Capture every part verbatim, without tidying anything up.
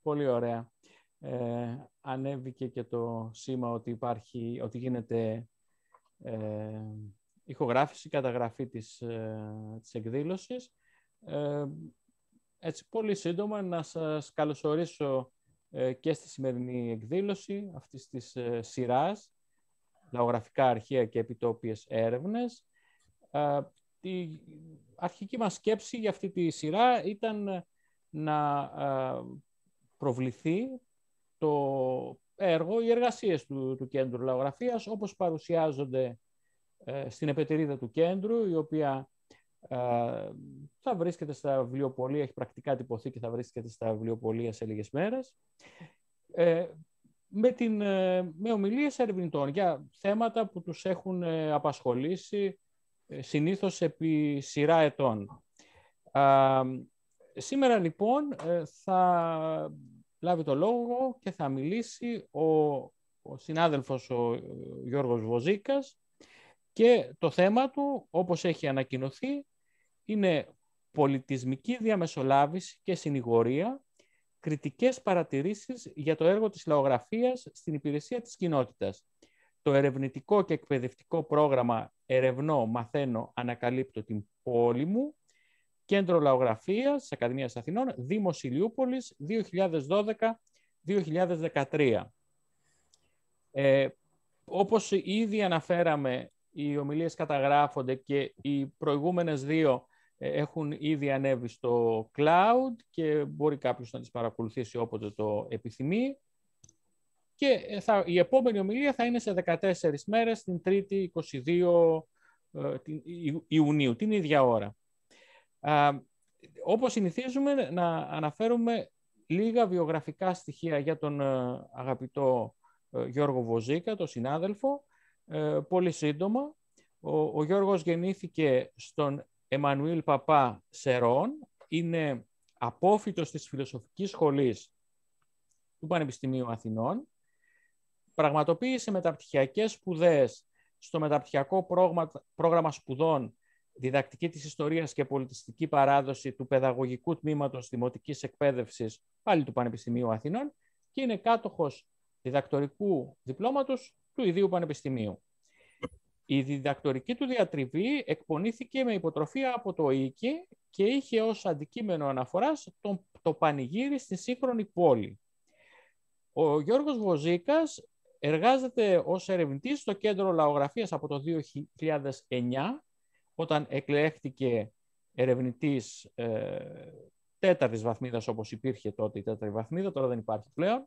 πολύ ωραία. Ε, ανέβηκε και το σήμα ότι υπάρχει, ότι γίνεται ε, ηχογράφηση, καταγραφή της, ε, της εκδήλωσης. Ε, έτσι, πολύ σύντομα να σας καλωσορίσω ε, και στη σημερινή εκδήλωση αυτής της ε, σειράς, λαογραφικά αρχεία και επιτόπιες έρευνες. Ε, η αρχική μας σκέψη για αυτή τη σειρά ήταν να ε, προβληθεί το έργο, οι εργασίες του, του Κέντρου Λαογραφίας, όπως παρουσιάζονται ε, στην επετηρίδα του κέντρου, η οποία ε, θα βρίσκεται στα βιβλιοπωλεία, έχει πρακτικά τυπωθεί και θα βρίσκεται στα βιβλιοπωλεία σε λίγες μέρες, ε, με, την, ε, με ομιλίες ερευνητών για θέματα που τους έχουν ε, απασχολήσει ε, συνήθως επί σειρά ετών. Ε, σήμερα λοιπόν ε, θα λάβει το λόγο και θα μιλήσει ο, ο συνάδελφος ο Γιώργος Βοζίκας και το θέμα του, όπως έχει ανακοινωθεί, είναι πολιτισμική διαμεσολάβηση και συνηγορία, κριτικές παρατηρήσεις για το έργο της λαογραφίας στην υπηρεσία της κοινότητας. Το ερευνητικό και εκπαιδευτικό πρόγραμμα «Ερευνώ, μαθαίνω, ανακαλύπτω την πόλη μου», Κέντρο Λαογραφίας της Ακαδημίας Αθηνών, Δήμος Ηλιούπολης, δύο χιλιάδες δώδεκα με δύο χιλιάδες δεκατρία. Ε, όπως ήδη αναφέραμε, οι ομιλίες καταγράφονται και οι προηγούμενες δύο ε, έχουν ήδη ανέβει στο cloud και μπορεί κάποιος να τις παρακολουθήσει όποτε το επιθυμεί. Και θα, η επόμενη ομιλία θα είναι σε δεκατέσσερις μέρες, την Τρίτη είκοσι δύο ε, την, Ιουνίου, την ίδια ώρα. Α, όπως συνηθίζουμε να αναφέρουμε λίγα βιογραφικά στοιχεία για τον ε, αγαπητό ε, Γιώργο Βοζίκα, τον συνάδελφο, ε, πολύ σύντομα. Ο, ο Γιώργος γεννήθηκε στον Εμμανουήλ Παπά Σερών, είναι απόφοιτος της Φιλοσοφικής Σχολής του Πανεπιστημίου Αθηνών, πραγματοποίησε μεταπτυχιακές σπουδές στο μεταπτυχιακό πρόγραμμα, πρόγραμμα σπουδών Διδακτική της Ιστορίας και Πολιτιστική Παράδοση του Παιδαγωγικού Τμήματος Δημοτικής Εκπαίδευσης, πάλι του Πανεπιστημίου Αθηνών, και είναι κάτοχος διδακτορικού διπλώματος του ιδίου Πανεπιστημίου. Η διδακτορική του διατριβή εκπονήθηκε με υποτροφία από το ΙΚΙ και είχε ως αντικείμενο αναφοράς το, το πανηγύρι στη σύγχρονη πόλη. Ο Γιώργος Βοζίκας εργάζεται ως ερευνητής στο Κέντρο Λαογραφίας από το δύο χιλιάδες εννιά, όταν εκλέχθηκε ερευνητής ε, τέταρτης βαθμίδας, όπως υπήρχε τότε η τέταρτη βαθμίδα, τώρα δεν υπάρχει πλέον,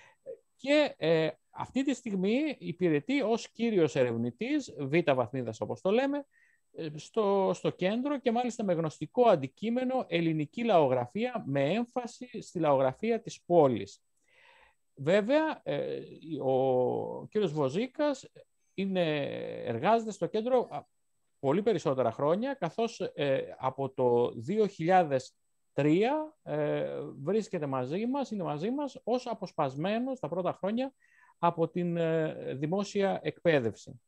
και ε, αυτή τη στιγμή υπηρετεί ως κύριος ερευνητής, β' βαθμίδας όπως το λέμε, στο, στο κέντρο και μάλιστα με γνωστικό αντικείμενο ελληνική λαογραφία με έμφαση στη λαογραφία της πόλης. Βέβαια, ε, ο κύριος Βοζίκας είναι, εργάζεται στο κέντρο πολύ περισσότερα χρόνια, καθώς ε, από το δύο χιλιάδες τρία ε, βρίσκεται μαζί μας, είναι μαζί μας ως αποσπασμένος τα πρώτα χρόνια από την ε, δημόσια εκπαίδευση.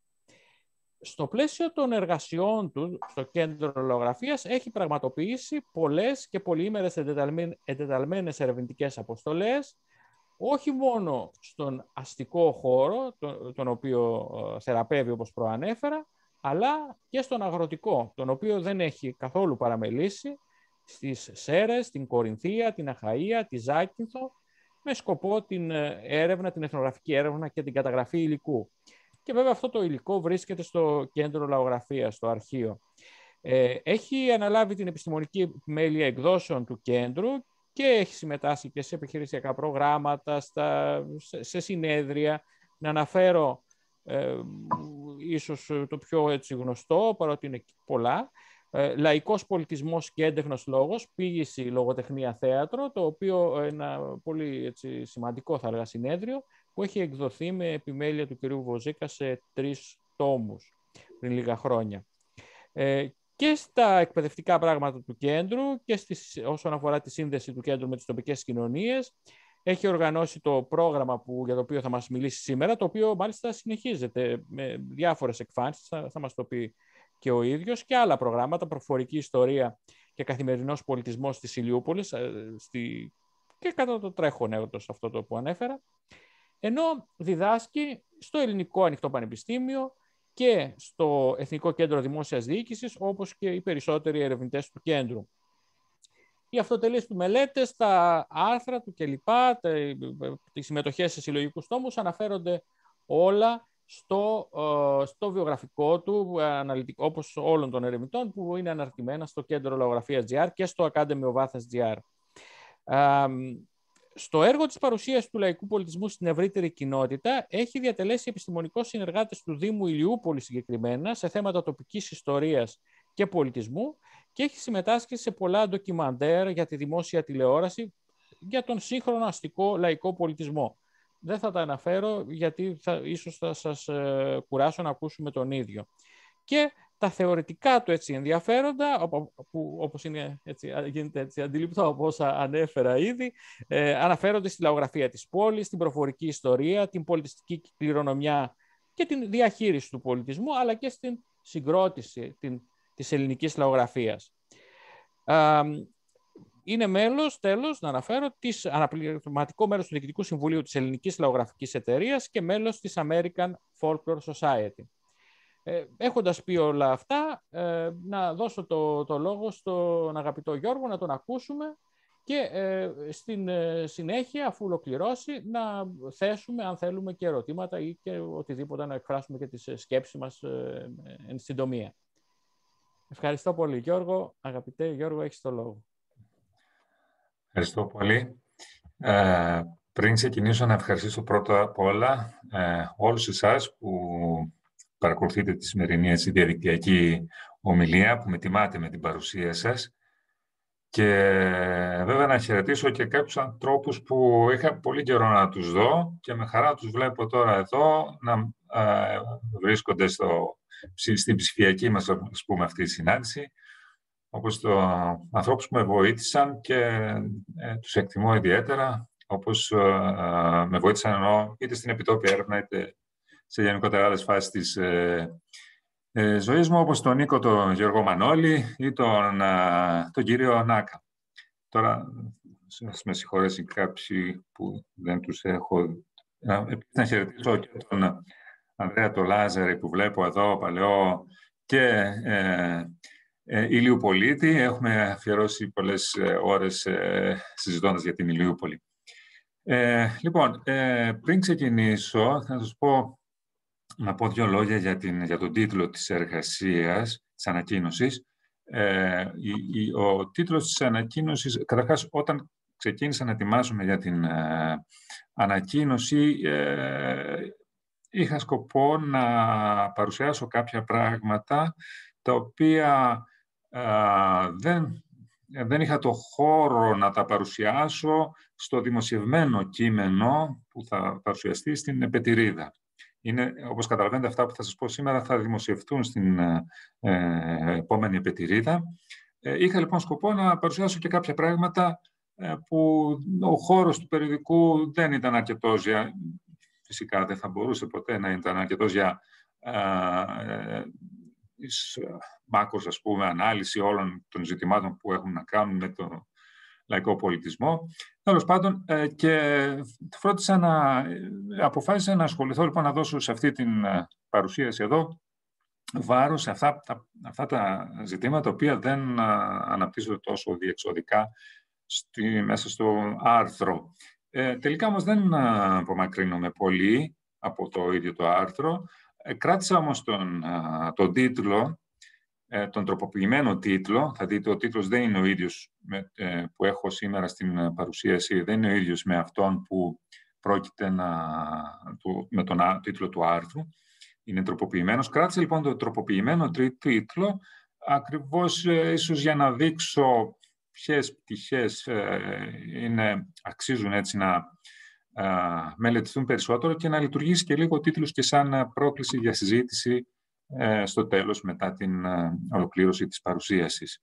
Στο πλαίσιο των εργασιών του στο Κέντρο Λαογραφίας έχει πραγματοποιήσει πολλές και πολυήμερες εντεταλμένες ερευνητικές αποστολές, όχι μόνο στον αστικό χώρο, τον, τον οποίο ε, θεραπεύει όπως προανέφερα, αλλά και στον αγροτικό, τον οποίο δεν έχει καθόλου παραμελήσει, στις Σέρρες, την Κορινθία, την Αχαΐα, τη Ζάκυνθο, με σκοπό την έρευνα, την εθνογραφική έρευνα και την καταγραφή υλικού. Και βέβαια αυτό το υλικό βρίσκεται στο Κέντρο Λαογραφίας, στο αρχείο. Ε, έχει αναλάβει την επιστημονική επιμέλεια εκδόσεων του κέντρου και έχει συμμετάσχει και σε επιχειρησιακά προγράμματα, στα, σε, σε συνέδρια. Να αναφέρω ε, ίσως το πιο έτσι, γνωστό, παρότι είναι πολλά, ε, λαϊκός πολιτισμός και έντεχνος λόγος, ποίηση, λογοτεχνία, θέατρο, το οποίο ένα πολύ έτσι, σημαντικό θα έλεγα συνέδριο, που έχει εκδοθεί με επιμέλεια του κυρίου Βοζίκα σε τρεις τόμους πριν λίγα χρόνια. Ε, και στα εκπαιδευτικά πράγματα του κέντρου και στις, όσον αφορά τη σύνδεση του κέντρου με τις τοπικές κοινωνίες, έχει οργανώσει το πρόγραμμα που, για το οποίο θα μας μιλήσει σήμερα, το οποίο μάλιστα συνεχίζεται με διάφορες εκφάνσεις, θα, θα μας το πει και ο ίδιος, και άλλα προγράμματα, προφορική ιστορία και καθημερινός πολιτισμός της Ηλιούπολης, στη και κατά το τρέχον έτος αυτό το που ανέφερα, ενώ διδάσκει στο Ελληνικό Ανοιχτό Πανεπιστήμιο και στο Εθνικό Κέντρο Δημόσιας Διοίκησης, όπως και οι περισσότεροι ερευνητές του κέντρου. Οι αυτοτελείς του μελέτες, τα άρθρα του κλπ, τις συμμετοχές σε συλλογικούς τόμους αναφέρονται όλα στο, στο βιογραφικό του, όπως όλων των ερευνητών που είναι αναρτημένα στο Κέντρο Λογογραφίας τζι αρ και στο Academy of Athens τζι αρ. Στο έργο της παρουσίας του λαϊκού πολιτισμού στην ευρύτερη κοινότητα έχει διατελέσει επιστημονικός συνεργάτης του Δήμου Ηλιούπολης συγκεκριμένα σε θέματα τοπικής ιστορίας και πολιτισμού και έχει συμμετάσχει σε πολλά ντοκιμαντέρ για τη δημόσια τηλεόραση για τον σύγχρονο αστικό λαϊκό πολιτισμό. Δεν θα τα αναφέρω γιατί θα, ίσως θα σας ε, κουράσω να ακούσουμε τον ίδιο. Και τα θεωρητικά του έτσι ενδιαφέροντα, που όπως είναι έτσι, γίνεται έτσι αντιληπτό από όσα ανέφερα ήδη, ε, αναφέρονται στη λαογραφία της πόλης, την προφορική ιστορία, την πολιτιστική κληρονομιά και την διαχείριση του πολιτισμού, αλλά και στην συγκρότηση την, της ελληνικής λαογραφίας. Ε, είναι μέλος, τέλος, να αναφέρω, της αναπληρωματικό μέρος του Διοικητικού Συμβουλίου της Ελληνικής Λαογραφικής Εταιρείας και μέλος της American Folklore Society. Ε, έχοντας πει όλα αυτά, ε, να δώσω το, το λόγο στον αγαπητό Γιώργο, να τον ακούσουμε και ε, στην ε, συνέχεια, αφού ολοκληρώσει, να θέσουμε, αν θέλουμε, και ερωτήματα ή και οτιδήποτε, να εκφράσουμε και τις σκέψεις μας ε, εν συντομία. Ευχαριστώ πολύ, Γιώργο. Αγαπητέ Γιώργο, έχεις το λόγο. Ευχαριστώ πολύ. Ε, πριν ξεκινήσω, να ευχαριστήσω πρώτα απ' όλα ε, όλους εσάς που παρακολουθείτε τη σημερινή έτσι, διαδικτυακή ομιλία, που με τιμάτε με την παρουσία σας. Και βέβαια να χαιρετήσω και κάποιους ανθρώπους που είχα πολύ καιρό να τους δω και με χαρά τους βλέπω τώρα εδώ να ε, βρίσκονται στο, στην ψηφιακή μας, ας πούμε, αυτή η συνάντηση, όπως το ανθρώπους που με βοήθησαν και ε, τους εκτιμώ ιδιαίτερα, όπως ε, με βοήθησαν ενώ είτε στην επιτόπια έρευνα είτε σε γενικότερα άλλες φάσεις της ε, ε, ζωής μου, όπως τον Νίκο, τον Γιώργο Μανώλη ή τον, ε, τον κύριο Νάκα. Τώρα, σας με συγχωρέσει κάποιοι που δεν τους έχω. Επίσης, να χαιρετήσω και τον Ανδρέα τον Λάζαρη που βλέπω εδώ, παλαιό και ε, ε, Ηλιουπολίτη. Έχουμε αφιερώσει πολλές ε, ώρες ε, συζητώντας για την Ηλιούπολη. Ε, λοιπόν, ε, πριν ξεκινήσω, θα σας πω να πω δύο λόγια για, την, για τον τίτλο της εργασίας, της ανακοίνωσης. Ε, η, η, ο τίτλος της ανακοίνωσης, καταρχάς, όταν ξεκίνησα να ετοιμάζομαι για την ε, ανακοίνωση, ε, είχα σκοπό να παρουσιάσω κάποια πράγματα τα οποία ε, δεν, δεν είχα το χώρο να τα παρουσιάσω στο δημοσιευμένο κείμενο που θα παρουσιαστεί στην Επετηρίδα. Είναι, όπως καταλαβαίνετε, αυτά που θα σας πω σήμερα θα δημοσιευτούν στην ε, επόμενη Επετηρίδα. Ε, είχα λοιπόν σκοπό να παρουσιάσω και κάποια πράγματα ε, που ο χώρος του περιοδικού δεν ήταν αρκετός για... Φυσικά δεν θα μπορούσε ποτέ να ήταν αρκετός για ε, ε, εις, μάκρος, ας πούμε, ανάλυση όλων των ζητημάτων που έχουν να κάνουν με το λαϊκό πολιτισμό. Τέλος πάντων, ε, και φρόντισα να, αποφάσισα να ασχοληθώ, λοιπόν, να δώσω σε αυτή την παρουσίαση εδώ βάρος σε αυτά, τα, αυτά τα ζητήματα, τα οποία δεν αναπτύσσονται τόσο διεξοδικά στη, μέσα στο άρθρο. Ε, τελικά, όμως, δεν απομακρύνομαι πολύ από το ίδιο το άρθρο. Ε, κράτησα όμως τον, τον τίτλο, τον τροποποιημένο τίτλο. Θα δείτε, ο τίτλος δεν είναι ο ίδιος με, ε, που έχω σήμερα στην παρουσίαση, δεν είναι ο ίδιος με αυτόν που πρόκειται να, του, με τον α, τίτλο του άρθρου. Είναι τροποποιημένος. Κράτησα λοιπόν τον τροποποιημένο τίτλο, ακριβώς ε, ίσως για να δείξω ποιες πτυχές ε, είναι, αξίζουν έτσι να ε, μελετηθούν περισσότερο και να λειτουργήσει και λίγο ο τίτλος και σαν πρόκληση για συζήτηση στο τέλος, μετά την ολοκλήρωση της παρουσίασης.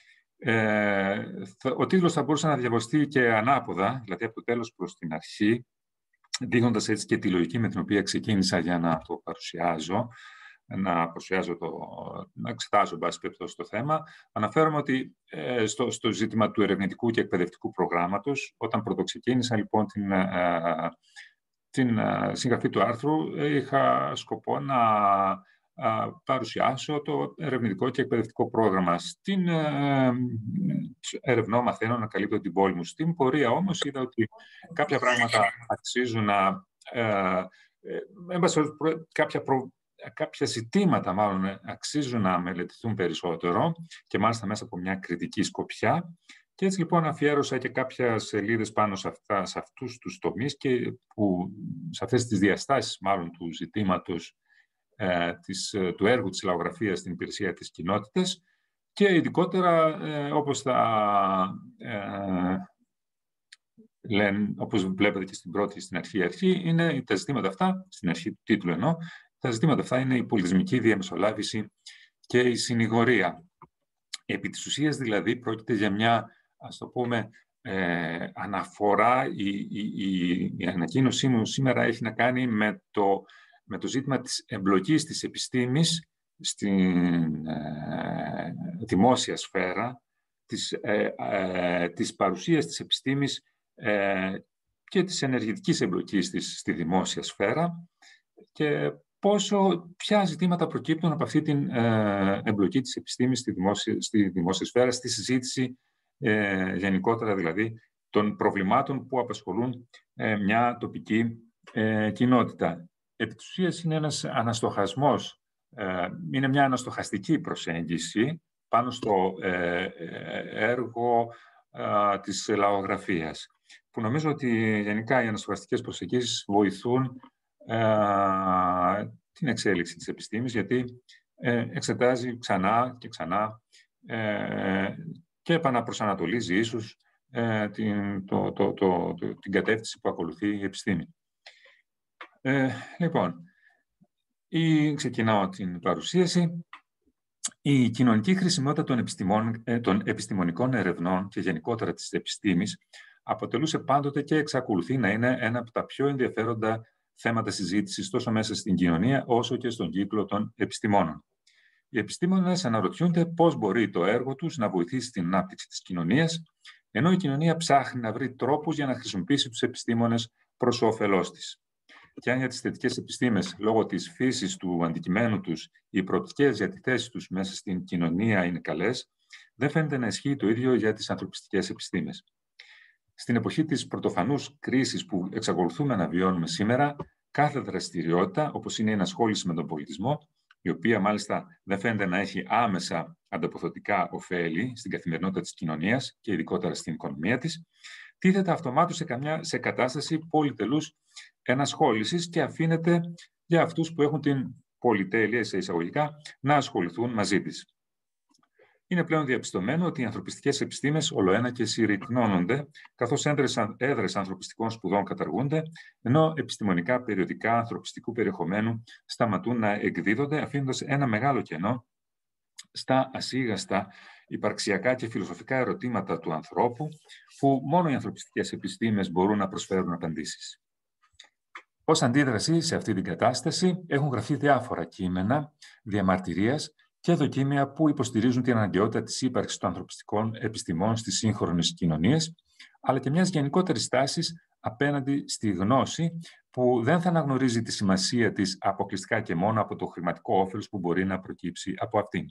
Ε, ο τίτλος θα μπορούσε να διαβαστεί και ανάποδα, δηλαδή από το τέλος προς την αρχή, δείχνοντας έτσι και τη λογική με την οποία ξεκίνησα για να το παρουσιάζω. να παρουσιάζω το, να εξετάζω, εν πάση περιπτώσει, το θέμα. Αναφέρομαι ότι ε, στο, στο ζήτημα του ερευνητικού και εκπαιδευτικού προγράμματος, όταν πρωτοξεκίνησα λοιπόν την, ε, την ε, συγγραφή του άρθρου, είχα σκοπό να ε, παρουσιάσω το ερευνητικό και εκπαιδευτικό πρόγραμμα. Στην ε, ερευνώ, μαθαίνω να καλύπτω την πόλη μου. Στην πορεία όμως είδα ότι κάποια πράγματα αξίζουν να... Ε, ε, κάποια προ... κάποια ζητήματα μάλλον αξίζουν να μελετηθούν περισσότερο και μάλιστα μέσα από μια κριτική σκοπιά. Και έτσι λοιπόν αφιέρωσα και κάποιες σελίδες πάνω σε, αυτά, σε αυτούς τους τομείς και που, σε αυτές τις διαστάσεις μάλλον του ζητήματος ε, της, του έργου της λαογραφίας στην υπηρεσία της κοινότητας και ειδικότερα ε, όπως θα ε, λένε, όπως βλέπετε και στην πρώτη στην αρχή αρχή, είναι τα ζητήματα αυτά, στην αρχή του τίτλου εννοώ, τα ζητήματα αυτά είναι η πολιτισμική διαμεσολάβηση και η συνηγορία. Επί της ουσίας δηλαδή πρόκειται για μια, ας το πούμε, ε, αναφορά, η, η, η, η ανακοίνωσή μου σήμερα έχει να κάνει με το, με το ζήτημα της εμπλοκής της επιστήμης στην ε, δημόσια σφαίρα, της, ε, ε, της παρουσίας της επιστήμης ε, και της ενεργητικής εμπλοκής της στη δημόσια σφαίρα και πόσο, ποια ζητήματα προκύπτουν από αυτή την ε, εμπλοκή της επιστήμης στη δημόσια, στη δημόσια σφαίρα, στη συζήτηση ε, γενικότερα δηλαδή των προβλημάτων που απασχολούν ε, μια τοπική ε, κοινότητα. Επί της ουσίας είναι ένας αναστοχασμός, ε, είναι μια αναστοχαστική προσέγγιση πάνω στο ε, έργο ε, της λαογραφίας, που νομίζω ότι γενικά οι αναστοχαστικές προσεγγίσεις βοηθούν Uh, την εξέλιξη της επιστήμης, γιατί ε, εξετάζει ξανά και ξανά ε, και επαναπροσανατολίζει ίσως ε, την, το, το, το, το, την κατεύθυνση που ακολουθεί η επιστήμη. Ε, λοιπόν, η, ξεκινάω την παρουσίαση. Η κοινωνική χρησιμότητα των, επιστημών, ε, των επιστημονικών ερευνών και γενικότερα της επιστήμης αποτελούσε πάντοτε και εξακολουθεί να είναι ένα από τα πιο ενδιαφέροντα θέματα συζήτησης τόσο μέσα στην κοινωνία όσο και στον κύκλο των επιστημόνων. Οι επιστήμονες αναρωτιούνται πώς μπορεί το έργο τους να βοηθήσει την ανάπτυξη της κοινωνίας, ενώ η κοινωνία ψάχνει να βρει τρόπους για να χρησιμοποιήσει τους επιστήμονες προς όφελός της. Και αν για τις θετικές επιστήμες, λόγω της φύσης του αντικειμένου τους, οι προοπτικές για τη θέση τους μέσα στην κοινωνία είναι καλές, δεν φαίνεται να ισχύει το ίδιο για τις ανθρωπιστικές επιστήμες. Στην εποχή της πρωτοφανούς κρίσης που εξακολουθούμε να βιώνουμε σήμερα, κάθε δραστηριότητα, όπως είναι η ενασχόληση με τον πολιτισμό, η οποία μάλιστα δεν φαίνεται να έχει άμεσα ανταποδοτικά ωφέλη στην καθημερινότητα της κοινωνίας και ειδικότερα στην οικονομία της, τίθεται αυτομάτως σε, καμιά, σε κατάσταση πολυτελούς ενασχόλησης και αφήνεται για αυτούς που έχουν την πολυτέλεια, σε εισαγωγικά, να ασχοληθούν μαζί της. Είναι πλέον διαπιστωμένο ότι οι ανθρωπιστικές επιστήμες ολοένα και συρρυκνώνονται, καθώς έδρες ανθρωπιστικών σπουδών καταργούνται, ενώ επιστημονικά περιοδικά ανθρωπιστικού περιεχομένου σταματούν να εκδίδονται, αφήνοντας ένα μεγάλο κενό στα ασίγαστα υπαρξιακά και φιλοσοφικά ερωτήματα του ανθρώπου, που μόνο οι ανθρωπιστικές επιστήμες μπορούν να προσφέρουν απαντήσεις. Ως αντίδραση σε αυτή την κατάσταση έχουν γραφεί διάφορα κείμενα διαμαρτυρίας και δοκίμια που υποστηρίζουν την αναγκαιότητα της ύπαρξης των ανθρωπιστικών επιστημών στις σύγχρονες κοινωνίες, αλλά και μιας γενικότερης τάσης απέναντι στη γνώση που δεν θα αναγνωρίζει τη σημασία της αποκλειστικά και μόνο από το χρηματικό όφελος που μπορεί να προκύψει από αυτήν.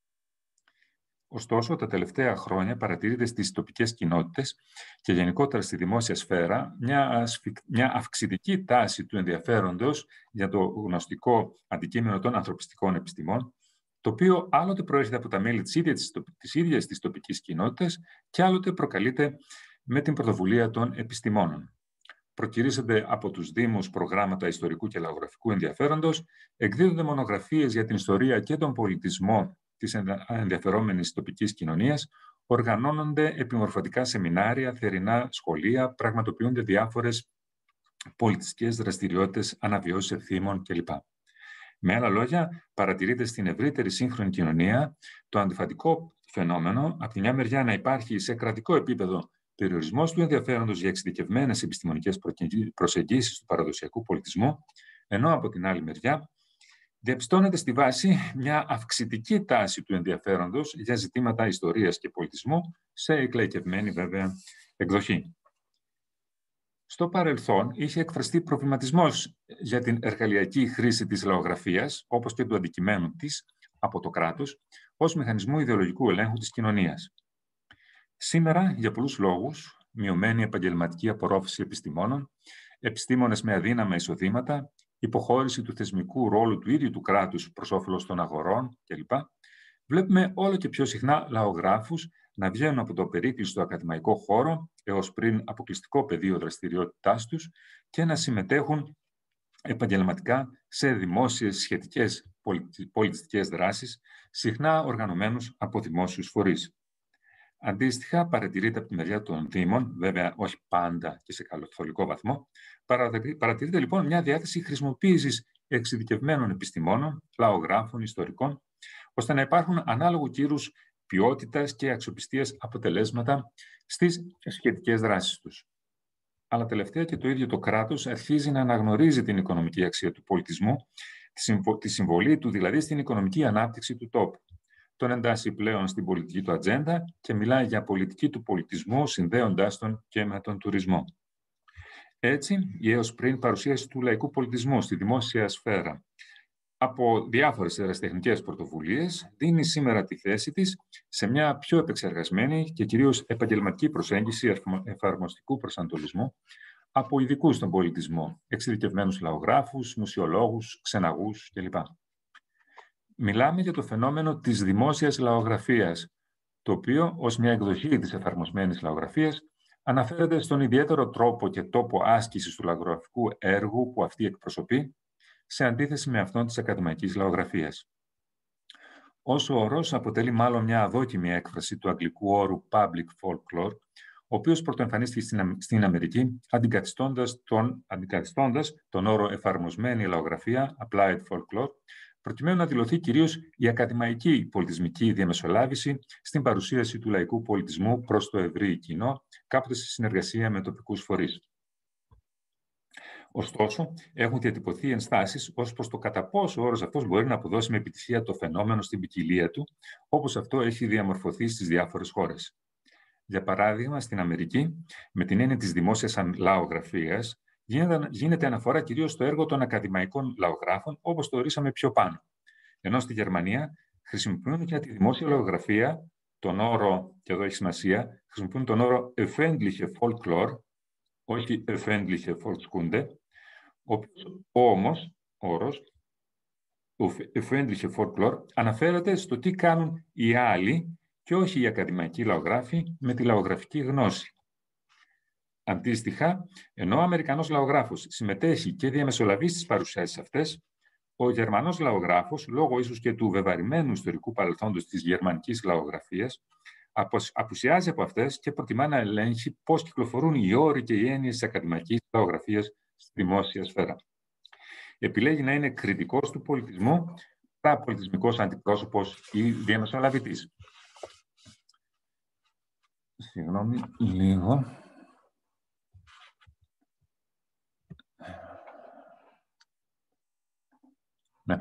Ωστόσο, τα τελευταία χρόνια παρατηρείται στις τοπικές κοινότητες και γενικότερα στη δημόσια σφαίρα μια, μια αυξητική τάση του ενδιαφέροντος για το γνωστικό αντικείμενο των ανθρωπιστικών επιστημών, το οποίο άλλοτε προέρχεται από τα μέλη της ίδιας της, ίδιας της τοπικής κοινότητας και άλλοτε προκαλείται με την πρωτοβουλία των επιστημόνων. Προκυρήσονται από τους Δήμους προγράμματα ιστορικού και λαογραφικού ενδιαφέροντος, εκδίδονται μονογραφίες για την ιστορία και τον πολιτισμό της ενδιαφερόμενης τοπικής κοινωνίας, οργανώνονται επιμορφωτικά σεμινάρια, θερινά σχολεία, πραγματοποιούνται διάφορες πολιτιστικές δραστηριότητες, αναβιώσεις ευθύμων κλπ. Με άλλα λόγια, παρατηρείται στην ευρύτερη σύγχρονη κοινωνία το αντιφατικό φαινόμενο, από τη μια μεριά να υπάρχει σε κρατικό επίπεδο περιορισμός του ενδιαφέροντος για εξειδικευμένες επιστημονικές προσεγγίσεις του παραδοσιακού πολιτισμού, ενώ από την άλλη μεριά Διαπιστώνεται στη βάση μια αυξητική τάση του ενδιαφέροντος για ζητήματα ιστορίας και πολιτισμού, σε εκλαϊκευμένη βέβαια εκδοχή. Στο παρελθόν είχε εκφραστεί προβληματισμός για την εργαλειακή χρήση της λαογραφίας, όπως και του αντικειμένου της, από το κράτος, ως μηχανισμού ιδεολογικού ελέγχου της κοινωνίας. Σήμερα, για πολλούς λόγους, μειωμένη επαγγελματική απορρόφηση επιστημόνων, επιστήμονες με αδύναμα εισοδήματα, υποχώρηση του θεσμικού ρόλου του ίδιου του κράτους προς όφελος των αγορών κλπ., βλέπουμε όλο και πιο συχνά λαογράφους να βγαίνουν από το περίκλειστο ακαδημαϊκό χώρο έως πριν αποκλειστικό πεδίο δραστηριότητάς τους και να συμμετέχουν επαγγελματικά σε δημόσιες σχετικές πολιτιστικές δράσεις, συχνά οργανωμένους από δημόσιους φορείς. Αντίστοιχα, παρατηρείται από τη μεριά των Δήμων, βέβαια όχι πάντα και σε καθολικό βαθμό, παρατηρείται λοιπόν μια διάθεση χρησιμοποίησης εξειδικευμένων επιστημόνων, λαογράφων, ιστορικών, ώστε να υπάρχουν ανάλογου κύρους ποιότητας και αξιοπιστίας αποτελέσματα στις σχετικές δράσεις τους. Αλλά τελευταία και το ίδιο το κράτος αρχίζει να αναγνωρίζει την οικονομική αξία του πολιτισμού, τη συμβολή του δηλαδή στην οικονομική ανάπτυξη του τόπου. Τον εντάσσει πλέον στην πολιτική του ατζέντα και μιλάει για πολιτική του πολιτισμού, συνδέοντάς τον και με τον τουρισμό. Έτσι, η έως πριν παρουσίαση του λαϊκού πολιτισμού στη δημόσια σφαίρα από διάφορες ερασιτεχνικές πρωτοβουλίες δίνει σήμερα τη θέση της σε μια πιο επεξεργασμένη και κυρίως επαγγελματική προσέγγιση εφαρμοστικού προσανατολισμού από ειδικούς στον πολιτισμό, εξειδικευμένους λαογράφους, μουσιολόγους, ξεναγούς κλπ. Μιλάμε για το φαινόμενο της δημόσιας λαογραφίας, το οποίο ως μια εκδοχή της εφαρμοσμένης λαογραφίας αναφέρεται στον ιδιαίτερο τρόπο και τόπο άσκησης του λαογραφικού έργου που αυτή εκπροσωπεί, σε αντίθεση με αυτόν της ακαδημαϊκής λαογραφίας. Ως όρος αποτελεί μάλλον μια αδόκιμη έκφραση του αγγλικού όρου public folklore, ο οποίος πρωτοεμφανίστηκε στην, στην Αμερική, αντικαθιστώντας τον, αντικαθιστώντας τον όρο εφαρμοσμένη λαογραφία, applied folklore, προκειμένου να δηλωθεί κυρίως η ακαδημαϊκή πολιτισμική διαμεσολάβηση στην παρουσίαση του λαϊκού πολιτισμού προς το ευρύ κοινό, κάποτε σε συνεργασία με τοπικούς φορείς. Ωστόσο, έχουν διατυπωθεί ενστάσεις ως προς το κατά πόσο ο όρος αυτός μπορεί να αποδώσει με επιτυχία το φαινόμενο στην ποικιλία του, όπως αυτό έχει διαμορφωθεί στις διάφορες χώρες. Για παράδειγμα, στην Αμερική, με την έννοια της δημόσιας λαογραφίας, γίνεται αναφορά κυρίως στο έργο των ακαδημαϊκών λαογράφων, όπως το ορίσαμε πιο πάνω. Ενώ στη Γερμανία χρησιμοποιούν για τη δημόσια λαογραφία τον όρο, και εδώ έχει σημασία, χρησιμοποιούν τον όρο öffentliche Folklore, όχι öffentliche Volkskunde, ο οποίος όμως όρος, öffentliche Folklore, αναφέρεται στο τι κάνουν οι άλλοι και όχι οι ακαδημαϊκοί λαογράφοι με τη λαογραφική γνώση. Αντίστοιχα, ενώ ο Αμερικανός λαογράφος συμμετέχει και διαμεσολαβεί στις παρουσιάσεις αυτές, ο Γερμανός λαογράφος, λόγω ίσως και του βεβαρημένου ιστορικού παρελθόντος της γερμανικής λαογραφίας, απουσιάζει από αυτές και προτιμά να ελέγχει πώς κυκλοφορούν οι όροι και οι έννοιες της ακαδημαϊκής λαογραφίας στη δημόσια σφαίρα. Επιλέγει να είναι κριτικός του πολιτισμού, παρά πολιτισμικός αντιπρόσωπος ή διαμεσολαβητής. Συγγνώμη, λίγο. Ναι.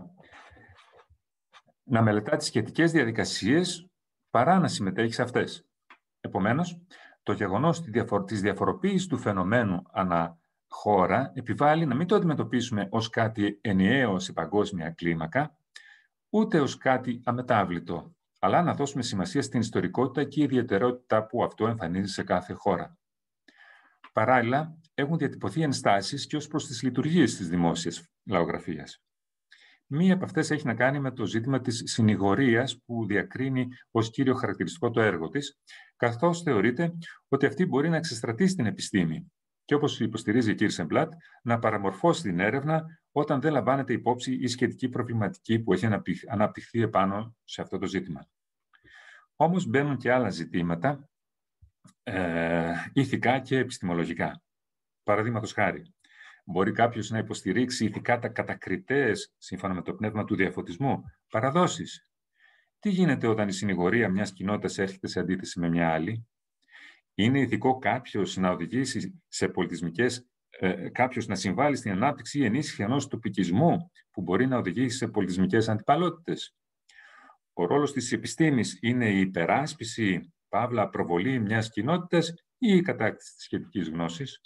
Να μελετά τις σχετικές διαδικασίες παρά να συμμετέχει σε αυτές. Επομένως, το γεγονός της διαφοροποίησης του φαινομένου ανά χώρα επιβάλλει να μην το αντιμετωπίσουμε ως κάτι ενιαίο σε παγκόσμια κλίμακα, ούτε ως κάτι αμετάβλητο, αλλά να δώσουμε σημασία στην ιστορικότητα και η ιδιαιτερότητα που αυτό εμφανίζει σε κάθε χώρα. Παράλληλα, έχουν διατυπωθεί ενστάσεις και ως προς τις λειτουργίες της δημόσιας λαογραφίας. Μία από αυτές έχει να κάνει με το ζήτημα της συνηγορίας που διακρίνει ως κύριο χαρακτηριστικό το έργο της, καθώς θεωρείται ότι αυτή μπορεί να εξεστρατήσει την επιστήμη και, όπως υποστηρίζει η Κίρσενμπλατ, να παραμορφώσει την έρευνα όταν δεν λαμβάνεται υπόψη η σχετική προβληματική που έχει αναπτυχθεί επάνω σε αυτό το ζήτημα. Όμως μπαίνουν και άλλα ζητήματα, ε, ηθικά και επιστημολογικά. Παραδείγματος χάρη, μπορεί κάποιος να υποστηρίξει ηθικά τα κατακριτές, σύμφωνα με το πνεύμα του διαφωτισμού, παραδόσεις. Τι γίνεται όταν η συνηγορία μιας κοινότητας έρχεται σε αντίθεση με μια άλλη? Είναι ηθικό κάποιος να οδηγήσει σε πολιτισμικές ε, κάποιος να συμβάλλει στην ανάπτυξη ή ενίσχυση ενός τοπικισμού που μπορεί να οδηγήσει σε πολιτισμικές αντιπαλότητες. Ο ρόλος της επιστήμης είναι η υπεράσπιση, παύλα προβολή μιας κοινότητας ή η κατάκτηση της σχετικής γνώσης.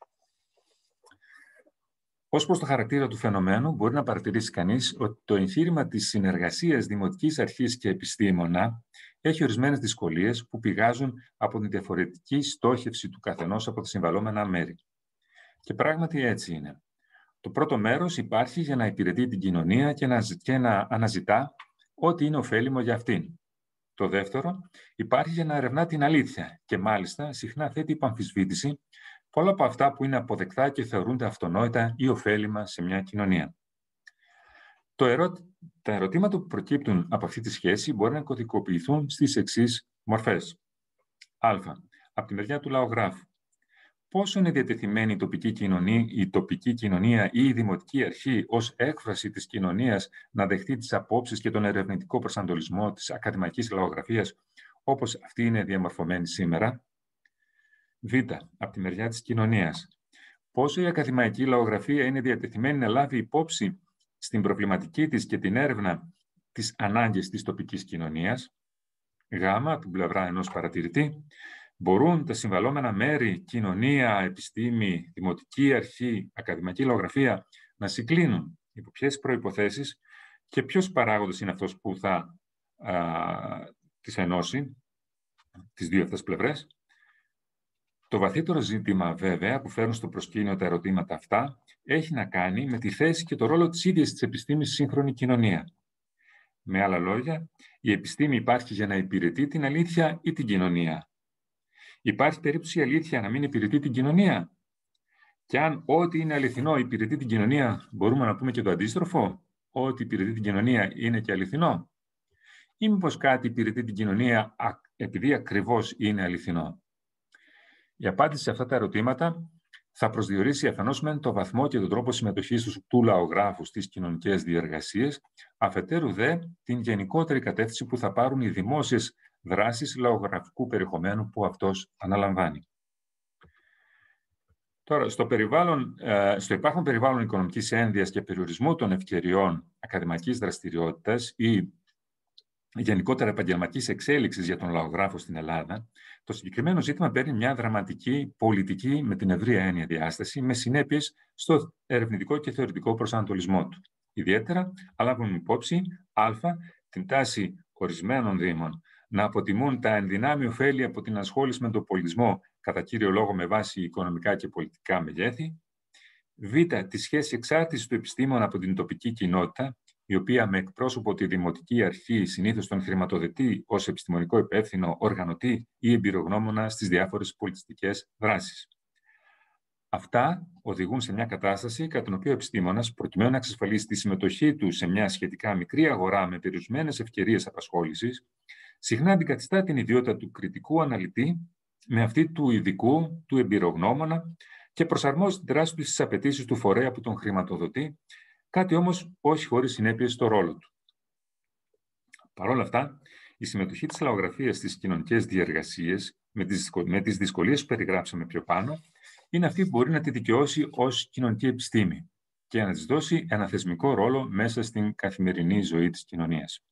Ως προς το χαρακτήρα του φαινομένου, μπορεί να παρατηρήσει κανείς ότι το εγχείρημα της συνεργασίας δημοτικής αρχής και επιστήμονα έχει ορισμένες δυσκολίες που πηγάζουν από την διαφορετική στόχευση του καθενός από τα συμβαλόμενα μέρη. Και πράγματι έτσι είναι. Το πρώτο μέρος υπάρχει για να υπηρετεί την κοινωνία και να, και να αναζητά ό,τι είναι ωφέλιμο για αυτήν. Το δεύτερο υπάρχει για να ερευνά την αλήθεια και μάλιστα συχνά θέτει υπό αμφισβήτηση πολλά από αυτά που είναι αποδεκτά και θεωρούνται αυτονόητα ή ωφέλιμα σε μια κοινωνία. Το ερω... Τα ερωτήματα που προκύπτουν από αυτή τη σχέση μπορεί να κωδικοποιηθούν στις εξής μορφές. Α. Από τη μεριά του λαογράφου. Πόσο είναι διατεθειμένη η τοπική κοινωνία, η τοπική κοινωνία ή η δημοτική αρχή ως έκφραση της κοινωνίας να δεχτεί τις απόψεις και τον ερευνητικό προσανατολισμό της ακαδημαϊκής λαογραφίας όπως αυτή είναι διαμορφωμένη σήμερα. Β. Από τη μεριά της κοινωνίας. Πόσο η ακαδημαϊκή λαογραφία είναι διατεθειμένη να λάβει υπόψη στην προβληματική της και την έρευνα της ανάγκης της τοπικής κοινωνίας. Γ. Από την πλευρά ενός παρατηρητή. Μπορούν τα συμβαλόμενα μέρη, κοινωνία, επιστήμη, δημοτική αρχή, ακαδημαϊκή λαογραφία να συγκλίνουν υπό ποιες προϋποθέσεις και ποιος παράγοντας είναι αυτός που θα α, τις ενώσει, τις δύο αυτές πλευρές. Το βαθύτερο ζήτημα, βέβαια, που φέρνουν στο προσκήνιο τα ερωτήματα αυτά, έχει να κάνει με τη θέση και το ρόλο της ίδιας της επιστήμης στη σύγχρονη κοινωνία. Με άλλα λόγια, η επιστήμη υπάρχει για να υπηρετεί την αλήθεια ή την κοινωνία. Υπάρχει περίπτωση η αλήθεια να μην υπηρετεί την κοινωνία? Και αν ό,τι είναι αληθινό υπηρετεί την κοινωνία, μπορούμε να πούμε και το αντίστροφο, ό,τι υπηρετεί την κοινωνία είναι και αληθινό? Ή μήπως κάτι υπηρετεί την κοινωνία επειδή ακριβώς είναι αληθινό? Η απάντηση σε αυτά τα ερωτήματα θα προσδιορίσει αφενός μεν το βαθμό και τον τρόπο συμμετοχής του, του λαογράφου στις κοινωνικές διεργασίες, αφετέρου δε την γενικότερη κατεύθυνση που θα πάρουν οι δημόσιες δράσεις λαογραφικού περιεχομένου που αυτός αναλαμβάνει. Τώρα, στο, περιβάλλον, στο υπάρχον περιβάλλον οικονομικής ένδυας και περιορισμού των ευκαιριών ακαδημαϊκής δραστηριότητας ή γενικότερα επαγγελματικής εξέλιξης για τον λαογράφο στην Ελλάδα, το συγκεκριμένο ζήτημα παίρνει μια δραματική, πολιτική, με την ευρία έννοια διάσταση, με συνέπειες στο ερευνητικό και θεωρητικό προσανατολισμό του. Ιδιαίτερα, λάβουν υπόψη α, την τάση ορισμένων δήμων να αποτιμούν τα ενδυνάμει ωφέλη από την ασχόληση με τον πολιτισμό, κατά κύριο λόγο με βάση οικονομικά και πολιτικά μεγέθη. Β, τη σχέση εξάρτησης του επιστήμονα από την τοπική κοινότητα, η οποία με εκπρόσωπο τη δημοτική αρχή συνήθως τον χρηματοδοτεί ως επιστημονικό υπεύθυνο, οργανωτή ή εμπειρογνώμονα στις διάφορες πολιτιστικές δράσεις. Αυτά οδηγούν σε μια κατάσταση κατά την οποία ο επιστήμονας, προκειμένου να εξασφαλίσει τη συμμετοχή του σε μια σχετικά μικρή αγορά με περιορισμένες ευκαιρίες απασχόλησης, συχνά αντικαθιστά την ιδιότητα του κριτικού αναλυτή με αυτή του ειδικού, του εμπειρογνώμονα και προσαρμόζει την δράση του στις απαιτήσεις του φορέα που τον χρηματοδοτεί, κάτι όμως όχι χωρίς συνέπειες στο ρόλο του. Παρ' όλα αυτά, η συμμετοχή της λαογραφίας στις κοινωνικές διεργασίες, με τις, με τις δυσκολίες που περιγράψαμε πιο πάνω, είναι αυτή που μπορεί να τη δικαιώσει ως κοινωνική επιστήμη και να της δώσει ένα θεσμικό ρόλο μέσα στην καθημερινή ζωή της κοινωνίας.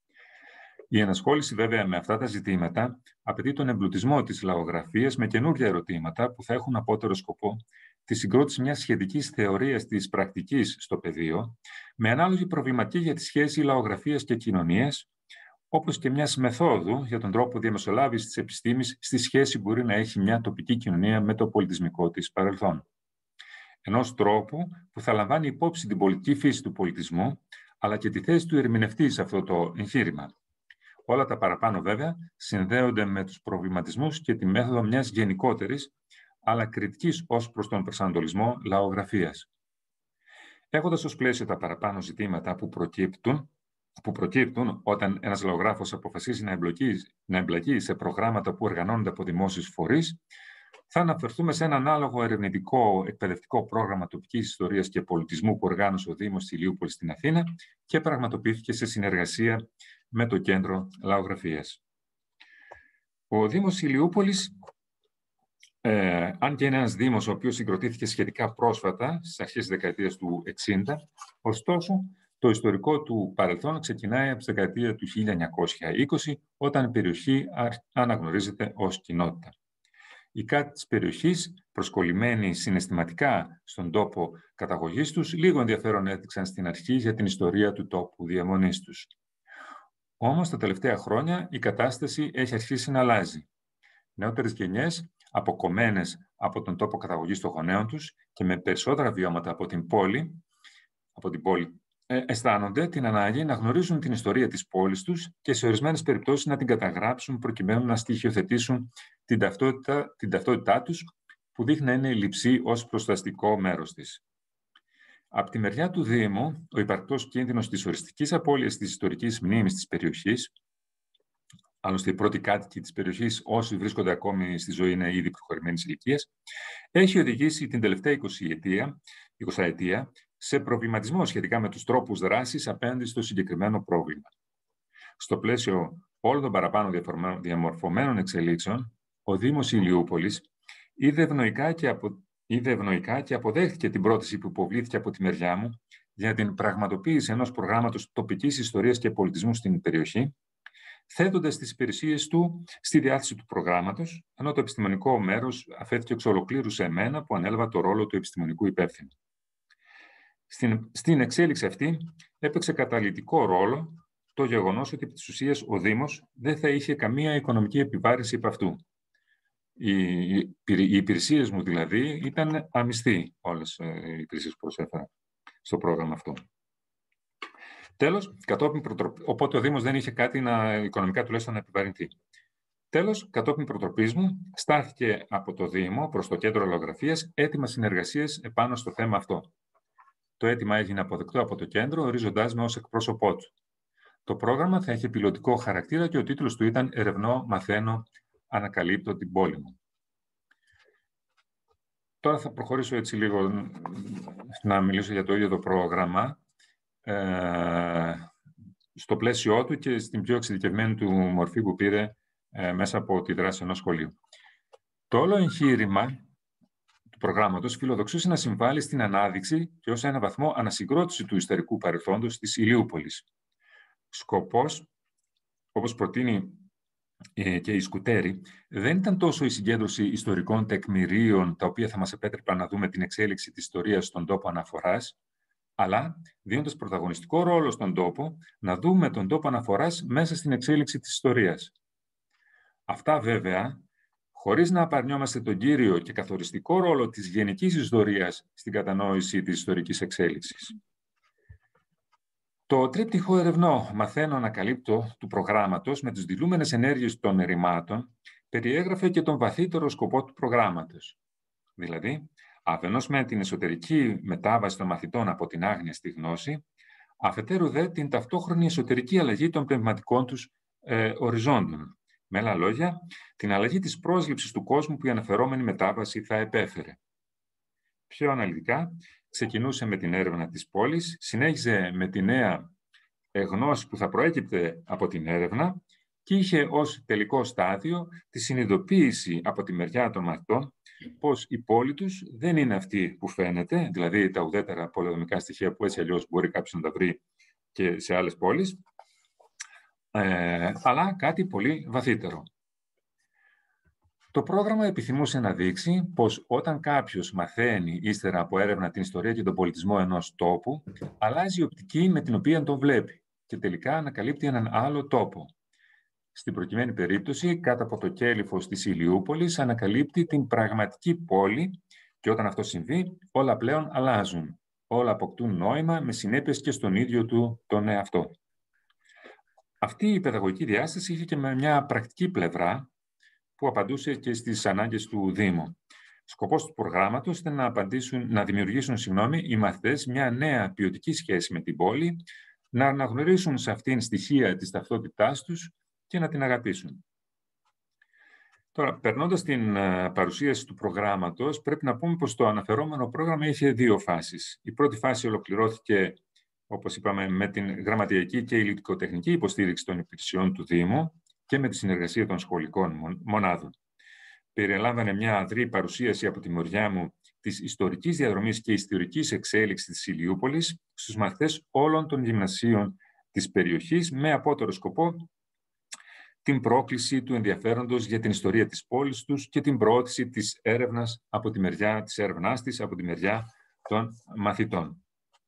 Η ενασχόληση βέβαια με αυτά τα ζητήματα απαιτεί τον εμπλουτισμό της λαογραφίας με καινούργια ερωτήματα που θα έχουν απότερο σκοπό τη συγκρότηση μιας σχετικής θεωρίας της πρακτικής στο πεδίο, με ανάλογη προβληματική για τη σχέση λαογραφίας και κοινωνίας, όπως και μιας μεθόδου για τον τρόπο διαμεσολάβησης της επιστήμης στη σχέση που μπορεί να έχει μια τοπική κοινωνία με το πολιτισμικό της παρελθόν. Ενός τρόπου που θα λαμβάνει υπόψη την πολιτική φύση του πολιτισμού, αλλά και τη θέση του ερμηνευτή σε αυτό το εγχείρημα. Όλα τα παραπάνω, βέβαια, συνδέονται με τους προβληματισμούς και τη μέθοδο μιας γενικότερης, αλλά κριτικής ως προς τον προσανατολισμό λαογραφίας. Έχοντας ως πλαίσιο τα παραπάνω ζητήματα που προκύπτουν, που προκύπτουν όταν ένας λαογράφος αποφασίζει να εμπλακεί, να εμπλακεί σε προγράμματα που οργανώνονται από δημόσιους φορείς, θα αναφερθούμε σε ένα ανάλογο ερευνητικό εκπαιδευτικό πρόγραμμα τοπικής ιστορίας και πολιτισμού που οργάνωσε ο Δήμος Ηλιούπολης στην Αθήνα και πραγματοποιήθηκε σε συνεργασία με το Κέντρο Λαογραφίας. Ο Δήμος Ηλιούπολης ε, αν και είναι ένας δήμος ο οποίος συγκροτήθηκε σχετικά πρόσφατα, στις αρχές της δεκαετίας του εξήντα, ωστόσο, το ιστορικό του παρελθόν ξεκινάει από τη δεκαετία του χίλια εννιακόσια είκοσι, όταν η περιοχή αναγνωρίζεται ως κοινότητα. Οι κάτοικοι της περιοχής, προσκολλημένοι συναισθηματικά στον τόπο καταγωγής τους, λίγο ενδιαφέρον έδειξαν στην αρχή για την ιστορία του τόπου διαμονής τους. Όμως, τα τελευταία χρόνια η κατάσταση έχει αρχίσει να αλλάζει. Νεότερες γενιές, αποκομμένες από τον τόπο καταγωγής των γονέων τους και με περισσότερα βιώματα από την πόλη, από την πόλη ε, αισθάνονται την ανάγκη να γνωρίζουν την ιστορία της πόλης τους και σε ορισμένες περιπτώσεις να την καταγράψουν προκειμένου να στοιχειοθετήσουν την ταυτότητα, την ταυτότητά τους, που δείχνει να είναι η λειψή ως προσταστικό μέρος της. Από τη μεριά του Δήμου, ο υπαρκτός κίνδυνος της οριστικής απώλειας της ιστορικής μνήμης της περιοχής, άλλωστε οι πρώτοι κάτοικοι της περιοχής, όσοι βρίσκονται ακόμη στη ζωή, είναι ήδη προχωρημένης ηλικίας, έχει οδηγήσει την τελευταία εικοσαετία σε προβληματισμό σχετικά με τους τρόπους δράσης απέναντι στο συγκεκριμένο πρόβλημα. Στο πλαίσιο όλων των παραπάνω διαμορφωμένων εξελίξεων, ο Δήμος Ηλιούπολης είδε ευνοϊκά και, απο... είδε ευνοϊκά και αποδέχτηκε την πρόταση που υποβλήθηκε από τη μεριά μου για την πραγματοποίηση ενός προγράμματος τοπικής ιστορίας και πολιτισμού στην περιοχή, θέτοντας τις υπηρεσίες του στη διάθεση του προγράμματος, ενώ το επιστημονικό μέρος αφέθηκε εξ ολοκλήρου σε μένα, που ανέλαβα το ρόλο του επιστημονικού υπεύθυνου. Στην, στην εξέλιξη αυτή έπαιξε καταλυτικό ρόλο το γεγονός ότι επί της ουσίας ο Δήμος δεν θα είχε καμία οικονομική επιβάρυνση επ' αυτού. Οι, οι, οι υπηρεσίες μου δηλαδή ήταν αμυστοί, όλες οι υπηρεσίες που προσέφερα στο πρόγραμμα αυτό. Τέλος, κατόπιν προτροπ... οπότε ο Δήμος δεν είχε κάτι να, οικονομικά τουλάχιστον να επιβαρυνθεί. Τέλος, κατόπιν προτροπής μου, στάθηκε από το Δήμο προς το Κέντρο Αλληλογραφίας έτοιμα συνεργασίες επάνω στο θέμα αυτό. Το αίτημα έγινε αποδεκτό από το κέντρο, ορίζοντάς με ως εκπρόσωπό του. Το πρόγραμμα θα έχει πιλωτικό χαρακτήρα και ο τίτλος του ήταν «Ερευνώ, μαθαίνω, ανακαλύπτω την πόλη μου». Τώρα θα προχωρήσω έτσι λίγο να μιλήσω για το ίδιο το πρόγραμμα, ε, στο πλαίσιο του και στην πιο εξειδικευμένη του μορφή που πήρε ε, μέσα από τη δράση ενός σχολείου. Το όλο εγχείρημα του προγράμματος φιλοδοξούσε να συμβάλλει στην ανάδειξη και ως ένα βαθμό ανασυγκρότηση του ιστορικού παρελθόντος της Ηλιούπολης. Σκοπός, όπως προτείνει ε, και η Σκουτέρη, δεν ήταν τόσο η συγκέντρωση ιστορικών τεκμηρίων, τα οποία θα μας επέτρεπαν να δούμε την εξέλιξη της ιστορίας στον τόπο αναφοράς, αλλά δίνοντας πρωταγωνιστικό ρόλο στον τόπο, να δούμε τον τόπο αναφοράς μέσα στην εξέλιξη της ιστορίας. Αυτά βέβαια, χωρίς να απαρνιόμαστε τον κύριο και καθοριστικό ρόλο της γενικής ιστορίας στην κατανόηση της ιστορικής εξέλιξης. Το τρίπτυχο ερευνώ, μαθαίνω, ανακαλύπτω του προγράμματος με τις δηλούμενες ενέργειες των ερημάτων περιέγραφε και τον βαθύτερο σκοπό του προγράμματος. Δηλαδή, αφενός με την εσωτερική μετάβαση των μαθητών από την άγνοια στη γνώση, αφετέρου δε την ταυτόχρονη εσωτερική αλλαγή των πνευματικών τους ε, οριζόντων. Με άλλα λόγια, την αλλαγή της πρόσληψης του κόσμου που η αναφερόμενη μετάβαση θα επέφερε. Πιο αναλυτικά, ξεκινούσε με την έρευνα της πόλης, συνέχιζε με τη νέα γνώση που θα προέκυπτε από την έρευνα και είχε ως τελικό στάδιο τη συνειδητοποίηση από τη μεριά των μαθητών πως η πόλη τους δεν είναι αυτή που φαίνεται, δηλαδή τα ουδέτερα πολεοδομικά στοιχεία που έτσι αλλιώς μπορεί κάποιος να τα βρει και σε άλλες πόλεις, ε, αλλά κάτι πολύ βαθύτερο. Το πρόγραμμα επιθυμούσε να δείξει πως όταν κάποιος μαθαίνει ύστερα από έρευνα την ιστορία και τον πολιτισμό ενός τόπου, αλλάζει η οπτική με την οποία τον βλέπει και τελικά ανακαλύπτει έναν άλλο τόπο. Στην προκειμένη περίπτωση, κάτω από το κέλυφος της Ηλιούπολης, ανακαλύπτει την πραγματική πόλη και όταν αυτό συμβεί, όλα πλέον αλλάζουν. Όλα αποκτούν νόημα με συνέπειες και στον ίδιο του τον εαυτό. Αυτή η παιδαγωγική διάσταση είχε και με μια πρακτική πλευρά που απαντούσε και στις ανάγκες του Δήμου. Σκοπός του προγράμματος ήταν να, απαντήσουν, να δημιουργήσουν συγγνώμη, οι μαθητές μια νέα ποιοτική σχέση με την πόλη, να αναγνωρίσουν σε αυτήν στοιχεία της ταυτότητάς τους και να την αγαπήσουν. Τώρα, περνώντας την παρουσίαση του προγράμματος, πρέπει να πούμε πως το αναφερόμενο πρόγραμμα είχε δύο φάσεις. Η πρώτη φάση ολοκληρώθηκε, όπως είπαμε, με την γραμματιακή και υλικοτεχνική υποστήριξη των υπηρεσιών του Δήμου και με τη συνεργασία των σχολικών μονάδων. περιλάμβανε μια αδρή παρουσίαση από τη μεριά μου της ιστορικής διαδρομής και ιστορικής εξέλιξης της Ηλιούπολης στους μαθητές όλων των γυμνασίων της περιοχής, με απότερο σκοπό την πρόκληση του ενδιαφέροντος για την ιστορία της πόλης τους και την προώθηση της έρευνας από τη μεριά της έρευνάς της, από τη μεριά των μαθητών.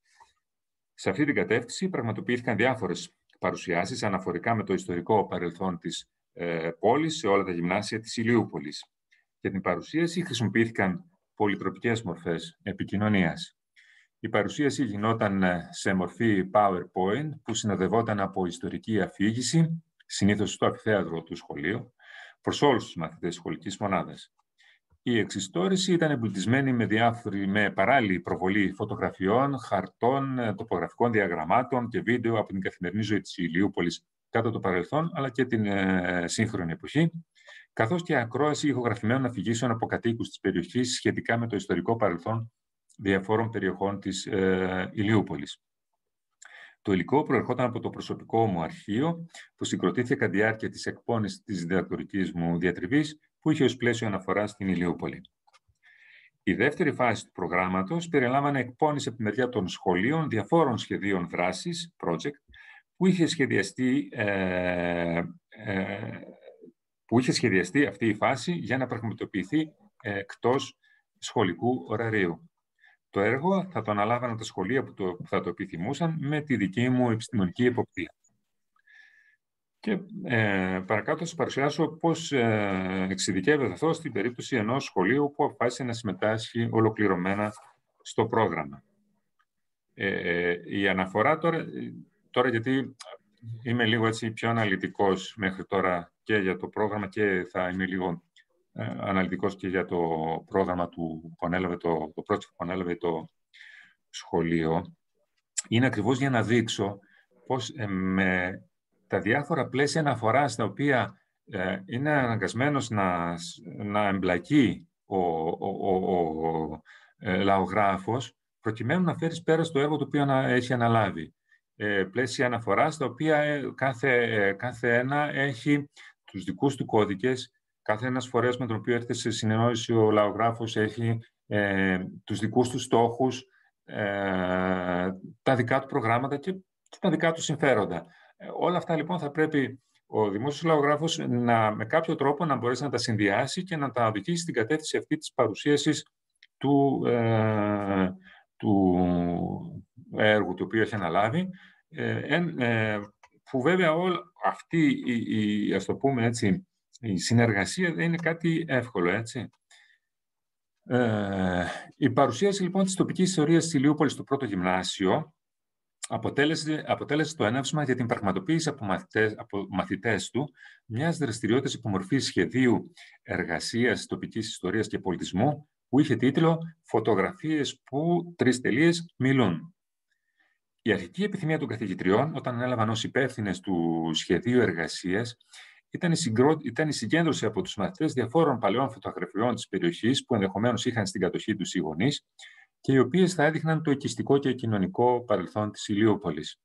Σε αυτή την κατεύθυνση πραγματοποιήθηκαν διάφορες παρουσιάσεις αναφορικά με το ιστορικό παρελθόν της ε, πόλης σε όλα τα γυμνάσια της Ηλιούπολης. Για την παρουσίαση χρησιμοποιήθηκαν πολυτροπικές μορφές επικοινωνίας. Η παρουσίαση γινόταν σε μορφή PowerPoint που συνοδευόταν από ιστορική αφήγηση, συνήθως στο αμφιθέατρο του σχολείου, προς όλους τους μαθητές σχολικής μονάδας. Η εξιστόρηση ήταν εμπλουτισμένη με, διάφορη, με παράλληλη προβολή φωτογραφιών, χαρτών, τοπογραφικών διαγραμμάτων και βίντεο από την καθημερινή ζωή της Ηλιούπολης κατά το παρελθόν, αλλά και την ε, σύγχρονη εποχή, καθώς και ακρόαση ηχογραφημένων αφηγήσεων από κατοίκους της περιοχής σχετικά με το ιστορικό παρελθόν διαφόρων περιοχών της ε, Ηλιούπολης. Το υλικό προερχόταν από το προσωπικό μου αρχείο, που συγκροτήθηκε κατά τη διάρκεια της εκπώνησης της διδακτορικής μου διατριβής, που είχε ως πλαίσιο αναφορά στην Ηλιούπολη. Η δεύτερη φάση του προγράμματος περιλάμβανε εκπώνηση από τη μεριά των σχολείων διαφόρων σχεδίων δράσης, project, που είχε σχεδιαστεί, ε, ε, που είχε σχεδιαστεί αυτή η φάση για να πραγματοποιηθεί ε, εκτός σχολικού ωραρίου. Το έργο θα το αναλάβανε τα σχολεία που, το, που θα το επιθυμούσαν με τη δική μου επιστημονική εποπτεία. Και ε, παρακάτω θα σας παρουσιάσω πώς ε, εξειδικεύεται αυτό στην περίπτωση ενός σχολείου που αποφάσισε να συμμετάσχει ολοκληρωμένα στο πρόγραμμα. Ε, η αναφορά τώρα, τώρα, γιατί είμαι λίγο έτσι πιο αναλυτικός μέχρι τώρα και για το πρόγραμμα και θα είμαι λίγο ε, αναλυτικός και για το πρόγραμμα του, που ανέλαβε το, το project που ανέλαβε το σχολείο, είναι ακριβώς για να δείξω πώς ε, με τα διάφορα πλαίσια αναφοράς στα οποία ε, είναι αναγκασμένος να, να εμπλακεί ο, ο, ο, ο ε, λαογράφος, προκειμένου να φέρει πέρα στο έργο το οποίο ανα, έχει αναλάβει. Ε, πλαίσια αναφοράς, τα οποία ε, κάθε, ε, κάθε ένα έχει τους δικούς του κώδικες, κάθε ένας φορέας με τον οποίο έρχεται σε συνεννόηση ο λαογράφος έχει ε, τους δικούς του στόχους, ε, τα δικά του προγράμματα και, και τα δικά του συμφέροντα. Ε, όλα αυτά λοιπόν θα πρέπει ο δημόσιος λαογράφος να, με κάποιο τρόπο να μπορέσει να τα συνδυάσει και να τα οδηγήσει στην κατεύθυνση αυτή της παρουσίασης του, ε, του έργου το οποίο έχει αναλάβει, ε, ε, που βέβαια όλη αυτή η, η, ας το πούμε έτσι, η συνεργασία δεν είναι κάτι εύκολο, έτσι. Ε, η παρουσίαση λοιπόν της τοπικής ιστορίας της Ηλιούπολης στο πρώτο γυμνάσιο αποτέλεσε, αποτέλεσε το έναυσμα για την πραγματοποίηση από μαθητές, από μαθητές του μιας δραστηριότητας υπομορφής σχεδίου εργασίας τοπικής ιστορίας και πολιτισμού που είχε τίτλο «Φωτογραφίες που τρεις τελείες μιλούν». Η αρχική επιθυμία των καθηγητριών, όταν έλαβαν ως υπεύθυνες του σχεδίου εργασίας, ήταν η, συγκρό... ήταν η συγκέντρωση από τους μαθητές διαφόρων παλαιών φωτογραφιών της περιοχής που ενδεχομένως είχαν στην κατοχή τους οι γονείς και οι οποίες θα έδειχναν το οικιστικό και κοινωνικό παρελθόν της Ηλιούπολης.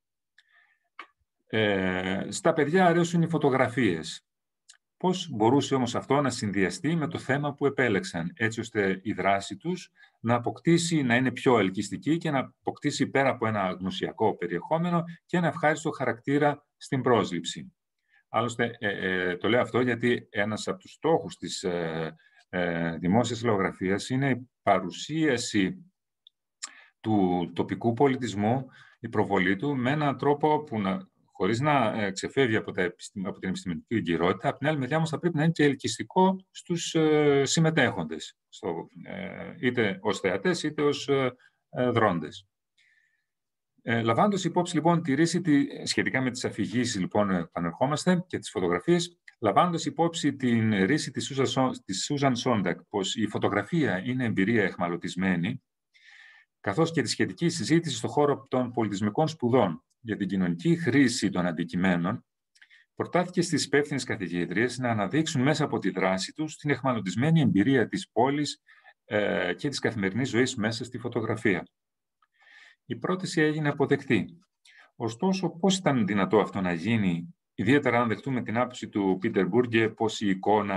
Ε, στα παιδιά αρέσουν οι φωτογραφίες. Πώς μπορούσε όμως αυτό να συνδυαστεί με το θέμα που επέλεξαν, έτσι ώστε η δράση τους να αποκτήσει, να είναι πιο ελκυστική και να αποκτήσει πέρα από ένα γνωσιακό περιεχόμενο και ένα ευχάριστο χαρακτήρα στην πρόσληψη. Άλλωστε, ε, ε, το λέω αυτό γιατί ένας από τους στόχους της ε, ε, δημόσιας λαογραφίας είναι η παρουσίαση του τοπικού πολιτισμού, η προβολή του, με έναν τρόπο που να, χωρίς να ξεφεύγει από, τα, από την επιστημονική εγκυρότητα, από την άλλη μεριά όμως θα πρέπει να είναι και ελκυστικό στους ε, συμμετέχοντες, στο, ε, είτε ως θεατές είτε ως ε, ε, δρόντες. Ε, λαμβάνοντας υπόψη λοιπόν τη ρίση τη, σχετικά με τις αφηγήσεις, λοιπόν, επανερχόμαστε και τις φωτογραφίες, λαμβάνοντας υπόψη την ρίση της Σούζαν Σόντακ, πως η φωτογραφία είναι εμπειρία αιχμαλωτισμένη, καθώς και τη σχετική συζήτηση στον χώρο των πολιτισμικών σπουδών για την κοινωνική χρήση των αντικειμένων, προτάθηκε στις υπεύθυνες καθηγήτριες να αναδείξουν μέσα από τη δράση τους την αιχμαλωτισμένη εμπειρία της πόλης ε, και της καθημερινής ζωής μέσα στη φωτογραφία. Η πρόταση έγινε αποδεκτή. Ωστόσο, πώς ήταν δυνατό αυτό να γίνει, ιδιαίτερα αν δεχτούμε την άποψη του Πίτερ Μπούργκε, πως η εικόνα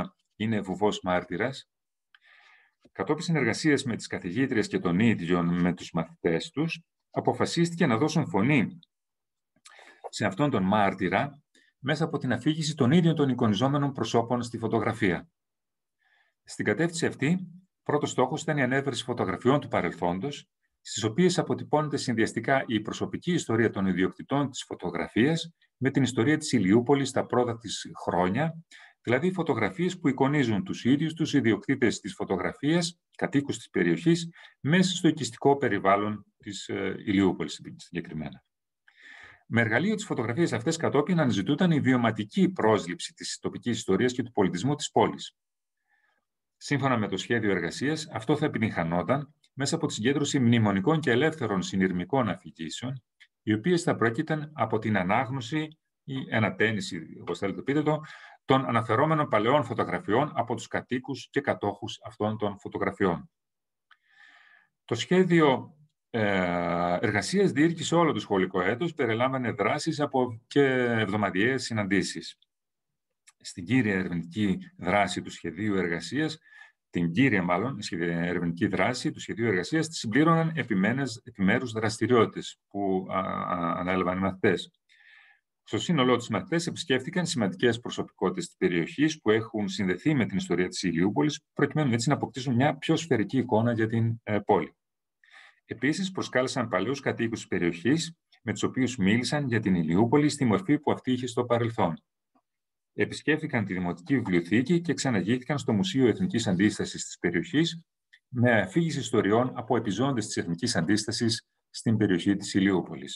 είναι βουβός μάρτυρας. Κατόπιν συνεργασίας με τις καθηγήτριες και των ίδιων με τους μαθητές τους, αποφασίστηκε να δώσουν φωνή σε αυτόν τον μάρτυρα μέσα από την αφήγηση των ίδιων των εικονιζόμενων προσώπων στη φωτογραφία. Στην κατεύθυνση αυτή, πρώτος στόχος ήταν η ανέβρεση φωτογραφιών του παρελθόντος, στις οποίες αποτυπώνεται συνδυαστικά η προσωπική ιστορία των ιδιοκτητών της φωτογραφίας με την ιστορία της Ηλιούπολης στα πρώτα της χρόνια, δηλαδή φωτογραφίες που εικονίζουν τους ίδιους τους ιδιοκτήτες της φωτογραφίας, κατοίκους της περιοχής, μέσα στο οικιστικό περιβάλλον της Ηλιούπολης συγκεκριμένα. Με εργαλείο τις φωτογραφίες αυτές κατόπιν αναζητούταν η βιωματική πρόσληψη της τοπικής ιστορίας και του πολιτισμού της πόλης. Σύμφωνα με το σχέδιο εργασίας, αυτό θα επιτυγχανόταν μέσα από τη συγκέντρωση μνημονικών και ελεύθερων συνειρμικών αφηγήσεων, οι οποίες θα πρόκειταν από την ανάγνωση ή ανατένιση, όπως θέλετε πείτε το, των αναφερόμενων παλαιών φωτογραφιών από τους κατοίκους και κατόχους αυτών των φωτογραφιών. Το σχέδιο ε, εργασίας διήρκησε όλο το σχολικό έτος, περιλάμβανε δράσεις από και εβδομαδιαίες συναντήσεις. Στην κύρια ερευνητική δράση του σχεδίου εργασίας, την κύρια μάλλον ερευνητική δράση του σχεδίου εργασίας, τη συμπλήρωναν επιμέρους δραστηριότητες που α, α, ανέλαβαν οι μαθητές. Στο σύνολό τους, οι μαθητές επισκέφθηκαν σημαντικές προσωπικότητες της περιοχής που έχουν συνδεθεί με την ιστορία της Ηλιούπολης, προκειμένου έτσι να αποκτήσουν μια πιο σφαιρική εικόνα για την ε, πόλη. Επίσης, προσκάλεσαν παλαιούς κατοίκους της περιοχής, με τους οποίους μίλησαν για την Ηλιούπολη στη μορφή που αυτή είχε στο παρελθόν. Επισκέφθηκαν τη Δημοτική Βιβλιοθήκη και ξαναγήθηκαν στο Μουσείο Εθνικής Αντίστασης της περιοχής, με αφήγηση ιστοριών από επιζώντες της Εθνικής Αντίστασης στην περιοχή της Ηλιούπολης.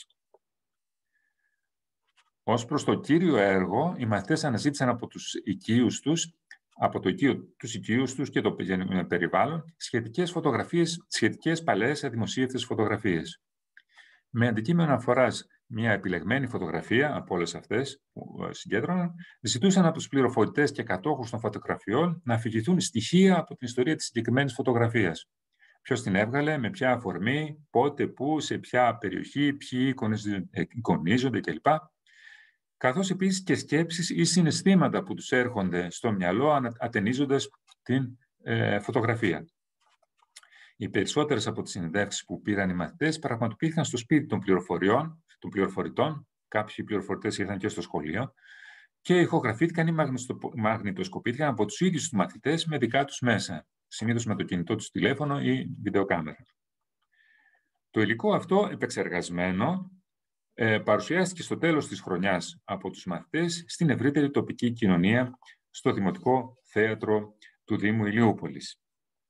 Ως προς το κύριο έργο, οι μαθητές αναζήτησαν από τους οικείους τους, από το οικείο, τους οικείους τους και το περιβάλλον, σχετικές φωτογραφίες, σχετικές παλαιές αδημοσίευτες φωτογραφίες. Με αντικείμενο αναφοράς μια επιλεγμένη φωτογραφία από όλες αυτές που συγκέντρωναν, ζητούσαν από τους πληροφορητές και κατόχους των φωτογραφιών να αφηγηθούν στοιχεία από την ιστορία της συγκεκριμένης φωτογραφίας. Ποιος την έβγαλε, με ποια αφορμή, πότε, πού, σε ποια περιοχή, ποιοι εικονίζονται κλπ. Καθώς επίσης και σκέψεις ή συναισθήματα που τους έρχονται στο μυαλό ατενίζοντας την ε, φωτογραφία. Οι περισσότερες από τις συνεντεύξεις που πήραν οι μαθητές πραγματοποιήθηκαν στο σπίτι των πληροφοριών, των πληροφορητών, κάποιοι πληροφορητές ήρθαν και στο σχολείο, και ηχογραφήθηκαν ή μαγνητοσκοπήθηκαν από τους ίδιους τους μαθητές με δικά τους μέσα, συνήθως με το κινητό τους τηλέφωνο ή βιντεοκάμερα. Το υλικό αυτό επεξεργασμένο ε, παρουσιάστηκε στο τέλος της χρονιάς από τους μαθητές στην ευρύτερη τοπική κοινωνία, στο Δημοτικό Θέατρο του Δήμου Ηλιούπολης.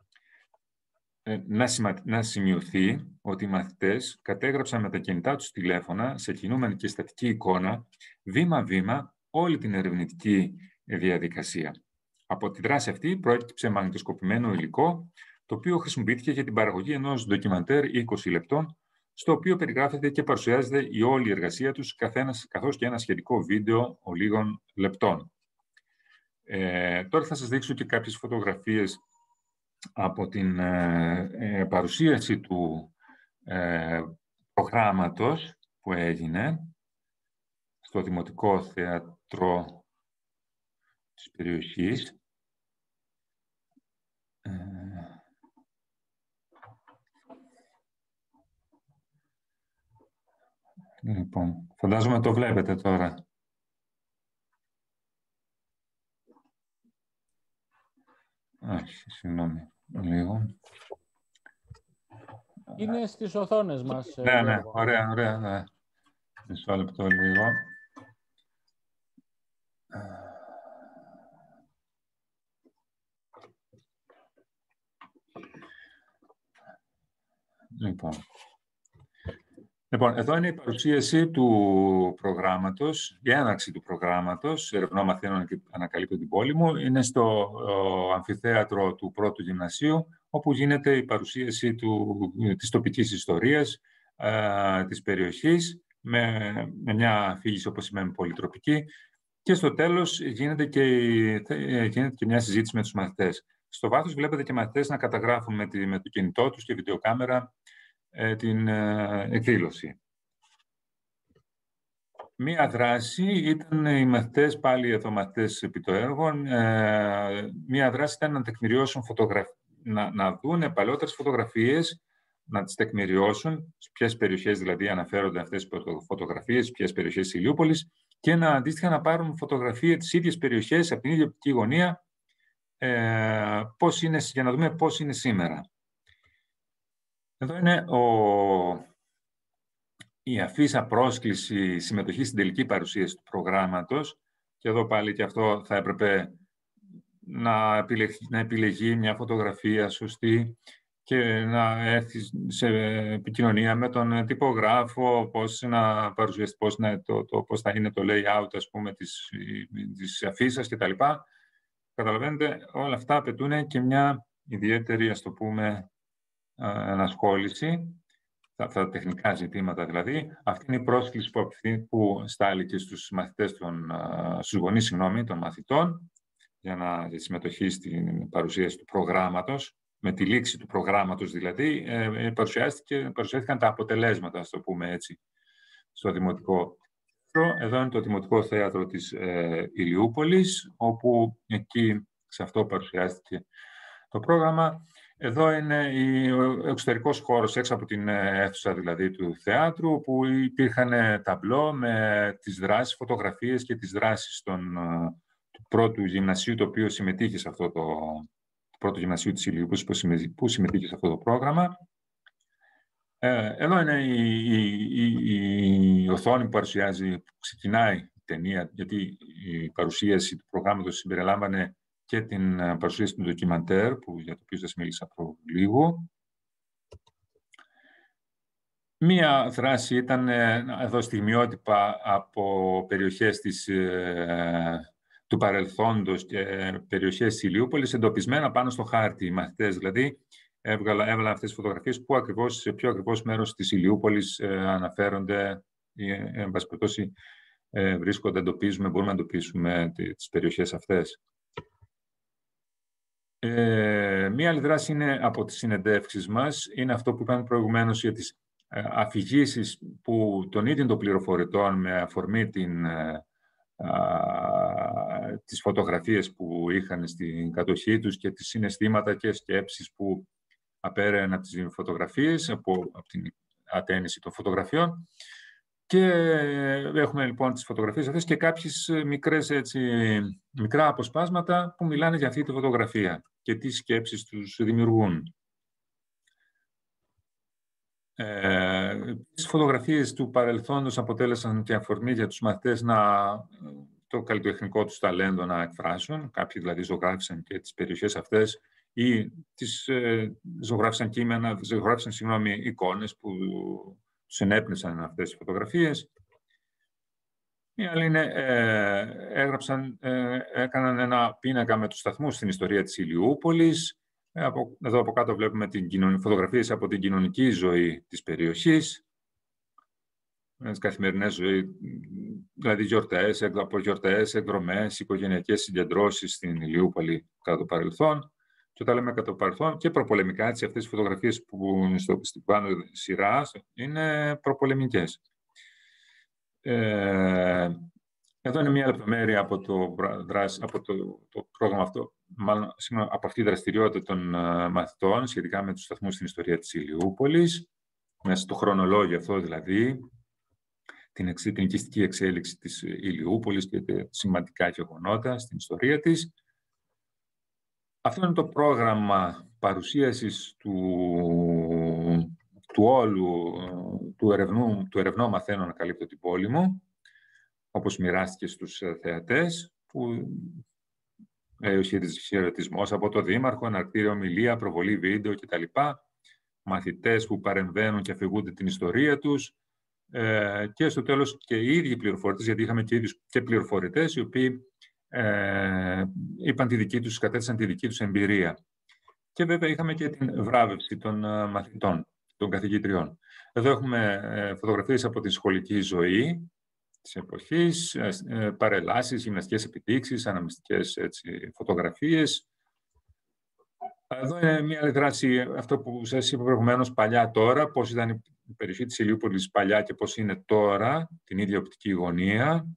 Να, σημα... να σημειωθεί ότι οι μαθητές κατέγραψαν με τα κινητά τους τηλέφωνα σε κινούμενη και στατική εικόνα βήμα-βήμα όλη την ερευνητική διαδικασία. Από τη δράση αυτή προέκυψε μαγνητοσκοπημένο υλικό, το οποίο χρησιμοποιήθηκε για την παραγωγή ενός ντοκιμαντέρ είκοσι λεπτών, στο οποίο περιγράφεται και παρουσιάζεται η όλη εργασία τους, καθένας, καθώς και ένα σχετικό βίντεο ολίγων λεπτών. Ε, τώρα θα σας δείξω και κάποιες φωτογραφίες από την ε, παρουσίαση του ε, προγράμματος που έγινε στο Δημοτικό Θέατρο της περιοχής. Ε, λοιπόν, φαντάζομαι το βλέπετε τώρα. Όχι, συγγνώμη, λίγο. Είναι στις οθόνες μας. Ναι, ναι, ωραία, ωραία, ναι. Μισό λεπτό λίγο. Λοιπόν. Λοιπόν, εδώ είναι η παρουσίαση του προγράμματος, η έναρξη του προγράμματος «Ερευνώ, μαθαίνω και ανακαλύπτω την πόλη μου». Είναι στο ο, αμφιθέατρο του πρώτου γυμνασίου, όπου γίνεται η παρουσίαση του, της τοπικής ιστορίας ε, της περιοχής, με, με μια αφήγηση, όπως σημαίνει, πολυτροπική. Και στο τέλος γίνεται και, γίνεται και μια συζήτηση με τους μαθητές. Στο βάθος βλέπετε και μαθητές να καταγράφουν με, τη, με το κινητό τους και βιντεοκάμερα την εκδήλωση. Μία δράση ήταν οι μαθητές, πάλι εδώ μαθητές επί το έργο, ε, μία δράση ήταν να τεκμηριώσουν φωτογραφίες, να, να δουν παλαιότερες φωτογραφίες, να τις τεκμηριώσουν, σε ποιες περιοχές δηλαδή αναφέρονται αυτές οι φωτογραφίες, ποιες περιοχές της Ηλιούπολης, και να αντίστοιχα να πάρουν φωτογραφία τις ίδιες περιοχές από την ίδια οπτική γωνία, ε, πώς είναι, για να δούμε πώς είναι σήμερα. Εδώ είναι ο, η αφίσα πρόσκληση συμμετοχή στην τελική παρουσίαση του προγράμματος, και εδώ πάλι και αυτό θα έπρεπε να επιλεγεί, να επιλεγεί μια φωτογραφία σωστή και να έρθει σε επικοινωνία με τον τυπογράφο, πώς να παρουσιαστεί, πώς, να, το, το, πώς θα είναι το layout, ας πούμε, της, της αφίσας κτλ. Καταλαβαίνετε, όλα αυτά απαιτούν και μια ιδιαίτερη, ας το πούμε, ανασχόληση, αυτά τα τεχνικά ζητήματα δηλαδή. Αυτή είναι η πρόσκληση που, που στάληκε στους μαθητές των, στους γονείς, συγγνώμη, των μαθητών, για να για συμμετοχή στην παρουσίαση του προγράμματος. Με τη λήξη του προγράμματος δηλαδή, ε, παρουσιάστηκαν τα αποτελέσματα, ας το πούμε έτσι, στο Δημοτικό Θέατρο. Εδώ είναι το Δημοτικό Θέατρο της ε, Ηλιούπολης, όπου εκεί σε αυτό παρουσιάστηκε το πρόγραμμα. Εδώ είναι ο εξωτερικός χώρος, έξω από την αίθουσα δηλαδή του θεάτρου, που υπήρχαν ταμπλό με τις δράσεις, φωτογραφίες και τις δράσεις των, του πρώτου γυμνασίου, το οποίο συμμετείχε σε αυτό το, το πρώτο γυμνασίου της Ηλιούπολης, που συμμετείχε σε αυτό το πρόγραμμα. Ε, εδώ είναι η, η, η, η οθόνη που παρουσιάζει, που ξεκινάει η ταινία, γιατί η παρουσίαση του προγράμματος συμπεριλάμβανε και την παρουσίαση του ντοκιμαντέρ, που, για το οποίο σας μίλησα προ λίγο. Μία δράση ήταν εδώ στιγμιότυπα από περιοχές της, ε, του παρελθόντος και περιοχές της Ηλιούπολης, εντοπισμένα πάνω στο χάρτη. Οι μαθητές δηλαδή έβγαλαν, έβγαλαν αυτές τις φωτογραφίες που ακριβώς, σε ποιο ακριβώς μέρος της Ηλιούπολης ε, αναφέρονται ή, εν πάση περιπτώσει, ε, βρίσκονται, εντοπίζουμε, μπορούμε να εντοπίσουμε τις περιοχές αυτές. Ε, μία άλλη δράση είναι από τις συνεντεύξεις μας, είναι αυτό που είπαμε προηγουμένως για τις ε, αφηγήσεις που των ίδιων των πληροφορητών με αφορμή την, ε, α, τις φωτογραφίες που είχαν στην κατοχή τους και τις συναισθήματα και σκέψεις που απέραιαν από τις φωτογραφίες, από, από την ατένιση των φωτογραφιών. Και έχουμε λοιπόν τις φωτογραφίες αυτές και κάποιες μικρές, έτσι, μικρά αποσπάσματα που μιλάνε για αυτή τη φωτογραφία και τι σκέψεις τους δημιουργούν. Ε, τις φωτογραφίες του παρελθόντος αποτέλεσαν και αφορμή για τους μαθητές να το καλλιτεχνικό τους ταλέντο να εκφράσουν. Κάποιοι δηλαδή ζωγράφησαν και τις περιοχές αυτές ή τις ε, ζωγράφησαν κείμενα, ζωγράφησαν συγγνώμη, εικόνες που τους ενέπνευσαν αυτές τις φωτογραφίες. Οι άλλοι είναι, ε, έγραψαν, ε, έκαναν ένα πίνακα με τους σταθμούς στην ιστορία της Ηλιούπολης. Ε, από, εδώ από κάτω βλέπουμε την φωτογραφίες από την κοινωνική ζωή της περιοχής, τις καθημερινές ζωή, δηλαδή γιορτές, από γιορτές, εκδρομές, οικογενειακές συγκεντρώσεις στην Ηλιούπολη κατά το παρελθόν. Και όταν λέμε κατά το παρελθόν και προπολεμικά, έτσι, αυτές οι φωτογραφίες που είναι στο, στην πάνω σειρά είναι προπολεμικές. Ε, εδώ είναι μια λεπτομέρεια από το, από το, το πρόγραμμα αυτό, μάλλον από αυτή τη δραστηριότητα των uh, μαθητών σχετικά με τους σταθμούς στην ιστορία της Ηλιούπολης, μέσα στο χρονολόγιο αυτό δηλαδή, την, εξ, την οικιστική εξέλιξη της Ηλιούπολης και τα σημαντικά γεγονότα στην ιστορία της. Αυτό είναι το πρόγραμμα παρουσίασης του, του όλου του ερευνού, του ερευνό μαθαίνω να καλύπτω την πόλη μου, όπως μοιράστηκε στους θεατές, που ο χαιρετισμός από το Δήμαρχο, αναρτήρια ομιλία, προβολή βίντεο κτλ. Μαθητές που παρεμβαίνουν και αφηγούνται την ιστορία τους ε, και στο τέλος και οι ίδιοι πληροφορητές, γιατί είχαμε και ίδιους και πληροφορητές οι οποίοι ε, είπαν τη δική τους, κατέθεσαν τη δική τους εμπειρία. Και βέβαια είχαμε και την βράβευση των uh, μαθητών, των καθηγητριών. Εδώ έχουμε uh, φωτογραφίες από τη σχολική ζωή της εποχής, uh, παρελάσεις, γυμναστικές επιδείξεις, αναμνηστικές, έτσι, φωτογραφίες. Εδώ είναι μια άλλη δράση, αυτό που σας είπα προηγουμένως, παλιά τώρα, πώς ήταν η περιοχή της Ηλιούπολης παλιά και πώς είναι τώρα, την ίδια οπτική γωνία.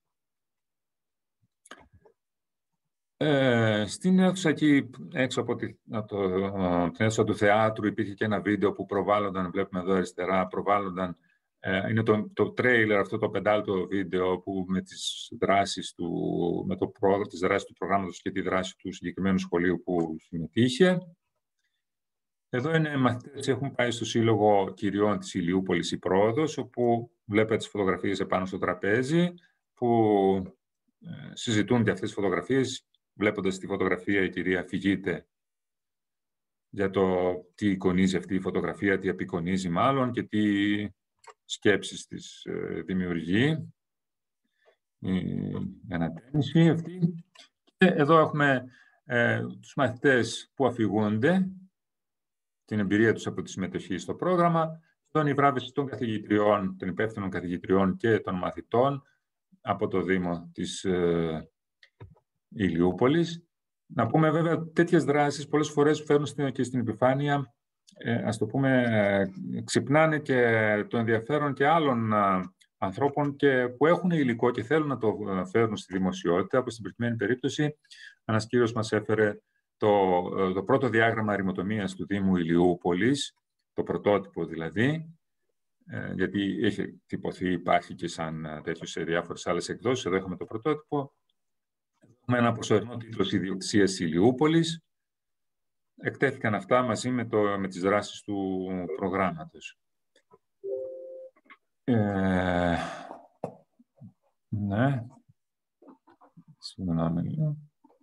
Ε, στην αίθουσα εκεί, έξω από, τη, από το, την αίθουσα του θεάτρου, υπήρχε και ένα βίντεο που προβάλλονταν, βλέπουμε εδώ αριστερά, προβάλλονταν, ε, είναι το, το τρέιλερ, αυτό το πεντάλεπτο βίντεο που με τις δράσεις του, με το προ, τις δράσεις του προγράμματος και τη δράση του συγκεκριμένου σχολείου που συμμετείχε. Εδώ είναι μαθητές που έχουν πάει στο Σύλλογο Κυριών της Ηλιούπολης η Πρόοδος, όπου βλέπετε τις φωτογραφίες επάνω στο τραπέζι, που ε, συζητούνται αυτές τις φωτογραφίες. Βλέποντας τη φωτογραφία, η κυρία φυγείται για το τι εικονίζει αυτή η φωτογραφία, τι απεικονίζει μάλλον και τι σκέψεις της ε, δημιουργεί. Η ανατένιση αυτή. Και εδώ έχουμε ε, τους μαθητές που αφηγούνται, την εμπειρία τους από τη συμμετοχή στο πρόγραμμα. Εδώ είναι η βράβευση των καθηγητριών, των υπεύθυνων καθηγητριών και των μαθητών από το Δήμο της ε, Ηλιούπολης. Να πούμε βέβαια τέτοιες δράσεις πολλές φορές φέρνουν και στην επιφάνεια, ε, ας το πούμε, ε, ξυπνάνε και το ενδιαφέρον και άλλων ε, ανθρώπων και που έχουν υλικό και θέλουν να το φέρουν στη δημοσιότητα. Όπως στην προκειμένη περίπτωση, ένας κύριος μας έφερε το, ε, το πρώτο διάγραμμα ερημοτομίας του Δήμου Ηλιούπολης, το πρωτότυπο δηλαδή, ε, γιατί έχει τυπωθεί, υπάρχει και σαν τέτοιο σε διάφορες άλλες εκδόσεις. Εδώ έχουμε το πρωτότυπο. Με ένα προσωρινό τίτλο «Ιδιοκτησίας Ηλιούπολης». Εκτέθηκαν αυτά μαζί με, το, με τις δράσεις του προγράμματος. Ε, ναι. Συγγνώμη λίγο.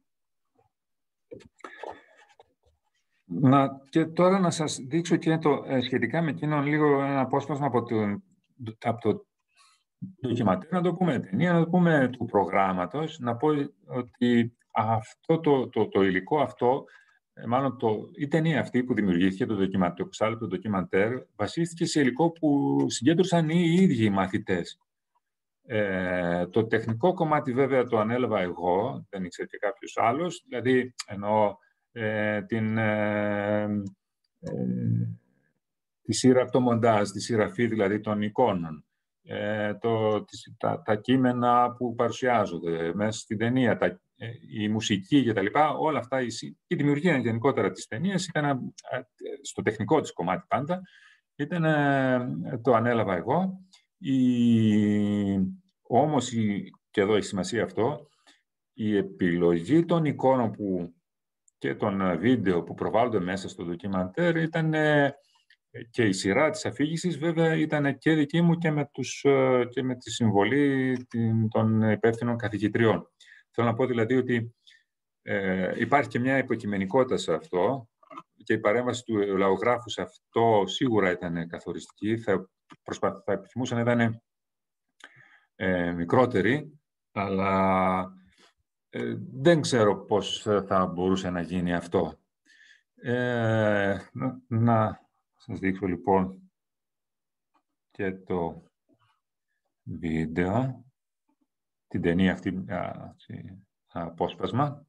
Να, και τώρα να σας δείξω και το, ε, σχετικά με εκείνον λίγο ένα απόσπασμα από το, από το ντοκιματέρ, να το πούμε ταινία, να το πούμε του προγράμματος, να πω ότι αυτό το, το, το υλικό αυτό, μάλλον το, η ταινία αυτή που δημιουργήθηκε, το ντοκιματέρ, το εξάλληπτο ντοκιματέρ, βασίστηκε σε υλικό που συγκέντρωσαν οι ίδιοι οι μαθητές. Ε, το τεχνικό κομμάτι βέβαια το ανέλαβα εγώ, δεν ήξερε και κάποιος άλλος, δηλαδή εννοώ ε, την, ε, ε, τη σειρά, το μοντάζ, τη σειραφή δηλαδή των εικόνων. Ε, το, τις, τα, τα κείμενα που παρουσιάζονται μέσα στην ταινία, τα, ε, η μουσική και τα λοιπά, όλα αυτά, η, η δημιουργία γενικότερα της ταινίας ήταν, ε, στο τεχνικό της κομμάτι πάντα, ήταν, ε, το ανέλαβα εγώ. Η, όμως, η, και εδώ έχει σημασία αυτό, η επιλογή των εικόνων που, και των βίντεο που προβάλλονται μέσα στο ντοκιμαντέρ ήταν... Ε, και η σειρά της αφήγησης βέβαια ήταν και δική μου και με, τους, και με τη συμβολή των υπεύθυνων καθηγητριών. Θέλω να πω δηλαδή ότι ε, υπάρχει και μια υποκειμενικότητα σε αυτό και η παρέμβαση του λαογράφου σε αυτό σίγουρα ήταν καθοριστική. Θα, προσπαθ, θα επιθυμούσα να ήταν ε, μικρότερη, αλλά ε, δεν ξέρω πώς θα μπορούσε να γίνει αυτό. Ε, να... να σας δείξω λοιπόν και το βίντεο, την ταινία αυτή, α, απόσπασμα.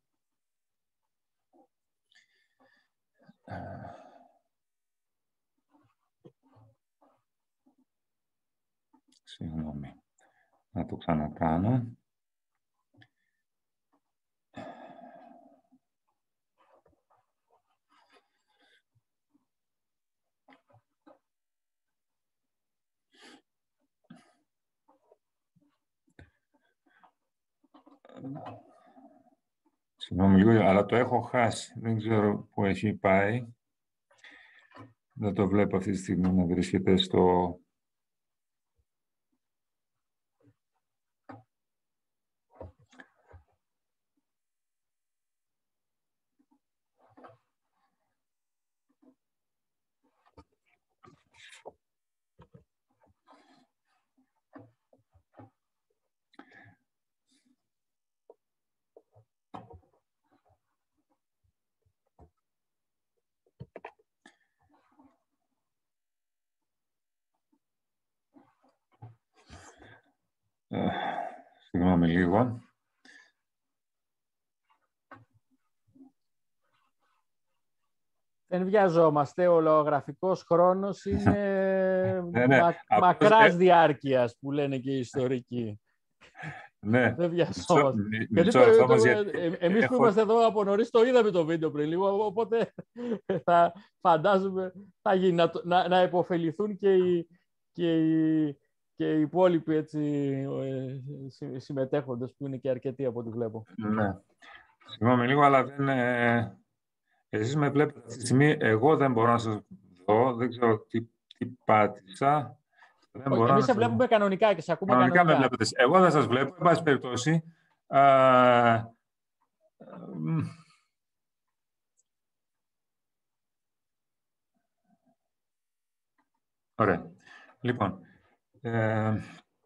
Συγγνώμη, να το ξανακάνω. Συγγνώμη λίγο, αλλά το έχω χάσει. Δεν ξέρω πού έχει πάει. Δεν το βλέπω αυτή τη στιγμή να βρίσκεται στο... Ε, συγγνώμη λίγο. Δεν βιαζόμαστε. Ο λαογραφικός χρόνος είναι ναι, ναι. Μα, μακράς διάρκειας που λένε και οι ιστορικοί. Ναι. Δεν βιαζόμαστε. Γιατί Μισό το, λεπτό το, όμως, γιατί ε, εμείς έχω... που είμαστε εδώ από νωρίς το είδαμε το βίντεο πριν λίγο, οπότε θα φαντάζομαι θα γίνει, να, να, να υποφεληθούν και οι, και οι, και οι υπόλοιποι έτσι, ε, συμμετέχοντες που είναι και αρκετοί από ό,τι βλέπω. Ναι. Συγγνώμη λίγο, αλλά δεν... Ε... Εσείς με βλέπετε αυτή τη στιγμή, εγώ δεν μπορώ να σας δω, δεν ξέρω τι, τι πάτησα. Δεν Όχι, μπορώ εμείς να σε σας... βλέπουμε κανονικά και σε ακούμε Κανονικά κανονικά. με βλέπετε. Εγώ δεν σας βλέπω, εν πάση περιπτώσει. Α, ωραία. Λοιπόν, ε,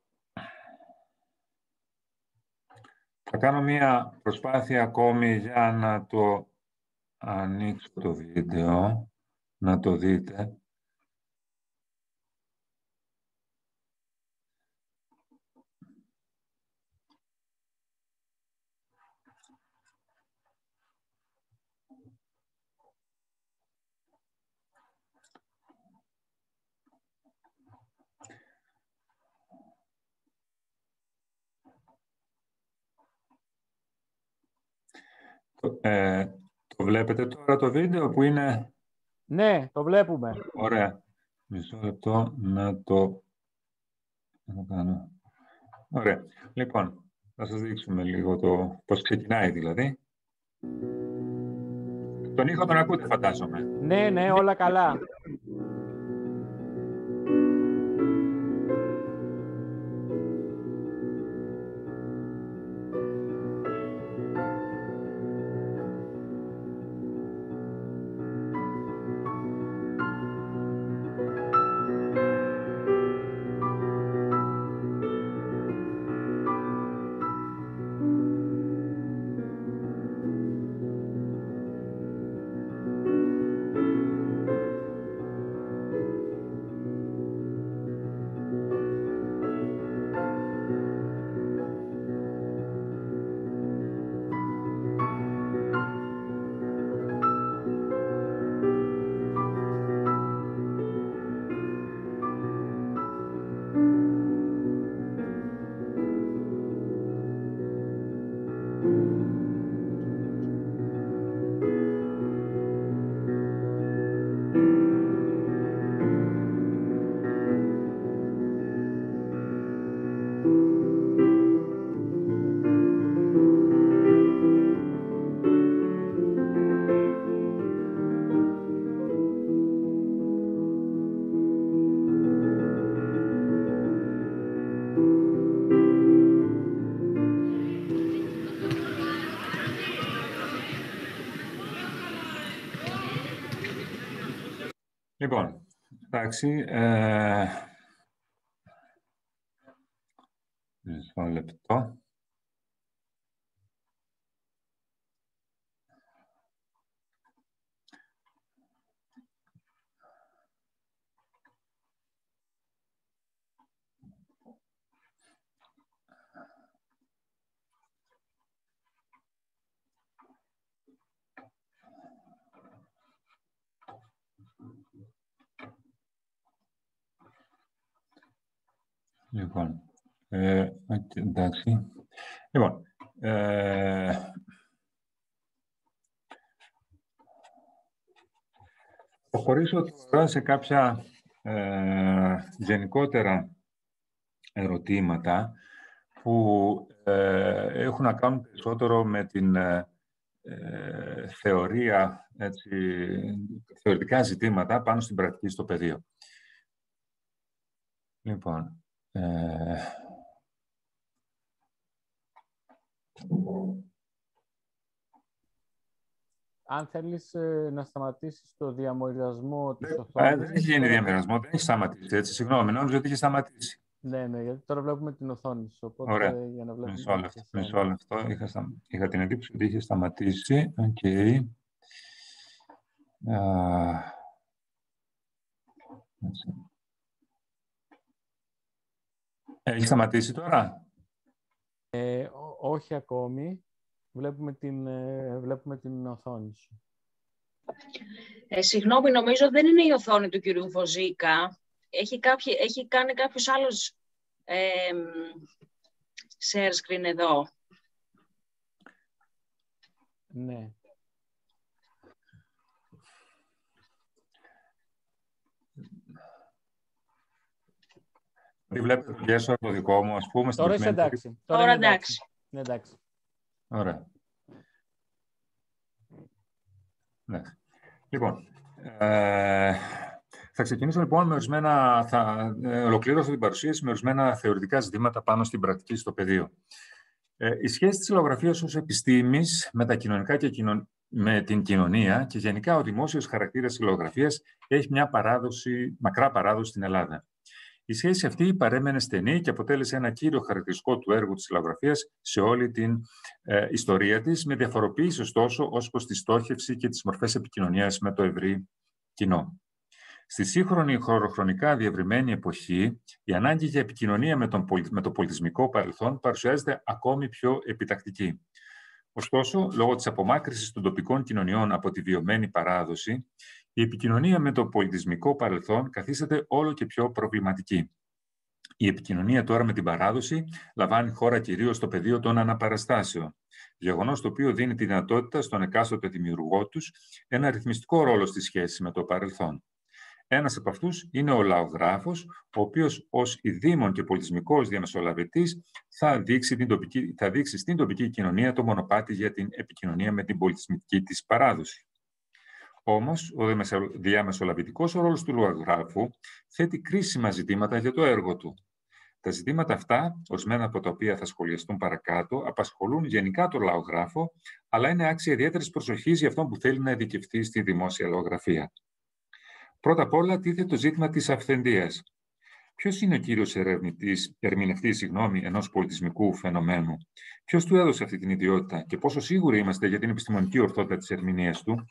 θα κάνω μία προσπάθεια ακόμη για να το ανοίξω το βίντεο, να το δείτε. Ε, το βλέπετε τώρα το βίντεο που είναι... Ναι, το βλέπουμε. Ωραία. Μισό λεπτό να το... Να το κάνω. Ωραία. Λοιπόν, θα σας δείξουμε λίγο το πώς ξεκινάει δηλαδή. Τον ήχο τον ακούτε φαντάζομαι. Ναι, ναι, όλα καλά. Λοιπόν, εντάξει, ε, μισό λεπτό. Λοιπόν, ε, εντάξει. Λοιπόν, ε, προχωρήσω τώρα σε κάποια ε, γενικότερα ερωτήματα που ε, έχουν να κάνουν περισσότερο με την ε, ε, θεωρία, έτσι, θεωρητικά ζητήματα πάνω στην πρακτική στο πεδίο. Λοιπόν, ε, Αν θέλεις ε, να σταματήσεις το διαμοιρασμό της δεν, οθόνης... δεν έχει γίνει διαμοιρασμό, δεν έχει σταματήσει, έτσι, συγγνώμη, νόμιζα ότι είχε σταματήσει. Ναι, ναι, γιατί τώρα βλέπουμε την οθόνη σου, οπότε Ωραία. για να βλέπουμε Μισό λεπτό, και μισό λεπτό. Είχα, στα... είχα την εντύπωση ότι είχε σταματήσει. Οκ. Okay. Uh... Έχει σταματήσει τώρα? Ε, ό, όχι ακόμη. Βλέπουμε την, ε, βλέπουμε την οθόνη σου. Ε, συγγνώμη, νομίζω δεν είναι η οθόνη του κυρίου Βοζίκα. έχει, κάποιοι, έχει κάνει κάποιος άλλος ε, share screen εδώ. Ναι. Δεν βλέπετε το διάσω από το δικό μου, ας πούμε. Τώρα είσαι εντάξει. Τώρα, Τώρα εντάξει. Ναι, εντάξει. Ωραία. Ναι. Λοιπόν, ε, θα ξεκινήσω λοιπόν με ορισμένα, θα ε, ολοκλήρωσω την παρουσίαση με ορισμένα θεωρητικά ζητήματα πάνω στην πρακτική στο πεδίο. Ε, η σχέση της λαογραφίας ως επιστήμης με τα κοινωνικά και κοινων... με την κοινωνία και γενικά ο δημόσιος χαρακτήρας της λαογραφίας έχει μια παράδοση, μακρά παράδοση στην Ελλάδα. Η σχέση αυτή παρέμενε στενή και αποτέλεσε ένα κύριο χαρακτηριστικό του έργου της λαογραφίας σε όλη την ε, ιστορία της, με διαφοροποίηση ωστόσο ως προς τη στόχευση και τις μορφές επικοινωνίας με το ευρύ κοινό. Στη σύγχρονη χωροχρονικά διευρυμένη εποχή, η ανάγκη για επικοινωνία με, τον, με το πολιτισμικό παρελθόν παρουσιάζεται ακόμη πιο επιτακτική. Ωστόσο, λόγω της απομάκρυσης των τοπικών κοινωνιών από τη βιωμένη παράδοση, η επικοινωνία με το πολιτισμικό παρελθόν καθίσταται όλο και πιο προβληματική. Η επικοινωνία τώρα με την παράδοση λαμβάνει χώρα κυρίως στο πεδίο των αναπαραστάσεων, γεγονός το οποίο δίνει τη δυνατότητα στον εκάστοτε δημιουργό τους ένα ρυθμιστικό ρόλο στη σχέση με το παρελθόν. Ένας από αυτούς είναι ο λαογράφος, ο οποίος ως ειδήμων και πολιτισμικός διαμεσολαβητής θα δείξει, την τοπική, θα δείξει στην τοπική κοινωνία το μονοπάτι για την επικοινωνία με την πολιτισμική της παράδοση. Όμως, ο διαμεσολαβητικός ρόλος του λαογράφου θέτει κρίσιμα ζητήματα για το έργο του. Τα ζητήματα αυτά, ορισμένα από τα οποία θα σχολιαστούν παρακάτω, απασχολούν γενικά τον λαογράφο, αλλά είναι άξια ιδιαίτερης προσοχής για αυτόν που θέλει να ειδικευτεί στη δημόσια λαογραφία. Πρώτα απ' όλα, τίθεται το ζήτημα της αυθεντίας. Ποιος είναι ο κύριος ερευνητής, ερμηνευτής συγγνώμη, ενός πολιτισμικού φαινομένου? Ποιος του έδωσε αυτή την ιδιότητα και πόσο σίγουροι είμαστε για την επιστημονική ορθότητα της ερμηνείας του?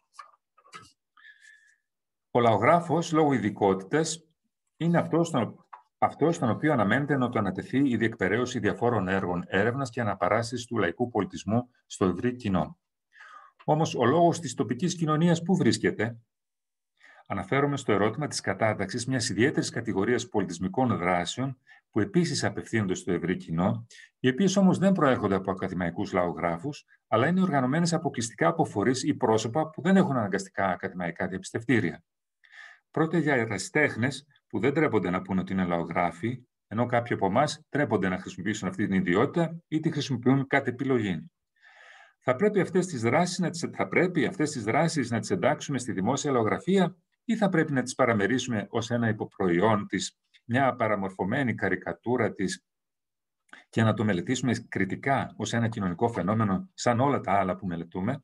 Ο λαογράφος, λόγω ειδικότητας, είναι αυτός στον, αυτός στον οποίο αναμένεται να του ανατεθεί η διεκπεραίωση διαφόρων έργων έρευνας και αναπαράστασης του λαϊκού πολιτισμού στο ευρύ κοινό. Όμως, ο λόγος της τοπικής κοινωνίας πού βρίσκεται? Αναφέρομαι στο ερώτημα της κατάταξης μιας ιδιαίτερης κατηγορίας πολιτισμικών δράσεων που επίσης απευθύνονται στο ευρύ κοινό, οι οποίες όμως δεν προέρχονται από ακαδημαϊκούς λαογράφους, αλλά είναι οργανωμένες αποκλειστικά από φορείς ή πρόσωπα που δεν έχουν αναγκαστικά ακαδημαϊκά διαπιστευτήρια. Πρόκειται για ερασιτέχνες που δεν τρέπονται να πούνε ότι είναι λαογράφοι, ενώ κάποιοι από εμάς τρέπονται να χρησιμοποιήσουν αυτή την ιδιότητα ή τη χρησιμοποιούν κατ' επιλογή. Θα πρέπει αυτές τις δράσεις να τις, θα πρέπει αυτές τις δράσεις να τις εντάξουμε στη δημόσια λαογραφία ή θα πρέπει να τις παραμερίσουμε ως ένα υποπροϊόν της, μια παραμορφωμένη καρικατούρα της και να το μελετήσουμε κριτικά ως ένα κοινωνικό φαινόμενο σαν όλα τα άλλα που μελετούμε?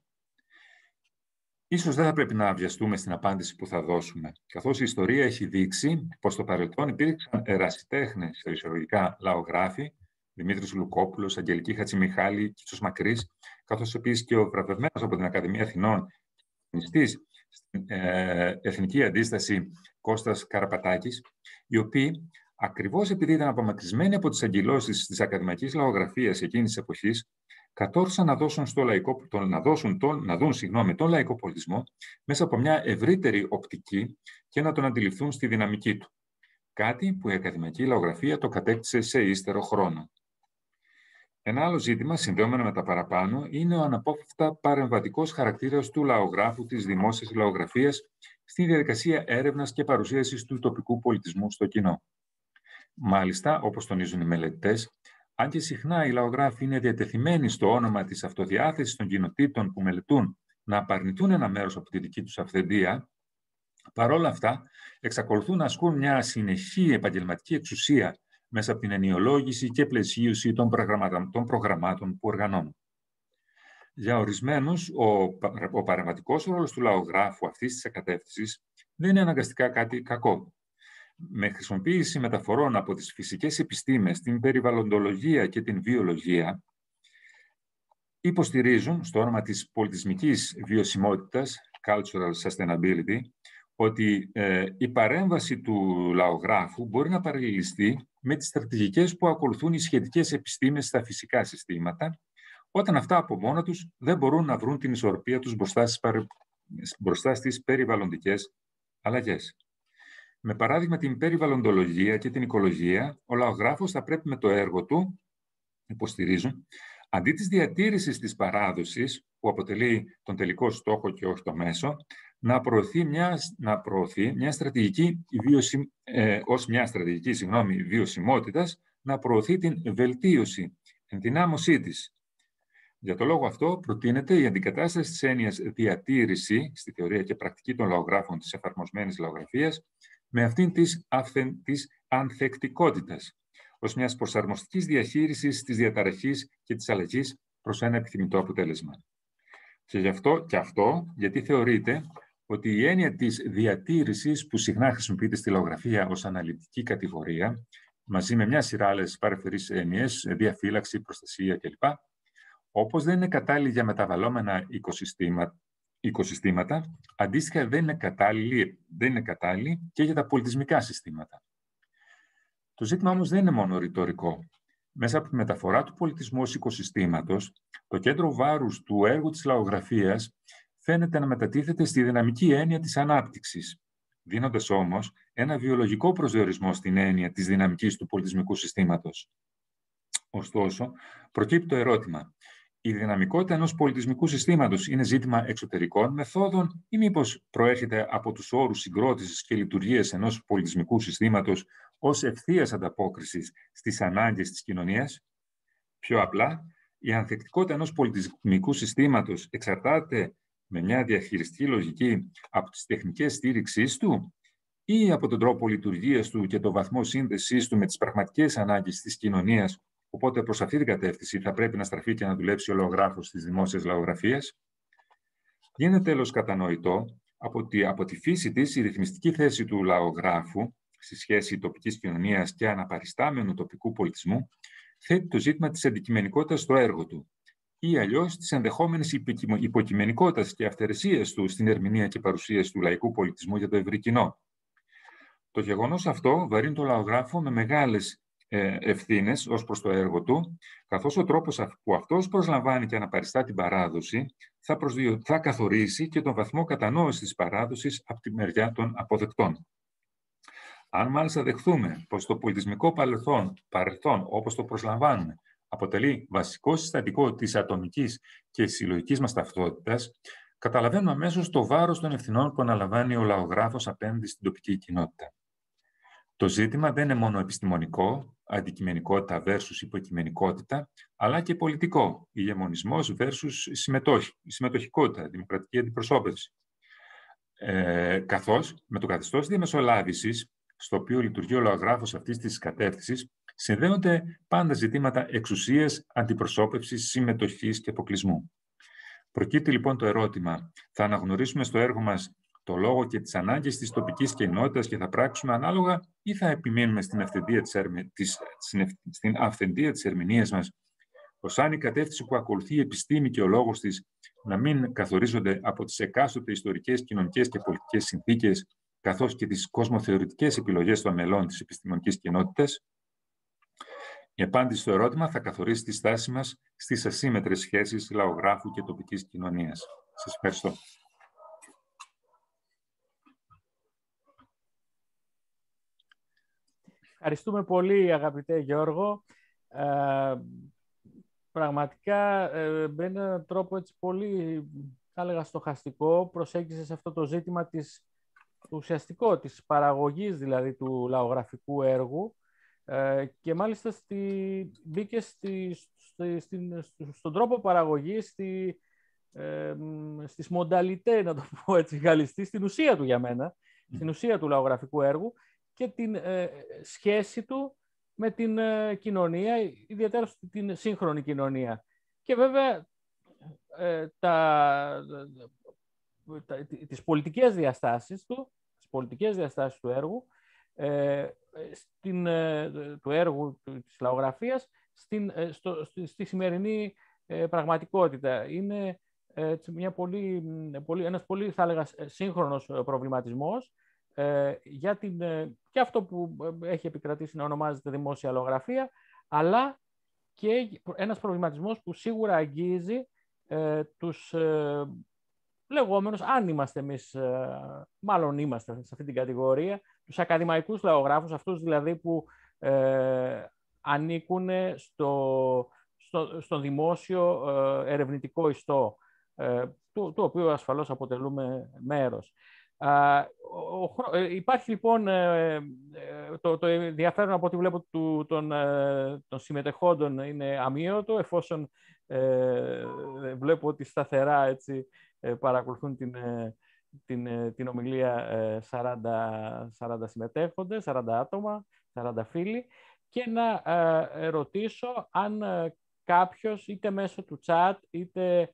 Ίσως δεν θα πρέπει να βιαστούμε στην απάντηση που θα δώσουμε, καθώς η ιστορία έχει δείξει πως στο παρελθόν υπήρξαν ερασιτέχνες, εισαγωγικά λαογράφοι, Δημήτρης Λουκόπουλος, Αγγελική Χατζημιχάλη, Κίτσος Μακρύς, καθώς επίσης και ο βραβευμένος από την Ακαδημία Αθηνών στην ε, Εθνική Αντίσταση Κώστας Καραπατάκης, οι οποίοι, ακριβώς επειδή ήταν απομακρυσμένοι από τις αγκυλώσεις της ακαδημαϊκής λαογραφίας εκείνης της εποχής, κατόρθωσαν να δώσουν, στο λαϊκό, τον, να δώσουν τον, να δουν συγγνώμη, τον λαϊκό πολιτισμό μέσα από μια ευρύτερη οπτική και να τον αντιληφθούν στη δυναμική του. Κάτι που η ακαδημαϊκή λαογραφία το κατέκτησε σε ύστερο χρόνο. Ένα άλλο ζήτημα, συνδεόμενο με τα παραπάνω, είναι ο αναπόφευκτα παρεμβατικός χαρακτήρας του λαογράφου της δημόσιας λαογραφίας στη διαδικασία έρευνας και παρουσίασης του τοπικού πολιτισμού στο κοινό. Μάλιστα, όπως τονίζουν οι μελετητές, αν και συχνά οι λαογράφοι είναι διατεθειμένοι στο όνομα της αυτοδιάθεσης των κοινοτήτων που μελετούν να απαρνηθούν ένα μέρος από τη δική τους αυθεντία, παρόλα αυτά εξακολουθούν να ασκούν μια συνεχή επαγγελματική εξουσία μέσα από την ενιολόγηση και πλαισίωση των προγραμμάτων, των προγραμμάτων που οργανώνουν. Για ορισμένους, ο, ο παρεμβατικός ρόλος του λαογράφου αυτής της εκατεύθυνσης δεν είναι αναγκαστικά κάτι κακό. Με χρησιμοποίηση μεταφορών από τις φυσικές επιστήμες, την περιβαλλοντολογία και την βιολογία, υποστηρίζουν στο όνομα της πολιτισμικής βιωσιμότητας, cultural sustainability, ότι ε, η παρέμβαση του λαογράφου μπορεί να παραλληλιστεί με τις στρατηγικές που ακολουθούν οι σχετικές επιστήμες στα φυσικά συστήματα, όταν αυτά από μόνα τους δεν μπορούν να βρουν την ισορροπία τους μπροστά στις, παρε... μπροστά στις περιβαλλοντικές αλλαγές. Με παράδειγμα την περιβαλλοντολογία και την οικολογία, ο λαογράφος θα πρέπει με το έργο του, υποστηρίζουν, αντί της διατήρησης της παράδοσης, που αποτελεί τον τελικό στόχο και όχι το μέσο, να προωθεί μια, να προωθεί μια στρατηγική, βιωσιμ, ε, ως μια στρατηγική συγγνώμη, βιωσιμότητας, να προωθεί την βελτίωση, ενδυνάμωσή της. Για το λόγο αυτό, προτείνεται η αντικατάσταση της έννοιας διατήρηση στη θεωρία και πρακτική των λαογράφων της εφαρμοσμένης λαογραφίας με αυτήν της, αυθεν, της ανθεκτικότητας, ως μιας προσαρμοστικής διαχείρισης της διαταραχής και της αλλαγής προς ένα επιθυμητό αποτέλεσμα. Και γι' αυτό, και αυτό γιατί θεωρείται ότι η έννοια της διατήρησης, που συχνά χρησιμοποιείται στη λαογραφία ως αναλυτική κατηγορία, μαζί με μια σειρά άλλες παρεμφερείς έννοιες, διαφύλαξη, προστασία κλπ., όπως δεν είναι κατάλληλη για μεταβαλλόμενα οικοσυστήματα, οικοσυστήματα αντίστοιχα δεν είναι, κατάλληλη, δεν είναι κατάλληλη και για τα πολιτισμικά συστήματα. Το ζήτημα όμως δεν είναι μόνο ρητορικό. Μέσα από τη μεταφορά του πολιτισμού ως οικοσυστήματος, το κέντρο βάρους του έργου της λαογραφίας φαίνεται να μετατίθεται στη δυναμική έννοια της ανάπτυξης, δίνοντας όμως ένα βιολογικό προσδιορισμό στην έννοια της δυναμικής του πολιτισμικού συστήματος. Ωστόσο, προκύπτει το ερώτημα: η δυναμικότητα ενός πολιτισμικού συστήματος είναι ζήτημα εξωτερικών μεθόδων ή μήπως προέρχεται από τους όρους συγκρότησης και λειτουργίας ενός πολιτισμικού συστήματος ως ευθείας ανταπόκρισης στις ανάγκες της κοινωνίας? Πιο απλά, η ανθεκτικότητα ενός πολιτισμικού συστήματος εξαρτάται με μια διαχειριστική λογική από τις τεχνικές στήριξής του ή από τον τρόπο λειτουργίας του και τον βαθμό σύνδεσής του με τις πραγματικές ανάγκες της κοινωνίας? Οπότε προς αυτή την κατεύθυνση θα πρέπει να στραφεί και να δουλέψει ο λαογράφος της δημόσιας λαογραφίας. Γίνεται τέλος κατανοητό από τη, από τη φύση της η ρυθμιστική θέση του λαογράφου στη σχέση τοπικής κοινωνίας και αναπαριστάμενου τοπικού πολιτισμού θέτει το ζήτημα της αντικειμενικότητας στο έργο του ή αλλιώς της ενδεχόμενης υποκειμενικότητας και αυθαιρεσίας του στην ερμηνεία και παρουσίαση του λαϊκού πολιτισμού για το ευρύ κοινό. Το γεγονός αυτό βαρύνει τον λαογράφο με μεγάλες ευθύνες ως προς το έργο του, καθώς ο τρόπος που αυτός προσλαμβάνει και αναπαριστά την παράδοση θα, προσδιο... θα καθορίσει και τον βαθμό κατανόησης της παράδοσης από τη μεριά των αποδεκτών. Αν μάλιστα δεχθούμε πως το πολιτισμικό παρελθόν, παρελθόν όπως το προσλαμβάνουμε, αποτελεί βασικό συστατικό της ατομικής και συλλογικής μας ταυτότητας, καταλαβαίνουμε αμέσως το βάρος των ευθυνών που αναλαμβάνει ο λαογράφος απέναντι στην τοπική κοινότητα. Το ζήτημα δεν είναι μόνο επιστημονικό, αντικειμενικότητα versus υποκειμενικότητα, αλλά και πολιτικό, ηγεμονισμός versus συμμετοχικότητα, δημοκρατική αντιπροσώπευση. Ε, καθώς με το καθεστώς διαμεσολάβησης, στο οποίο λειτουργεί ο λαογράφος αυτής της κατεύθυνσης, συνδέονται πάντα ζητήματα εξουσίας, αντιπροσώπευσης, συμμετοχής και αποκλεισμού. Προκύπτει λοιπόν το ερώτημα: θα αναγνωρίσουμε στο έργο μας το λόγο και τις ανάγκες της τοπικής κοινότητας και θα πράξουμε ανάλογα, ή θα επιμείνουμε στην αυθεντία της, ερμη... της... στην αυθεντία της ερμηνείας μας, ως αν η κατεύθυνση που ακολουθεί η επιστήμη και ο λόγος της να μην καθορίζονται από τις εκάστοτε ιστορικές, κοινωνικές και πολιτικές συνθήκες, καθώς και τις κοσμοθεωρητικές επιλογές των μελών της επιστημονικής κοινότητας? Η απάντηση στο ερώτημα θα καθορίσει τη στάση μας στις ασύμμετρες σχέσεις λαογράφου και τοπικής κοινωνίας. Σας ευχαριστώ. Ευχαριστούμε πολύ, αγαπητέ Γιώργο. Ε, πραγματικά ε, με έναν τρόπο έτσι πολύ, θα έλεγα, στοχαστικό προσέγγισε σε αυτό το ζήτημα της ουσιαστικό, της παραγωγής δηλαδή του λαογραφικού έργου ε, και μάλιστα στη, μπήκε στη, στη, στην, στον τρόπο παραγωγής, στη, ε, στις μονταλιτέ, να το πω έτσι γαλλιστή, στην ουσία του για μένα, στην ουσία του λαογραφικού έργου και την ε, σχέση του με την ε, κοινωνία, ιδιαίτερα την σύγχρονη κοινωνία. Και βέβαια ε, τα, τα, τις πολιτικές διαστάσεις του, τις πολιτικές διαστάσεις του έργου, ε, στην, ε, του έργου της λαογραφίας, στην, ε, στο, στη, στη σημερινή ε, πραγματικότητα. Είναι ε, μια πολύ, πολύ, ένας πολύ, θα έλεγα, σύγχρονος προβληματισμός ε, για την, ε, και αυτό που έχει επικρατήσει να ονομάζεται δημόσια λαογραφία, αλλά και ένας προβληματισμός που σίγουρα αγγίζει ε, τους ε, λεγόμενους, αν είμαστε εμείς, μάλλον είμαστε σε αυτή την κατηγορία, τους ακαδημαϊκούς λαογράφους, αυτούς δηλαδή που ε, ανήκουν στο, στο, στο δημόσιο ε, ερευνητικό ιστό, ε, του, του οποίου ασφαλώς αποτελούμε μέρος. Uh, ο, ο, υπάρχει λοιπόν ε, το, το ενδιαφέρον από ό,τι βλέπω του, των, ε, των συμμετεχόντων είναι αμύωτο, εφόσον ε, βλέπω ότι σταθερά έτσι, ε, παρακολουθούν την, ε, την, ε, την ομιλία ε, σαράντα, σαράντα συμμετέχοντες, σαράντα άτομα, σαράντα φίλοι, και να ε, ρωτήσω αν ε, κάποιος είτε μέσω του chat είτε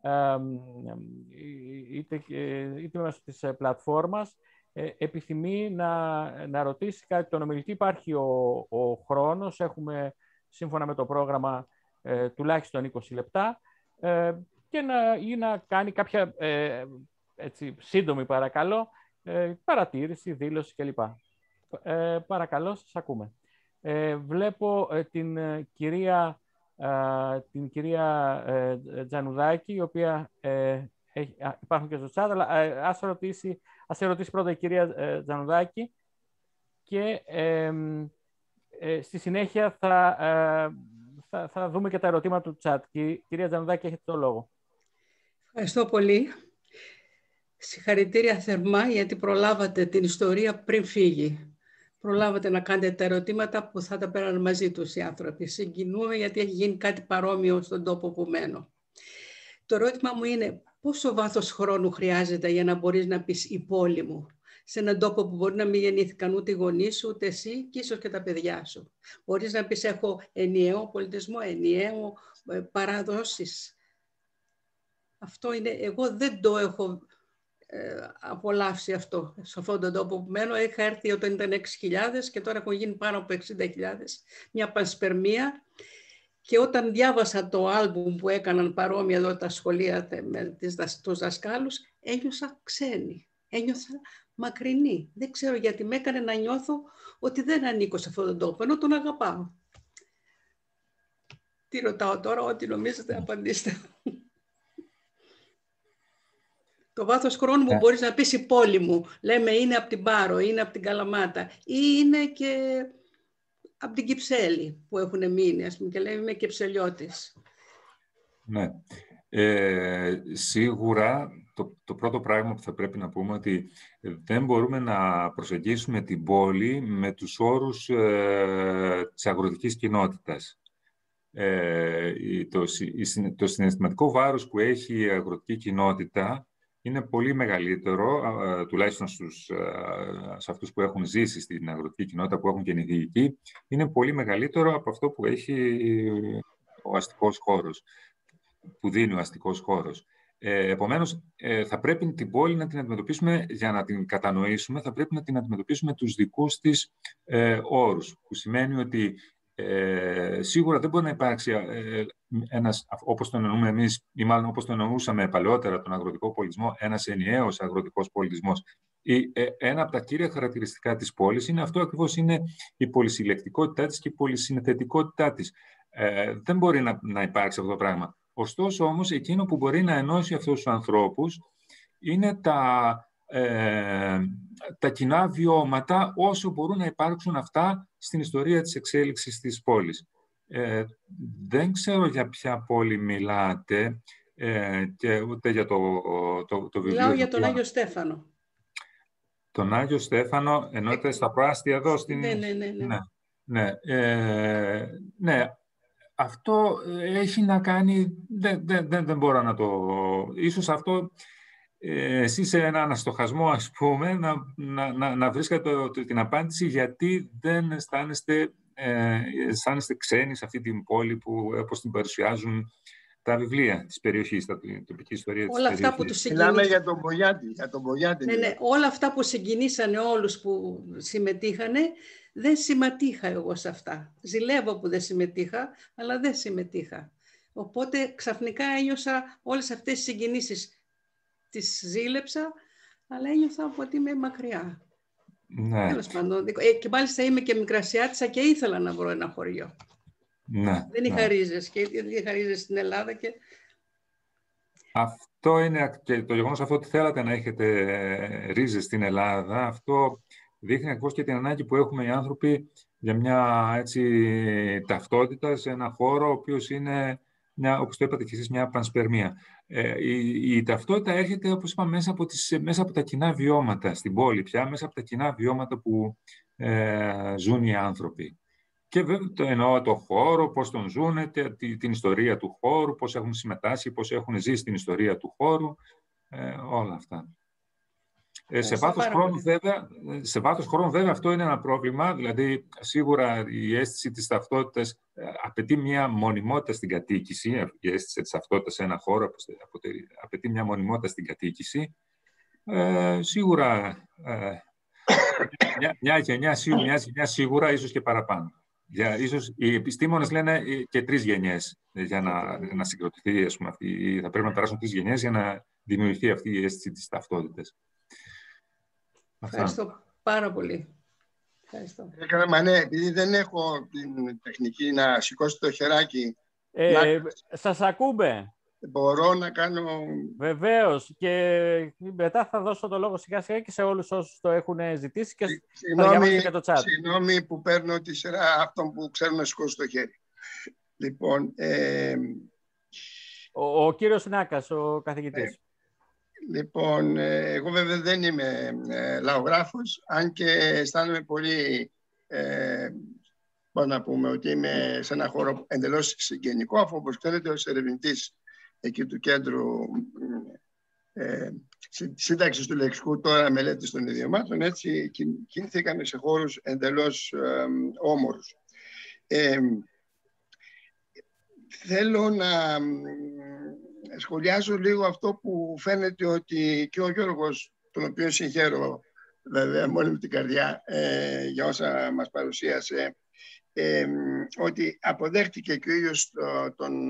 είτε, είτε μέσω της πλατφόρμας επιθυμεί να, να ρωτήσει κάτι τον ομιλητή. Υπάρχει ο, ο χρόνος, έχουμε σύμφωνα με το πρόγραμμα ε, τουλάχιστον είκοσι λεπτά ε, και να, ή να κάνει κάποια ε, έτσι, σύντομη παρακαλώ ε, παρατήρηση, δήλωση κλπ. Ε, παρακαλώ, σας ακούμε. Ε, βλέπω ε, την ε, κυρία Uh, την κυρία uh, Τζανουδάκη, η οποία uh, έχει, uh, υπάρχουν και στο chat, αλλά uh, ας, ρωτήσει, ας ερωτήσει πρώτα η κυρία uh, Τζανουδάκη και uh, uh, στη συνέχεια θα, uh, θα, θα δούμε και τα ερωτήματα του chat. Κυρία Τζανουδάκη, έχετε το λόγο. Ευχαριστώ πολύ. Συγχαρητήρια θερμά, γιατί προλάβατε την ιστορία πριν φύγει. Προλάβατε να κάνετε τα ερωτήματα που θα τα πέραν μαζί τους οι άνθρωποι. Συγκινούμε γιατί έχει γίνει κάτι παρόμοιο στον τόπο που μένω. Το ερώτημα μου είναι πόσο βάθος χρόνου χρειάζεται για να μπορείς να πεις η πόλη μου, σε έναν τόπο που μπορεί να μην γεννήθηκαν ούτε οι γονείς σου, ούτε εσύ και ίσως και τα παιδιά σου. Μπορείς να πεις έχω ενιαίο πολιτισμό, ενιαίο ε, παραδόσεις. Αυτό είναι, εγώ δεν το έχω Ε, απολαύσει αυτό. Σε αυτόν τον τόπο που μένω είχα έρθει όταν ήταν έξι χιλιάδες και τώρα έχουν γίνει πάνω από εξήντα χιλιάδες. Μια πανσπερμία. Και όταν διάβασα το άλμπουμ που έκαναν παρόμοια εδώ τα σχολεία με τις, τους δασκάλους, ένιωσα ξένη, ένιωσα μακρινή. Δεν ξέρω γιατί με έκανε να νιώθω ότι δεν ανήκω σε αυτόν τον τόπο, ενώ τον αγαπάω. Τι ρωτάω τώρα, ό,τι νομίζετε, απαντήστε. Το βάθος χρόνου που yeah. μπορείς να πεις η πόλη μου, λέμε είναι από την Πάρο, είναι από την Καλαμάτα ή είναι και από την Κυψέλη που έχουν μείνει, ας πούμε, και λέμε είμαι Κυψελιώτης. Ναι. Ε, σίγουρα το, το πρώτο πράγμα που θα πρέπει να πούμε ότι δεν μπορούμε να προσεγγίσουμε την πόλη με τους όρους ε, της αγροτικής κοινότητας. Ε, το, το συναισθηματικό βάρος που έχει η αγροτική κοινότητα είναι πολύ μεγαλύτερο, τουλάχιστον στους, σε αυτούς που έχουν ζήσει στην αγροτική κοινότητα, που έχουν γεννηθεί, είναι πολύ μεγαλύτερο από αυτό που έχει ο αστικός χώρος, που δίνει ο αστικός χώρος. Ε, επομένως, ε, θα πρέπει την πόλη να την αντιμετωπίσουμε, για να την κατανοήσουμε, θα πρέπει να την αντιμετωπίσουμε τους δικούς της ε, όρους, που σημαίνει ότι Ε, σίγουρα δεν μπορεί να υπάρξει ε, ένας, όπως το εννοούμε εμείς, ή μάλλον όπως το εννοούσαμε παλαιότερα τον αγροτικό πολιτισμό, ένας ενιαίος αγροτικός πολιτισμός. Η, ε, ένα από τα κύρια χαρακτηριστικά της πόλης είναι αυτό ακριβώς, είναι η πολυσυλλεκτικότητά της και η πολυσυνθετικότητά της. Ε, δεν μπορεί να, να υπάρξει αυτό το πράγμα. Ωστόσο όμως, εκείνο που μπορεί να ενώσει αυτούς τους ανθρώπους είναι τα Ε, τα κοινά βιώματα, όσο μπορούν να υπάρξουν αυτά στην ιστορία της εξέλιξης της πόλης. Ε, δεν ξέρω για ποια πόλη μιλάτε ε, και ούτε για το, το, το βιβλίο. Μιλάω για τον Άγιο Στέφανο. Τον Άγιο Στέφανο, εννοείται στα προάστια εδώ στην... Ναι, ναι, ναι. ναι. ναι, ναι, ε, ναι. Αυτό έχει να κάνει... Δεν, δεν, δεν, δεν μπορώ να το... Ίσως αυτό... Εσείς σε ένα αναστοχασμό, ας πούμε, να, να, να, να βρίσκατε το, το, την απάντηση γιατί δεν αισθάνεστε, ε, αισθάνεστε ξένοι σε αυτή την πόλη που, όπως την παρουσιάζουν τα βιβλία της περιοχής, τα τοπική ιστορία της όλα περιοχής. Αυτά που τους συγκινήσαν... Μιλάμε για τον Μπογιάτη. Για τον Μπογιάτη ναι, ναι, όλα αυτά που συγκινήσανε όλους που συμμετείχανε, δεν συμμετείχα εγώ σε αυτά. Ζηλεύω που δεν συμμετείχα, αλλά δεν συμμετείχα. Οπότε ξαφνικά ένιωσα όλες αυτές τις συγκινήσεις. Τις ζήλεψα, αλλά ένιωθα ότι είμαι μακριά. Ναι. Τέλος πάντων. Ε, και μάλιστα είμαι και μικρασιάτισσα και ήθελα να βρω ένα χωριό. Ναι, δεν είχα ναι. ρίζες και είχα ρίζες στην Ελλάδα. Και... Αυτό είναι και το γεγονός αυτό ότι θέλατε να έχετε ρίζες στην Ελλάδα, αυτό δείχνει ακριβώς και την ανάγκη που έχουμε οι άνθρωποι για μια έτσι, ταυτότητα σε ένα χώρο ο οποίος είναι, μια, όπως το είπατε και εσείς, μια πανσπερμία. Ε, η, η ταυτότητα έρχεται, όπως είπα, μέσα από, τις, μέσα από τα κοινά βιώματα στην πόλη πια, μέσα από τα κοινά βιώματα που ε, ζουν οι άνθρωποι. Και βέβαια το εννοώ το χώρο, πώς τον ζουν, την ιστορία του χώρου, πώς έχουν συμμετάσχει, πώς έχουν ζήσει την ιστορία του χώρου, ε, όλα αυτά. Ε, σε, βάθος χρόνου, βέβαια, σε βάθος χρόνου βέβαια αυτό είναι ένα πρόβλημα, δηλαδή σίγουρα η αίσθηση της ταυτότητας ε, απαιτεί μια μονιμότητα στην κατοίκηση, η αίσθηση της ταυτότητας σε ένα χώρο απαιτεί μια μονιμότητα στην κατοίκηση. Ε, σίγουρα ε, μια, μια, γενιά, μια γενιά σίγουρα, ίσως και παραπάνω. Για, ίσως, οι επιστήμονες λένε και τρεις γενιές για να, να συγκροτηθεί, ας πούμε, αυτή, θα πρέπει να περάσουν τρεις γενιές για να δημιουργηθεί αυτή η αίσθηση της ταυτότητας. Ευχαριστώ πάρα πολύ. Ευχαριστώ. Έκανα, μα ναι, επειδή δεν έχω την τεχνική να σηκώσω το χεράκι. Ε, να... Σας ακούμε. Μπορώ να κάνω... Βεβαίως. Και μετά θα δώσω το λόγο σιγά σιγά και σε όλους όσους το έχουν ζητήσει και συγγνώμη, θα διαβάσω και το chat. Συγγνώμη που παίρνω τη σειρά αυτών που ξέρουν να σηκώσουν το χέρι. Λοιπόν... Ε... Ο, ο κύριος Νάκας, ο καθηγητής. Ε... Λοιπόν, εγώ βέβαια δεν είμαι ε, λαογράφος, αν και αισθάνομαι πολύ, ε, πώς να πούμε, ότι είμαι σε ένα χώρο εντελώς συγγενικό, αφού όπως ξέρετε ως ερευνητής εκεί του κέντρου ε, σύνταξης του λεξικού, τώρα μελέτης των ιδιωμάτων, έτσι κινηθήκαμε σε χώρους εντελώς ε, όμορους. Ε, θέλω να... σχολιάζω λίγο αυτό που φαίνεται ότι και ο Γιώργος, τον οποίο συγχαίρω βέβαια μόλι με την καρδιά ε, για όσα μας παρουσίασε, ε, ότι αποδέχτηκε και ο ίδιος τον,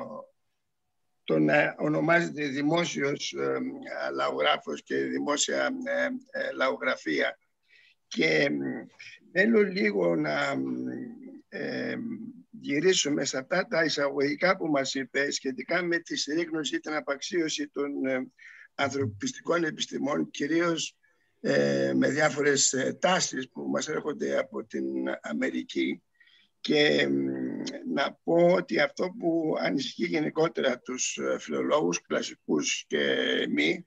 τον ονομάζεται δημόσιος ε, λαογράφος και δημόσια ε, ε, λαογραφία. Και θέλω λίγο να ε, γυρίσουμε σε αυτά τα εισαγωγικά που μας είπε σχετικά με τη συρρίκνωση ή την απαξίωση των ε, ανθρωπιστικών επιστημών, κυρίως ε, με διάφορες ε, τάσεις που μας έρχονται από την Αμερική. Και ε, να πω ότι αυτό που ανησυχεί γενικότερα τους φιλολόγους, κλασικούς και μη,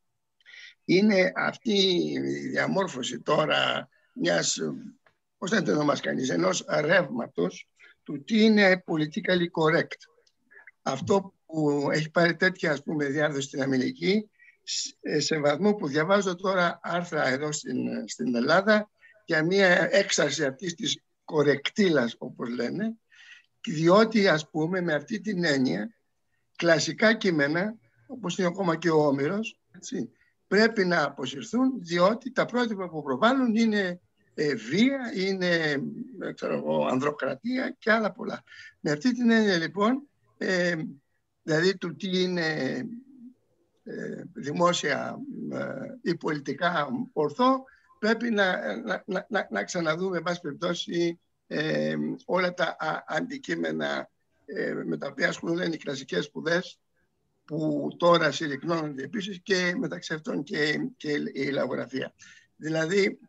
είναι αυτή η διαμόρφωση τώρα μιας, πώς θα το ονομάσει κανείς, ενός ρεύματος του τι είναι politically correct. Αυτό που έχει πάρει τέτοια, ας πούμε, διάδοση στην Αμερική, σε βαθμό που διαβάζω τώρα άρθρα εδώ στην, στην Ελλάδα για μια έξαρση αυτής της κορεκτήλας, όπως λένε, διότι, ας πούμε, με αυτή την έννοια, κλασικά κείμενα, όπως είναι ακόμα και ο Όμηρος, έτσι, πρέπει να αποσυρθούν, διότι τα πρότυπα που προβάλλουν είναι ε, βία, είναι ξέρω εγώ, ανδροκρατία και άλλα πολλά. Με αυτή την έννοια, λοιπόν, ε, δηλαδή του τι είναι ε, δημόσια ε, ή πολιτικά ορθό, πρέπει να, να, να, να ξαναδούμε, εν πάση περιπτώσει, ε, όλα τα α, αντικείμενα ε, με τα οποία ασχολούνται οι κλασικές σπουδές, που τώρα συρρυκνώνονται επίσης, και μεταξύ αυτών και, και η λαογραφία. Δηλαδή,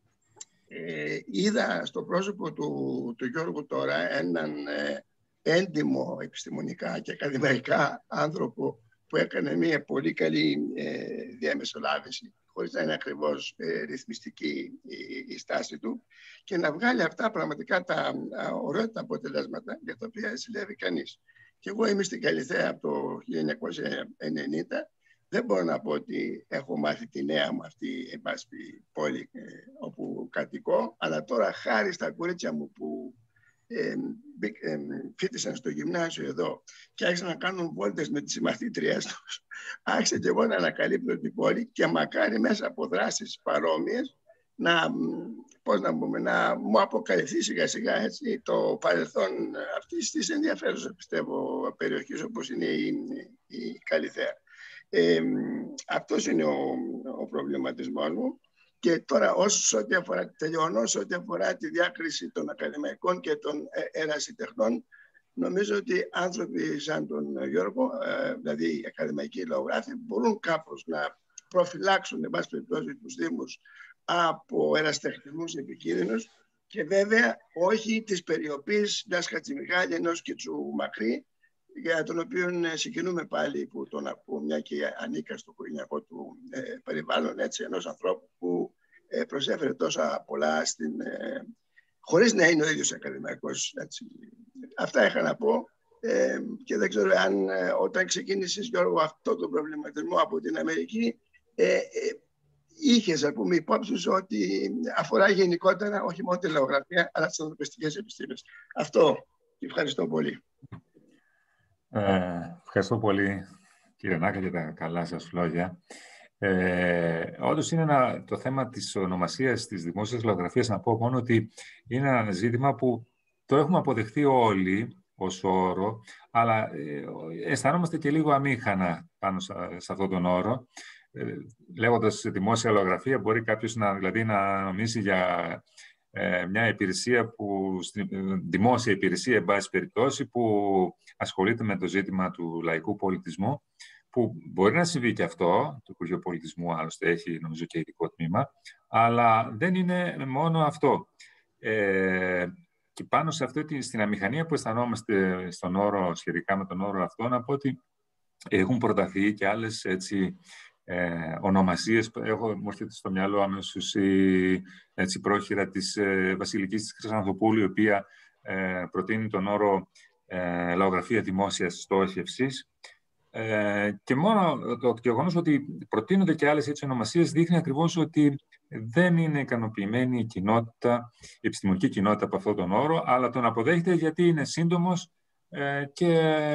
ε, είδα στο πρόσωπο του, του Γιώργου τώρα έναν ε, έντιμο επιστημονικά και ακαδημαϊκά άνθρωπο που έκανε μια πολύ καλή ε, διαμεσολάβηση, χωρίς να είναι ακριβώς ε, ρυθμιστική η, η στάση του, και να βγάλει αυτά πραγματικά τα ωραία αποτελέσματα για τα οποία συλλεύει κανείς. Και εγώ είμαι στην Καλιθέα από το χίλια εννιακόσια ενενήντα. Δεν μπορώ να πω ότι έχω μάθει τη νέα μου αυτή η πόλη ε, όπου κατοικώ, αλλά τώρα χάρη στα κορίτσια μου που ε, ε, φοιτήσαν στο γυμνάσιο εδώ και άρχισαν να κάνουν βόλτες με τις συμμαθήτριές τους, άρχισα και εγώ να ανακαλύπτω την πόλη, και μακάρι μέσα από δράσεις παρόμοιες να, πώς να, πούμε, να μου αποκαλυφθεί σιγά σιγά έτσι, το παρελθόν αυτής της ενδιαφέρουσας, πιστεύω, περιοχής όπως είναι η, η Καλιθέα. Ε, αυτός είναι ο, ο προβληματισμός μου. Και τώρα, όσο ό,τι αφορά, τελειώνω, ό,τι αφορά τη διάκριση των ακαδημαϊκών και των ερασιτεχνών, νομίζω ότι άνθρωποι σαν τον Γιώργο, ε, δηλαδή οι ακαδημαϊκοί λαογράφοι, μπορούν κάπως να προφυλάξουν, εν πάση περιπτώσει, τους Δήμους από ερασιτεχνισμούς επικίνδυνους και βέβαια όχι της περιοπής μιας Χατζημιχάλη, ενός Κιτσουμαχρή, για τον οποίο συγκινούμε πάλι που τον ακούω, μια και ανήκα στο οικογενειακό του ε, περιβάλλον, έτσι, ενός ανθρώπου που ε, προσέφερε τόσα πολλά στην, ε, χωρίς να είναι ο ίδιος ακαδημαϊκός. Έτσι. Αυτά είχα να πω ε, και δεν ξέρω αν ε, όταν ξεκίνησες, Γιώργο, αυτό το προβληματισμό από την Αμερική ε, ε, είχες, ας πούμε, υπόψη σου ότι αφορά γενικότερα όχι μόνο τη λαογραφία αλλά τις ανθρωπιστικές επιστήμες. Αυτό. Ευχαριστώ πολύ. Ε, ευχαριστώ πολύ, κύριε Νάκα, για τα καλά σας λόγια. Ε, όντως είναι ένα, το θέμα της ονομασίας της δημόσιας λαογραφίας, να πω μόνο ότι είναι ένα ζήτημα που το έχουμε αποδεχθεί όλοι ως όρο, αλλά ε, αισθανόμαστε και λίγο αμήχανα πάνω σε, σε αυτόν τον όρο. Ε, λέγοντας δημόσια λαογραφία, μπορεί κάποιος να, δηλαδή, να νομίσει για ε, μια υπηρεσία, που, δημόσια υπηρεσία, εν πάση περιπτώσει, που ασχολείται με το ζήτημα του λαϊκού πολιτισμού, που μπορεί να συμβεί και αυτό, το Υπουργείο Πολιτισμού άλλωστε έχει, νομίζω, και ειδικό τμήμα, αλλά δεν είναι μόνο αυτό. Ε, και πάνω σε αυτή, στην αμηχανία που αισθανόμαστε στον όρο, σχετικά με τον όρο αυτό, να πω ότι έχουν προταθεί και άλλες, έτσι, ε, ονομασίες. Έχω, μου έρχεται στο μυαλό αμέσως η, έτσι, πρόχειρα της ε, Βασιλικής της Χρυσανθοπούλου, η οποία ε, προτείνει τον όρο ε, λαογραφία δημόσιας στόχευσης. Ε, και μόνο το γεγονός ότι προτείνονται και άλλες έτσι ονομασίες δείχνει ακριβώς ότι δεν είναι ικανοποιημένη η κοινότητα, η επιστημονική κοινότητα από αυτόν τον όρο, αλλά τον αποδέχεται γιατί είναι σύντομος ε, και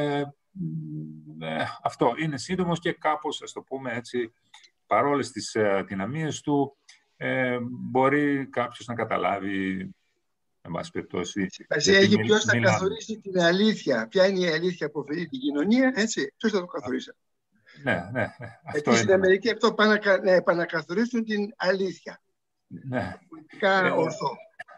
ε, αυτό είναι σύντομος και κάπως, ας το πούμε έτσι, παρόλες τις αδυναμίες του, ε, μπορεί κάποιος να καταλάβει. Σημασία έχει ποιος θα καθορίσει την αλήθεια. Ποια είναι η αλήθεια που ωφελεί την κοινωνία, έτσι. Ποιος θα το καθορίσει. Ναι, ναι. ναι. Αυτό στην Αμερική αυτό πάνε να επανακαθορίσουν την αλήθεια. Ναι. Πολιτικά ορθό.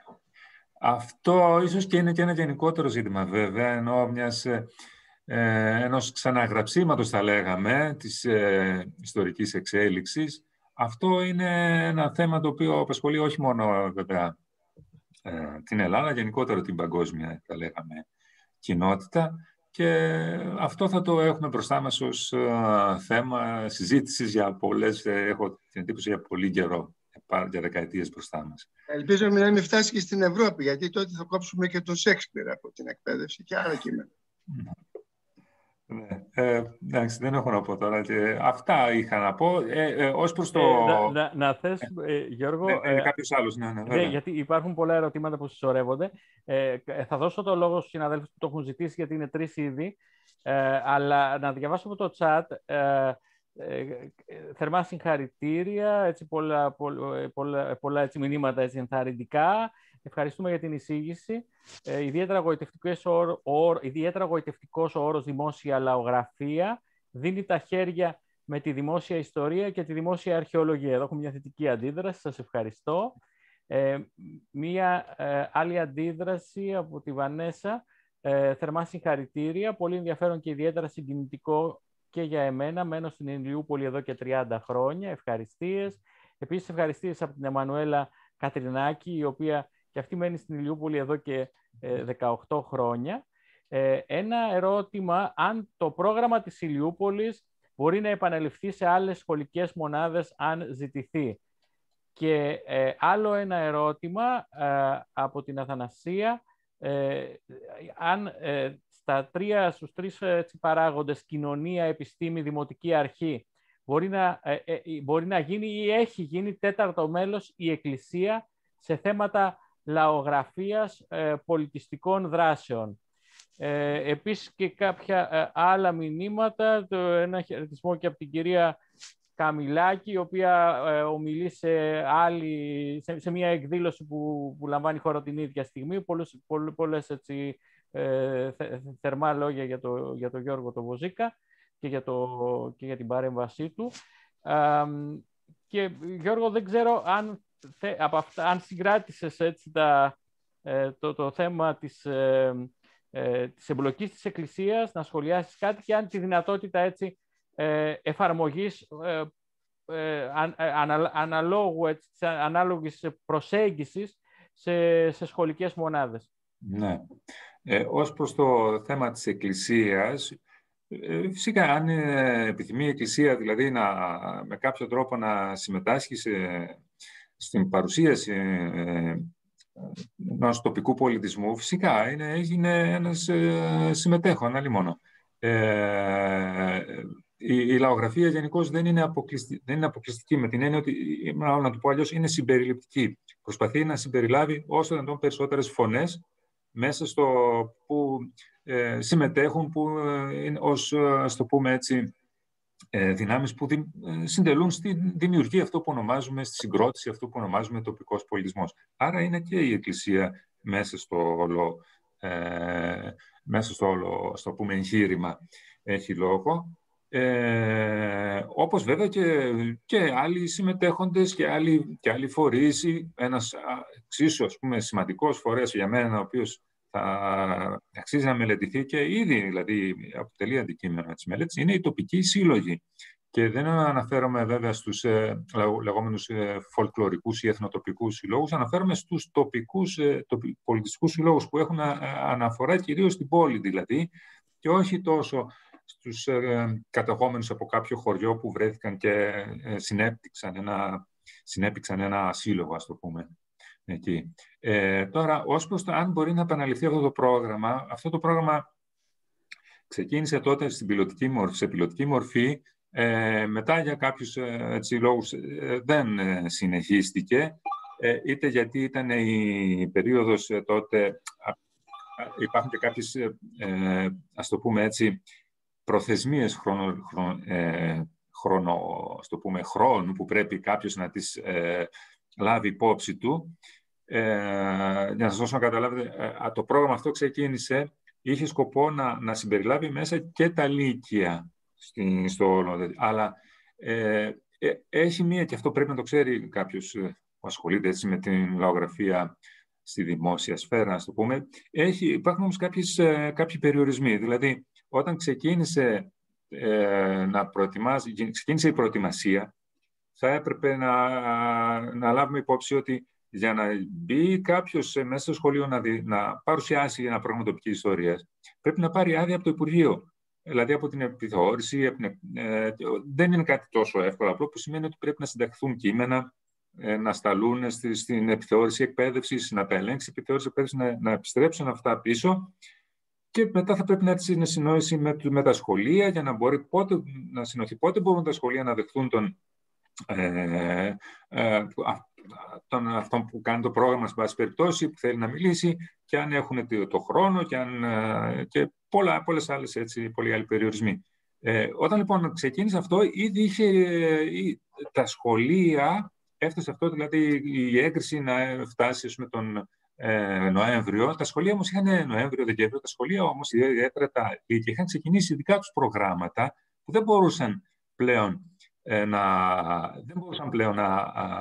Αυτό ίσως και είναι και ένα γενικότερο ζήτημα, βέβαια, ενώ μιας, ε, ενός ξαναγραψίματος, θα λέγαμε, της ε, ιστορικής εξέλιξης. Αυτό είναι ένα θέμα το οποίο απασχολεί όχι μόνο, βέβαια, την Ελλάδα, γενικότερα την παγκόσμια, θα λέγαμε, κοινότητα, και αυτό θα το έχουμε μπροστά μας ως uh, θέμα συζήτησης για πολλές, έχω την εντύπωση, για πολύ καιρό, για δεκαετίες μπροστά μας. Ελπίζω να μην φτάσει και στην Ευρώπη, γιατί τότε θα κόψουμε και τον Σέξπιρ από την εκπαίδευση και άλλα κείμενα. Ναι. Ε, εντάξει, δεν έχω να πω τώρα. Και αυτά είχα να πω. Ε, ε, ως προς το... Ε, να, να, να θες, ε, Γιώργο... Ναι, ε, κάποιος άλλος, ναι, ναι, ναι, γιατί υπάρχουν πολλά ερωτήματα που συσσωρεύονται. Ε, θα δώσω το λόγο στους συναδέλφους που το έχουν ζητήσει, γιατί είναι τρεις ήδη. Ε, αλλά να διαβάσω από το chat. Ε, ε, θερμά συγχαρητήρια, έτσι, πολλά, πολλά, πολλά, πολλά έτσι, μηνύματα έτσι, ενθαρρυντικά. Ευχαριστούμε για την εισήγηση. Ε, ιδιαίτερα, γοητευτικός ο, ο, ιδιαίτερα γοητευτικός ο όρος δημόσια λαογραφία δίνει τα χέρια με τη δημόσια ιστορία και τη δημόσια αρχαιολογία. Εδώ έχουμε μια θετική αντίδραση. Σας ευχαριστώ. Ε, μία ε, άλλη αντίδραση από τη Βανέσα. Ε, θερμά συγχαρητήρια. Πολύ ενδιαφέρον και ιδιαίτερα συγκινητικό και για εμένα. Μένω στην Ηλιούπολη εδώ και τριάντα χρόνια. Ευχαριστίες. Επίσης, ευχαριστίες από την Εμμανουέλα Κατρινάκη, η οποία και αυτή μένει στην Ηλιούπολη εδώ και ε, δεκαοκτώ χρόνια. Ε, ένα ερώτημα, αν το πρόγραμμα της Ηλιούπολης μπορεί να επαναληφθεί σε άλλες σχολικές μονάδες, αν ζητηθεί. Και ε, άλλο ένα ερώτημα ε, από την Αθανασία, ε, αν ε, στα τρία, στους τρεις έτσι, παράγοντες, κοινωνία, επιστήμη, δημοτική αρχή, μπορεί να, ε, ε, μπορεί να γίνει ή έχει γίνει τέταρτο μέλος η Εκκλησία σε θέματα λαογραφίας, ε, πολιτιστικών δράσεων. Ε, επίσης και κάποια ε, άλλα μηνύματα, το, ένα χαιρετισμό και από την κυρία Καμιλάκη, η οποία ε, ομιλεί σε, άλλη, σε, σε μια εκδήλωση που, που λαμβάνει χώρα την ίδια στιγμή. Πολλές, πολλές, πολλές έτσι, ε, θε, θερμά λόγια για τον για το Γιώργο το Βοζίκα και για, το, και για την παρέμβασή του. Ε, και Γιώργο, δεν ξέρω αν, θε, από αυτά, αν συγκράτησες έτσι, τα, ε, το, το θέμα της... Ε, Ε, της εμπλοκής της Εκκλησίας, να σχολιάσεις κάτι και αν τη δυνατότητα έτσι, ε, εφαρμογής ε, ε, αν, ανα, αναλόγου, έτσι, ανάλογης προσέγγισης σε, σε σχολικές μονάδες. Ναι. Ε, ως προς το θέμα της Εκκλησίας, ε, φυσικά αν ε, επιθυμεί η Εκκλησία δηλαδή να, με κάποιο τρόπο να συμμετάσχει σε, στην παρουσίαση ε, ενός τοπικού πολιτισμού, φυσικά είναι, έγινε ένας ε, συμμετέχον, άλλη μόνο. Ε, η, η λαογραφία γενικώς δεν είναι, αποκλειστη, δεν είναι αποκλειστική, με την έννοια ότι, να το πω αλλιώς, είναι συμπεριληπτική. Προσπαθεί να συμπεριλάβει όσο δυνατόν περισσότερες φωνές μέσα στο που ε, συμμετέχουν, που ε, είναι ως, ας το πούμε έτσι, ε, δυνάμεις που δι, ε, συντελούν στη δημιουργία αυτό που ονομάζουμε, στη συγκρότηση αυτό που ονομάζουμε τοπικός πολιτισμός. Άρα είναι και η Εκκλησία μέσα στο όλο, ε, μέσα στο όλο, στο πούμε, εγχείρημα έχει λόγο. Ε, όπως βέβαια και, και άλλοι συμμετέχοντες και άλλοι, και άλλοι φορείς. Ένας εξίσου, ας πούμε, σημαντικός φορέας για μένα, ο οποίος θα αξίζει να μελετηθεί και ήδη δηλαδή αποτελεί αντικείμενο της μελέτης, είναι οι τοπικοί σύλλογοι. Και δεν αναφέρομαι βέβαια στους ε, λεγόμενους ε, φολκλωρικούς ή εθνοτοπικούς συλλόγους, αναφέρομαι στους τοπικούς ε, τοπι, πολιτιστικούς συλλόγους που έχουν α, αναφορά κυρίως στην πόλη δηλαδή, και όχι τόσο στους ε, κατεχόμενους από κάποιο χωριό που βρέθηκαν και ε, συνέπτυξαν ένα, συνέπτυξαν ένα σύλλογο, ας το πούμε. Εκεί. Ε, τώρα, ως προς το αν μπορεί να επαναληφθεί αυτό το πρόγραμμα, αυτό το πρόγραμμα ξεκίνησε τότε στην πιλωτική μορφή, σε πιλωτική μορφή, ε, μετά για κάποιους ε, έτσι, λόγους ε, δεν ε, συνεχίστηκε, ε, είτε γιατί ήταν η περίοδος ε, τότε, α, α, υπάρχουν και κάποιες, ε, ας το πούμε έτσι, προθεσμίες χρόνο, χρόνο, ε, χρόνο, ας το πούμε, χρόνου που πρέπει κάποιος να τις ε, λάβει υπόψη του. Ε, για να σας δώσω να καταλάβετε, ε, το πρόγραμμα αυτό ξεκίνησε, είχε σκοπό να, να συμπεριλάβει μέσα και τα λύκεια στη, στο όλο. Αλλά ε, ε, έχει μία, και αυτό πρέπει να το ξέρει κάποιος που ασχολείται έτσι με την λαογραφία στη δημόσια σφαίρα, ας το πούμε, έχει, υπάρχουν όμως κάποιες, ε, κάποιοι περιορισμοί. Δηλαδή, όταν ξεκίνησε, ε, να προετοιμάσει, ξεκίνησε η προετοιμασία, θα έπρεπε να, να λάβουμε υπόψη ότι για να μπει κάποιος μέσα στο σχολείο να, δει, να παρουσιάσει ένα πρόγραμμα τοπικής ιστορίας, πρέπει να πάρει άδεια από το Υπουργείο. Δηλαδή από την επιθεώρηση. Από την, ε, δεν είναι κάτι τόσο εύκολο απλό, που σημαίνει ότι πρέπει να συνταχθούν κείμενα, ε, να σταλούν στη, στην επιθεώρηση εκπαίδευσης, να τα ελέγξει η επιθεώρηση εκπαίδευση, να, να επιστρέψουν αυτά πίσω. Και μετά θα πρέπει να έρθει στην συνόηση με, με τα σχολεία, για να μπορεί πότε, να συνοηθεί πότε μπορούν τα σχολεία να δεχθούν τον. Ε, ε, τον, αυτόν που κάνει το πρόγραμμα, στην πάση περιπτώσει, που θέλει να μιλήσει, και αν έχουν το χρόνο και, αν, και πολλά, πολλές άλλες έτσι, πολλοί άλλοι περιορισμοί. Ε, όταν λοιπόν ξεκίνησε αυτό, ήδη είχε ή, τα σχολεία, έφτασε αυτό, δηλαδή η έγκριση να φτάσει ας πούμε, τον ε, Νοέμβριο. Τα σχολεία όμως είχαν Νοέμβριο, Δεκέμβριο, τα σχολεία όμως ιδιαίτερα τα λύκεια είχαν ξεκινήσει ειδικά τους προγράμματα που δεν μπορούσαν πλέον να, δεν μπορούσαν πλέον να,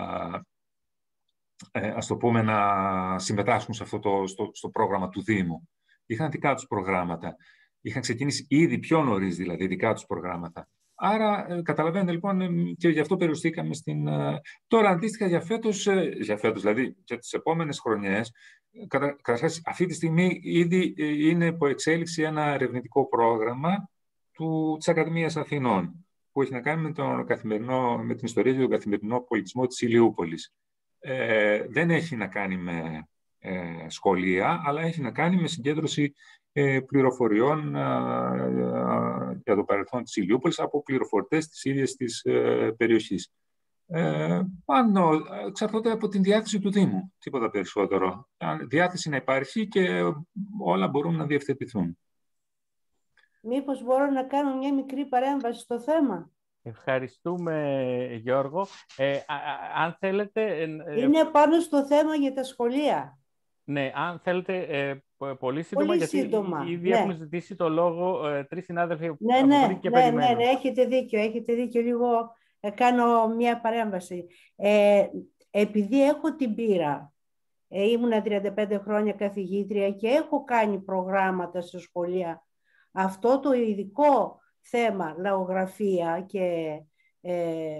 ε, ας το πούμε, να συμμετάσχουν σε αυτό το, στο, στο πρόγραμμα του Δήμου. Είχαν δικά τους προγράμματα. Είχαν ξεκινήσει ήδη πιο νωρίς, δηλαδή, δικά τους προγράμματα. Άρα, ε, καταλαβαίνετε, λοιπόν, ε, και γι' αυτό περιοριστήκαμε στην... Ε, τώρα, αντίστοιχα, για φέτος, ε, για φέτος, δηλαδή, για τις επόμενες χρονιές, κατα, καταρχάς, αυτή τη στιγμή ήδη ε, είναι υπό εξέλιξη ένα ερευνητικό πρόγραμμα του, της Ακαδημίας Αθηνών, που έχει να κάνει με, τον καθημερινό, με την ιστορία και τον καθημερινό πολιτισμό της Ηλιούπολης. Ε, δεν έχει να κάνει με ε, σχολεία, αλλά έχει να κάνει με συγκέντρωση ε, πληροφοριών ε, ε, για το παρελθόν της Ηλιούπολης από πληροφορητές της ίδιας της ε, περιοχής. Ε, πάνω, εξαρτάται από την διάθεση του Δήμου, τίποτα περισσότερο. Διάθεση να υπάρχει και όλα μπορούν να διευθετηθούν. Μήπως μπορώ να κάνω μια μικρή παρέμβαση στο θέμα? Ευχαριστούμε, Γιώργο. Ε, α, α, αν θέλετε... Ε, Είναι πάνω στο θέμα για τα σχολεία. Ναι, αν θέλετε, ε, πολύ σύντομα, πολύ γιατί σύντομα, ήδη ναι. έχουν ζητήσει το λόγο ε, τρεις συνάδελφοι ναι, από ναι, πριν και ναι, περιμένουν. ναι, ναι, έχετε δίκιο, έχετε δίκιο. Λίγο ε, κάνω μια παρέμβαση. Ε, επειδή έχω την πείρα, ε, ήμουνα τριάντα πέντε χρόνια καθηγήτρια και έχω κάνει προγράμματα στα σχολεία, αυτό το ειδικό θέμα, λαογραφία και ε,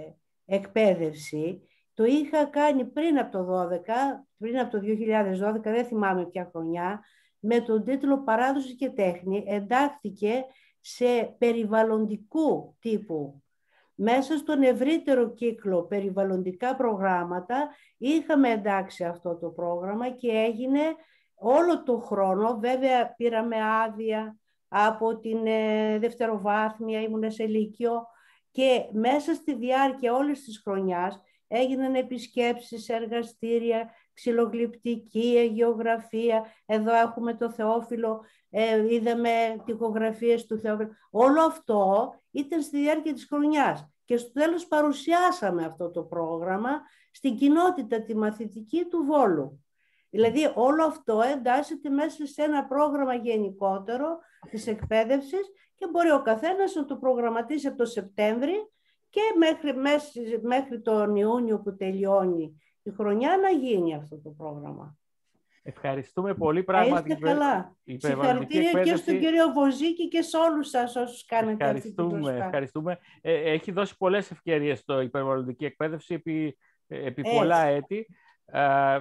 εκπαίδευση. Το είχα κάνει πριν από το δώδεκα, πριν από το δύο χιλιάδες δώδεκα, δεν θυμάμαι ποια χρονιά, με τον τίτλο «Παράδοση και τέχνη», εντάχθηκε σε περιβαλλοντικού τύπου. Μέσα στον ευρύτερο κύκλο περιβαλλοντικά προγράμματα είχαμε εντάξει αυτό το πρόγραμμα και έγινε όλο το χρόνο. Βέβαια πήραμε άδεια από την ε, δευτεροβάθμια, ήμουν σε λύκειο, και μέσα στη διάρκεια όλης της χρονιάς έγιναν επισκέψεις, εργαστήρια, ξυλογλυπτική, γεωγραφία. Εδώ έχουμε το Θεόφιλο, ε, είδαμε τοιχογραφίες του Θεόφιλου. Όλο αυτό ήταν στη διάρκεια της χρονιάς και στο τέλος παρουσιάσαμε αυτό το πρόγραμμα στην κοινότητα τη μαθητική του Βόλου. Δηλαδή όλο αυτό εντάσσεται μέσα σε ένα πρόγραμμα γενικότερο της εκπαίδευσης και μπορεί ο καθένας να το προγραμματίσει από το Σεπτέμβρη και μέχρι, μέχρι τον Ιούνιο που τελειώνει η χρονιά να γίνει αυτό το πρόγραμμα. Ευχαριστούμε πολύ. Πράγματι, είστε καλά. Συγχαρητήρια εκπαίδευση... και στον κύριο Βοζίκη και σε όλους σας όσους κάνετε αυτή την προσπάθεια. Ευχαριστούμε. Ε, έχει δώσει πολλές ευκαιρίες στο υπερβαλλοντική εκπαίδευση επί, επί πολλά έτη. Ε,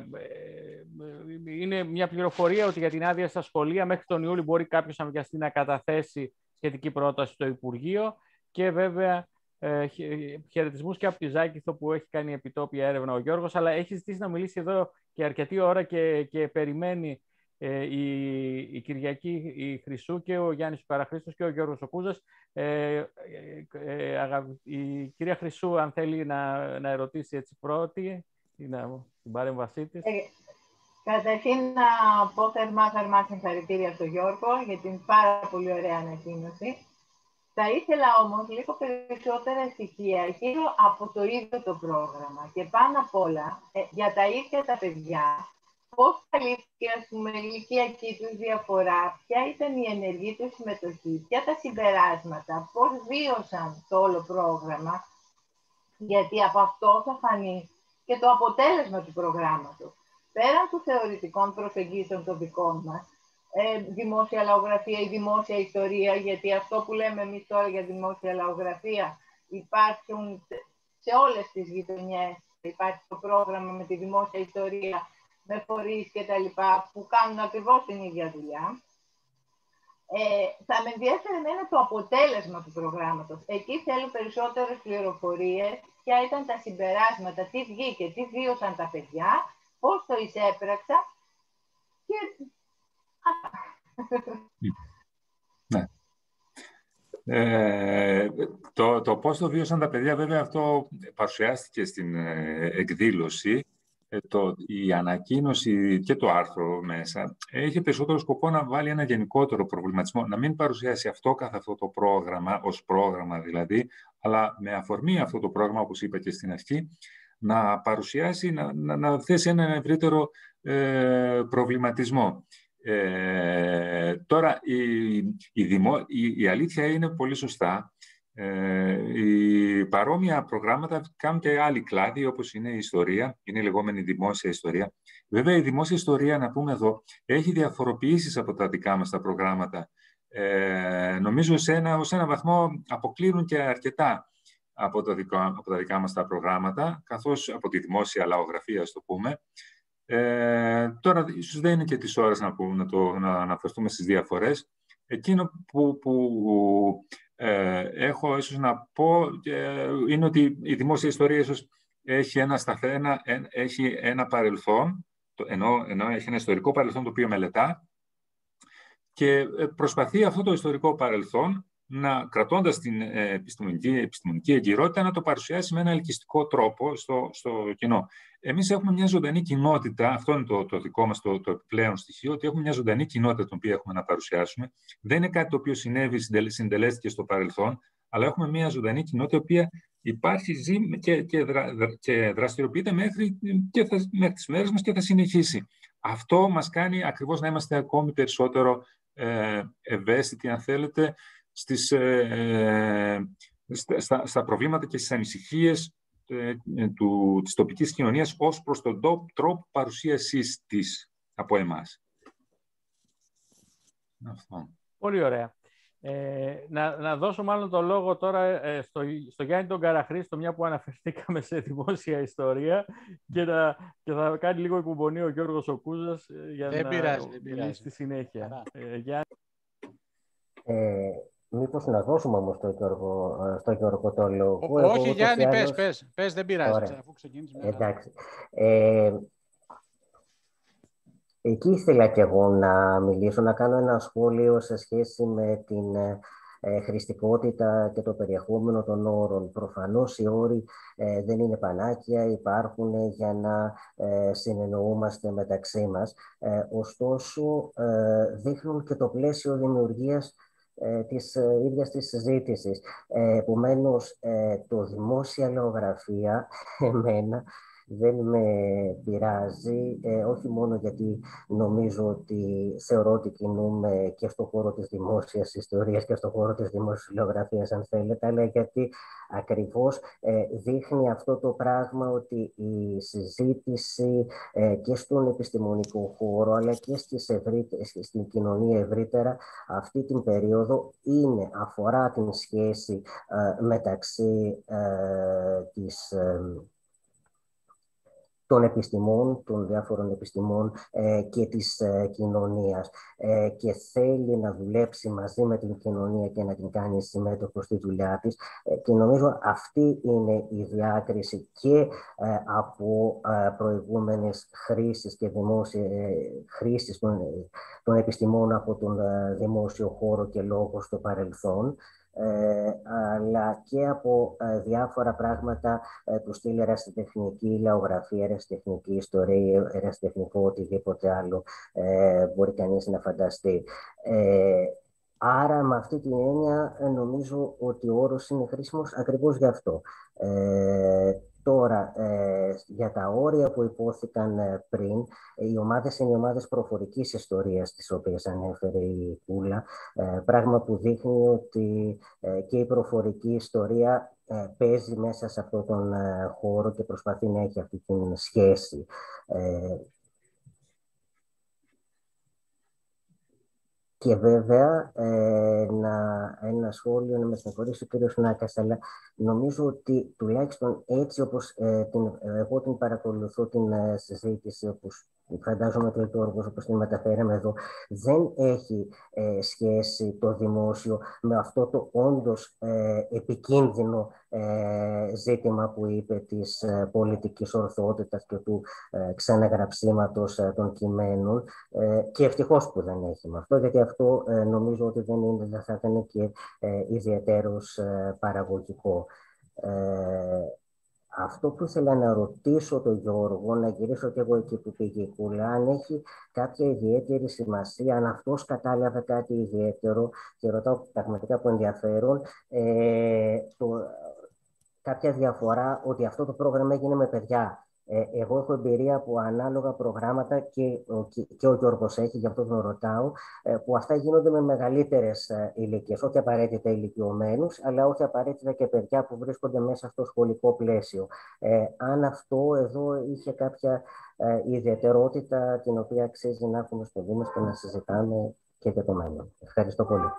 είναι μια πληροφορία ότι για την άδεια στα σχολεία μέχρι τον Ιούλιο μπορεί κάποιος να βιαστεί να καταθέσει σχετική πρόταση στο Υπουργείο και βέβαια ε, χαιρετισμούς και από τη Ζάκηθο που έχει κάνει επιτόπια έρευνα ο Γιώργος, αλλά έχει ζητήσει να μιλήσει εδώ και αρκετή ώρα και, και περιμένει ε, η, η Κυριακή η Χρυσού και ο Γιάννης Καραχρήστος και ο Γιώργος Οκούζας. Ε, ε, ε, αγα... Η κυρία Χρυσού, αν θέλει να, να ερωτήσει έτσι πρώτη την παρέμβασή της. Ε, καταρχήν να πω θερμά θερμά συγχαρητήρια στον Γιώργο για την πάρα πολύ ωραία ανακοίνωση. Θα ήθελα όμως λίγο περισσότερα στοιχεία γύρω από το ίδιο το πρόγραμμα και πάνω απ' όλα ε, για τα ίδια τα παιδιά, πώς καλύφθηκε ας πούμε, η ηλικιακή τους διαφορά, ποια ήταν η ενεργή τους συμμετοχή, ποια τα συμπεράσματα, πώς βίωσαν το όλο πρόγραμμα, γιατί από αυτό θα φανεί και το αποτέλεσμα του προγράμματος. Πέραν των θεωρητικών προσεγγίσεων των δικών μας, ε, δημόσια λαογραφία ή δημόσια ιστορία, γιατί αυτό που λέμε εμείς τώρα για δημόσια λαογραφία υπάρχουν σε όλες τις γειτονιές, υπάρχει το πρόγραμμα με τη δημόσια ιστορία, με φορείς και τα λοιπά, που κάνουν ακριβώς την ίδια δουλειά. Ε, θα με ενδιαφέρει εμένα το αποτέλεσμα του προγράμματος. Εκεί θέλω περισσότερες πληροφορίες, ποια ήταν τα συμπεράσματα, τι βγήκε, τι βίωσαν τα παιδιά, πώς το εισέπραξα και... Ναι. Ε, το, το πώς το βίωσαν τα παιδιά, βέβαια αυτό παρουσιάστηκε στην ε, εκδήλωση. Ε, το, η ανακοίνωση και το άρθρο μέσα έχει περισσότερο σκοπό να βάλει ένα γενικότερο προβληματισμό, να μην παρουσιάσει αυτό καθ' αυτό το πρόγραμμα, ως πρόγραμμα δηλαδή, αλλά με αφορμή αυτό το πρόγραμμα, όπως είπα και στην αρχή, να παρουσιάσει, να, να, να θέσει ένα ευρύτερο ε, προβληματισμό. Ε, τώρα, η, η, δημο, η, η αλήθεια είναι πολύ σωστά. Ε, οι παρόμοια προγράμματα κάνουν και άλλοι κλάδοι, όπως είναι η ιστορία, είναι η λεγόμενη δημόσια ιστορία. Βέβαια, η δημόσια ιστορία, να πούμε εδώ, έχει διαφοροποιήσεις από τα δικά μας τα προγράμματα. Ε, νομίζω σε ένα, σε ένα βαθμό αποκλίνουν και αρκετά από, το δικό, από τα δικά μας τα προγράμματα, καθώς από τη δημόσια λαογραφία, ας το πούμε. Ε, τώρα, ίσως δεν είναι και τις ώρες να, πούμε, να, το, να αναφερθούμε στις διαφορές. Εκείνο που, που ε, έχω ίσως να πω ε, είναι ότι η δημόσια ιστορία ίσως έχει ένα, σταθέ, ένα, έχει ένα παρελθόν, ενώ, ενώ έχει ένα ιστορικό παρελθόν το οποίο μελετά και προσπαθεί αυτό το ιστορικό παρελθόν, να, κρατώντας την ε, επιστημονική, επιστημονική εγκυρότητα, να το παρουσιάσει με ένα ελκυστικό τρόπο στο, στο κοινό. Εμείς έχουμε μια ζωντανή κοινότητα, αυτό είναι το, το δικό μας το, το επιπλέον στοιχείο, ότι έχουμε μια ζωντανή κοινότητα την οποία έχουμε να παρουσιάσουμε. Δεν είναι κάτι το οποίο συνέβη, συντελέστηκε στο παρελθόν, αλλά έχουμε μια ζωντανή κοινότητα, η οποία υπάρχει, ζει και, και, δρα, και δραστηριοποιείται μέχρι, και θα, μέχρι τις μέρες μας και θα συνεχίσει. Αυτό μας κάνει ακριβώς να είμαστε ακόμη περισσότερο ε, ευαίσθητοι, αν θέλετε, στις, ε, στα, στα προβλήματα και στις ανησυχίες ε, του, της τοπικής κοινωνίας ως προς τον τρόπο παρουσίασης της από εμάς. Αυτό. Πολύ ωραία. Ε, να, να δώσω μάλλον το λόγο τώρα ε, στο, στο Γιάννη τον Καραχρήστο, μια που αναφερθήκαμε σε δημόσια ιστορία, και, να, και θα κάνει λίγο υπομονή ο Γιώργος ο Κούζας για δεν να πειράζει, δεν μιλήσει στη συνέχεια. Ε, Γιάννη. Ε, μήπως να δώσουμε όμως στο Γιώργο, στο Γιώργο το λόγο. Ο, Εγώ, όχι Γιάννη, άλλως... πες, πες, πες, δεν πειράζει. Ωραία. Αφού ξεκίνησε. Εντάξει. Ε, εκεί ήθελα και εγώ να μιλήσω, να κάνω ένα σχόλιο σε σχέση με την ε, χρηστικότητα και το περιεχόμενο των όρων. Προφανώς οι όροι ε, δεν είναι πανάκια, υπάρχουν για να ε, συνεννοούμαστε μεταξύ μας. Ε, ωστόσο, ε, δείχνουν και το πλαίσιο δημιουργίας ε, της ε, ίδιας της συζήτησης. Ε, επομένως, ε, το δημόσια λογογραφία, εμένα, δεν με πειράζει, ε, όχι μόνο γιατί νομίζω ότι θεωρώ ότι κινούμε και στον χώρο της δημόσιας ιστορίας και στον χώρο της δημόσιας λογογραφίας, αν θέλετε, αλλά γιατί ακριβώς ε, δείχνει αυτό το πράγμα ότι η συζήτηση ε, και στον επιστημονικό χώρο, αλλά και στις ευρύτερες, στην κοινωνία ευρύτερα, αυτή την περίοδο είναι, αφορά την σχέση ε, μεταξύ ε, της ε, των επιστημών, των διάφορων επιστημών ε, και της ε, κοινωνίας ε, και θέλει να δουλέψει μαζί με την κοινωνία και να την κάνει συμμέτοχο στη δουλειά της ε, και νομίζω αυτή είναι η διάκριση και ε, από ε, προηγούμενες χρήσεις και δημόσια, ε, χρήσεις των, των επιστημών από τον ε, δημόσιο χώρο και λόγο στο παρελθόν. Ε, αλλά και από ε, διάφορα πράγματα ε, του στυλ ερασιτεχνική λαογραφία, ερασιτεχνική ιστορία, ερασιτεχνικό οτιδήποτε άλλο ε, μπορεί κανείς να φανταστεί. Ε, άρα με αυτή την έννοια ε, νομίζω ότι ο όρος είναι χρήσιμος ακριβώς γι' αυτό. Ε, Τώρα, ε, για τα όρια που υπόθηκαν ε, πριν, οι ομάδες είναι οι ομάδες προφορικής ιστορίας, τις οποίες ανέφερε η Κούλα, ε, πράγμα που δείχνει ότι ε, και η προφορική ιστορία ε, παίζει μέσα σε αυτόν τον ε, χώρο και προσπαθεί να έχει αυτή την σχέση. Ε, Και βέβαια, ε, να, ένα σχόλιο, να με συγχωρήσει ο κύριος Νάκας, αλλά νομίζω ότι τουλάχιστον έτσι όπως ε, την, εγώ την παρακολουθώ την ε, συζήτηση, όπως φαντάζομαι ότι ο Γιώργος, όπως την μεταφέραμε εδώ, δεν έχει ε, σχέση το δημόσιο με αυτό το όντως ε, επικίνδυνο ε, ζήτημα που είπε της ε, πολιτικής ορθότητας και του ε, ξαναγραψίματος ε, των κειμένων ε, και ευτυχώς που δεν έχει με αυτό, γιατί αυτό ε, νομίζω ότι δεν, είναι, δεν θα ήταν και ε, ιδιαίτερος ε, παραγωγικό. Ε, Αυτό που ήθελα να ρωτήσω τον Γιώργο, να γυρίσω και εγώ εκεί που πήγε η Κούλα, αν έχει κάποια ιδιαίτερη σημασία, αν αυτός κατάλαβε κάτι ιδιαίτερο, και ρωτάω πραγματικά από ενδιαφέρον, ε, το, κάποια διαφορά ότι αυτό το πρόγραμμα έγινε με παιδιά. Ε, εγώ έχω εμπειρία από ανάλογα προγράμματα και, και, και ο Γιώργος έχει, γι' αυτό τον ρωτάω, ε, που αυτά γίνονται με μεγαλύτερες ε, ηλικίες, όχι απαραίτητα ηλικιωμένους, αλλά όχι απαραίτητα και παιδιά που βρίσκονται μέσα στο σχολικό πλαίσιο. Ε, αν αυτό εδώ είχε κάποια ε, ιδιαιτερότητα την οποία αξίζει να έχουμε στο Δήμο και να συζητάμε και για το μέλλον. Ευχαριστώ πολύ.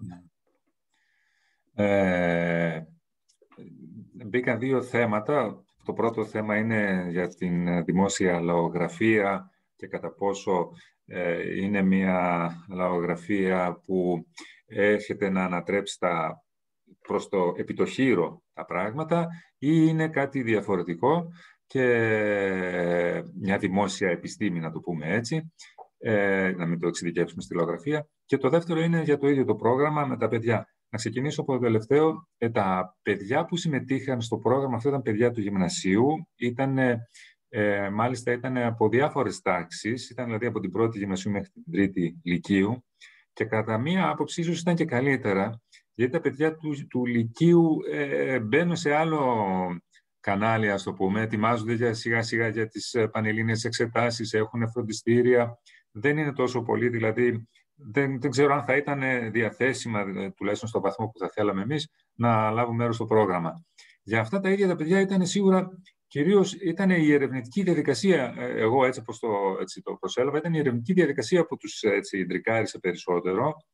Ε, μπήκαν δύο θέματα. Το πρώτο θέμα είναι για την δημόσια λαογραφία και κατά πόσο ε, είναι μια λαογραφία που έρχεται να ανατρέψει τα, προς το επιτοχήρο τα πράγματα ή είναι κάτι διαφορετικό και μια δημόσια επιστήμη, να το πούμε έτσι, ε, να μην το εξειδικεύσουμε στη λαογραφία. Και το δεύτερο είναι για το ίδιο το πρόγραμμα με τα παιδιά. Να ξεκινήσω από το τελευταίο. Ε, τα παιδιά που συμμετείχαν στο πρόγραμμα αυτό ήταν παιδιά του γυμνασίου. Ήταν, ε, μάλιστα ήταν από διάφορες τάξεις. Ήταν δηλαδή από την πρώτη γυμνασίου μέχρι την τρίτη λυκείου. Και κατά μία άποψη ίσως ήταν και καλύτερα, γιατί τα παιδιά του, του λυκείου ε, μπαίνουν σε άλλο κανάλι, ας το πούμε. Ετοιμάζονται για, σιγά σιγά για τις πανελλήνιες εξετάσεις, έχουν φροντιστήρια. Δεν είναι τόσο πολύ, δηλαδή... Δεν, δεν ξέρω αν θα ήταν διαθέσιμα, τουλάχιστον στο βαθμό που θα θέλαμε εμείς, να λάβουν μέρος στο πρόγραμμα. Για αυτά τα ίδια τα παιδιά ήταν σίγουρα, κυρίως ήταν η ερευνητική διαδικασία, εγώ έτσι όπως το, έτσι το προσέλαβα, ήταν η ερευνητική διαδικασία που τους έτσι, ντρικάρισε περισσότερο.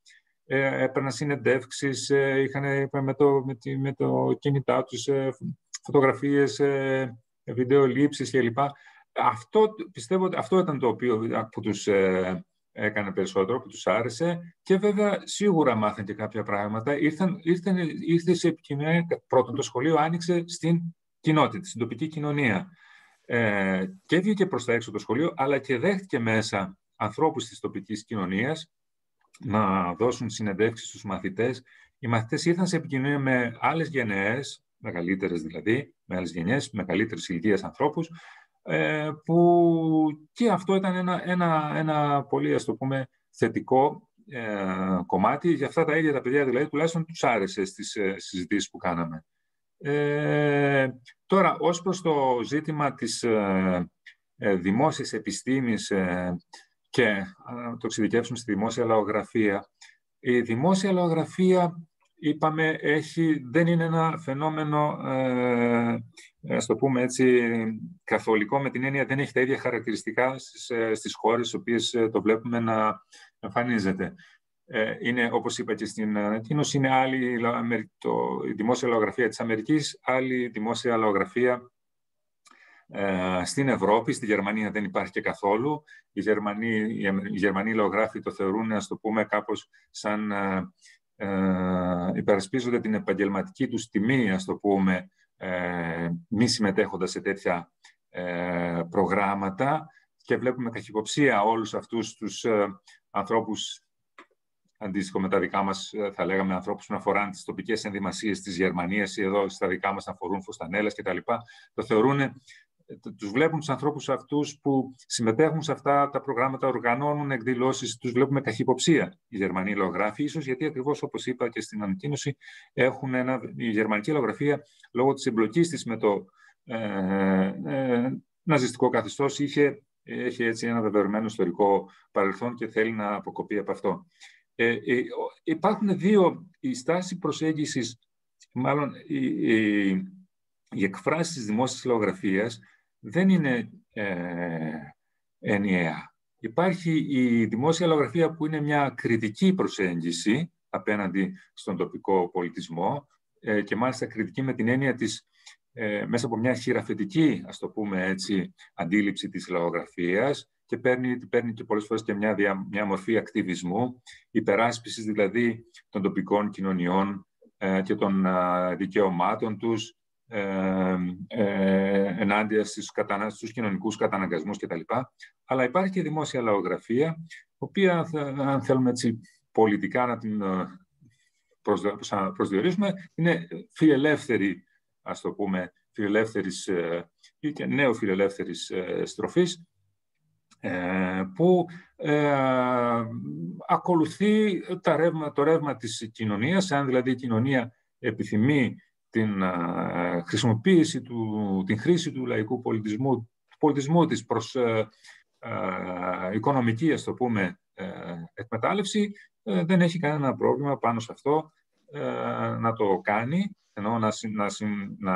ε, έπαιρναν συνεντεύξεις, ε, είχαν με το, με, τη, με το κινητά τους ε, φωτογραφίες, ε, βίντεο λήψεις κλπ. Αυτό, πιστεύω ότι αυτό ήταν το οποίο που τους ε, έκανε περισσότερο, που τους άρεσε, και βέβαια σίγουρα μάθαν και κάποια πράγματα. Ήρθαν, ήρθαν, ήρθε σε επικοινωνία, πρώτον το σχολείο άνοιξε στην κοινότητα, στην τοπική κοινωνία. Ε, και βγήκε προς τα έξω το σχολείο, αλλά και δέχτηκε μέσα ανθρώπους της τοπικής κοινωνίας να δώσουν συνεντεύξεις στους μαθητές. Οι μαθητές ήρθαν σε επικοινωνία με άλλες γενναίες, μεγαλύτερες δηλαδή, με άλλες γενιές, μεγαλύτερες ηλικίες ανθρώπους, ε, που και αυτό ήταν ένα, ένα, ένα πολύ, ας το πούμε, θετικό ε, κομμάτι. Για αυτά τα ίδια τα παιδιά δηλαδή τουλάχιστον τους άρεσε στις ε, συζητήσεις που κάναμε. Ε, τώρα, ως προς το ζήτημα της ε, ε, δημόσιας επιστήμης ε, και να το εξειδικεύσουμε στη δημόσια λαογραφία. Η δημόσια λαογραφία, είπαμε, έχει, δεν είναι ένα φαινόμενο, ε, ας το πούμε έτσι, καθολικό, με την έννοια δεν έχει τα ίδια χαρακτηριστικά στις, στις χώρες στις οποίες το βλέπουμε να εμφανίζεται. Είναι, όπως είπα και στην ανακοίνωση, είναι άλλη το, η δημόσια λαογραφία της Αμερικής, άλλη δημόσια λαογραφία ε, στην Ευρώπη. Στη Γερμανία δεν υπάρχει και καθόλου. Οι Γερμανοί, οι Γερμανοί λαογράφοι το θεωρούν, ας το πούμε, κάπως σαν ε, ε, υπερασπίζονται την επαγγελματική τους τιμή, ας το πούμε, ε, μη συμμετέχοντας σε τέτοια ε, προγράμματα, και βλέπουμε καχυποψία όλους αυτούς τους ε, ανθρώπους, αντίστοιχο με τα δικά μας, θα λέγαμε, ανθρώπους που αφορούν τις τοπικές ενδυμασίες της Γερμανίας ή εδώ στα δικά μας να αφορούν φουστανέλες κτλ. Το θεωρούν, τους βλέπουν τους ανθρώπους αυτούς που συμμετέχουν σε αυτά τα προγράμματα, οργανώνουν εκδηλώσεις, τους βλέπουμε καχυποψία οι Γερμανοί λαογράφοι, ίσως γιατί ακριβώς, όπως είπα και στην ανακοίνωση, έχουν ένα, η γερμανική λαογραφία, λόγω της εμπλοκής της με το ε, ε, ναζιστικό καθεστώς, είχε, έχει έτσι ένα βεβαιωμένο ιστορικό παρελθόν και θέλει να αποκοπεί από αυτό. Ε, ε, υπάρχουν δύο, η στάση προσέγγισης, μάλλον η, η, η εκφράση της δημόσιας λαογραφίας δεν είναι ε, ενιαία. Υπάρχει η δημόσια λαογραφία που είναι μια κριτική προσέγγιση απέναντι στον τοπικό πολιτισμό ε, και μάλιστα κριτική με την έννοια της ε, μέσα από μια χειραφετική, ας το πούμε έτσι, αντίληψη της λαογραφίας, και παίρνει, παίρνει και πολλές φορές και μια, μια μορφή ακτιβισμού, υπεράσπισης δηλαδή των τοπικών κοινωνιών ε, και των ε, δικαιωμάτων τους ε, ε, ενάντια στους, κατανα, στους κοινωνικούς καταναγκασμούς κτλ. Αλλά υπάρχει και δημόσια λαογραφία, η οποία, αν θέλουμε έτσι πολιτικά να την προσδιορίσουμε, είναι φιλελεύθερη, ας το πούμε, φιλελεύθερης ή και νέο φιλελεύθερης στροφής, που ε, ακολουθεί τα ρεύμα, το ρεύμα της κοινωνίας. Αν δηλαδή η κοινωνία επιθυμεί την ε, χρησιμοποίηση, του, την χρήση του λαϊκού πολιτισμού, του πολιτισμού της προς ε, ε, οικονομική, ας το πούμε, ε, εκμετάλλευση, ε, δεν έχει κανένα πρόβλημα πάνω σε αυτό ε, να το κάνει, ενώ να, να, να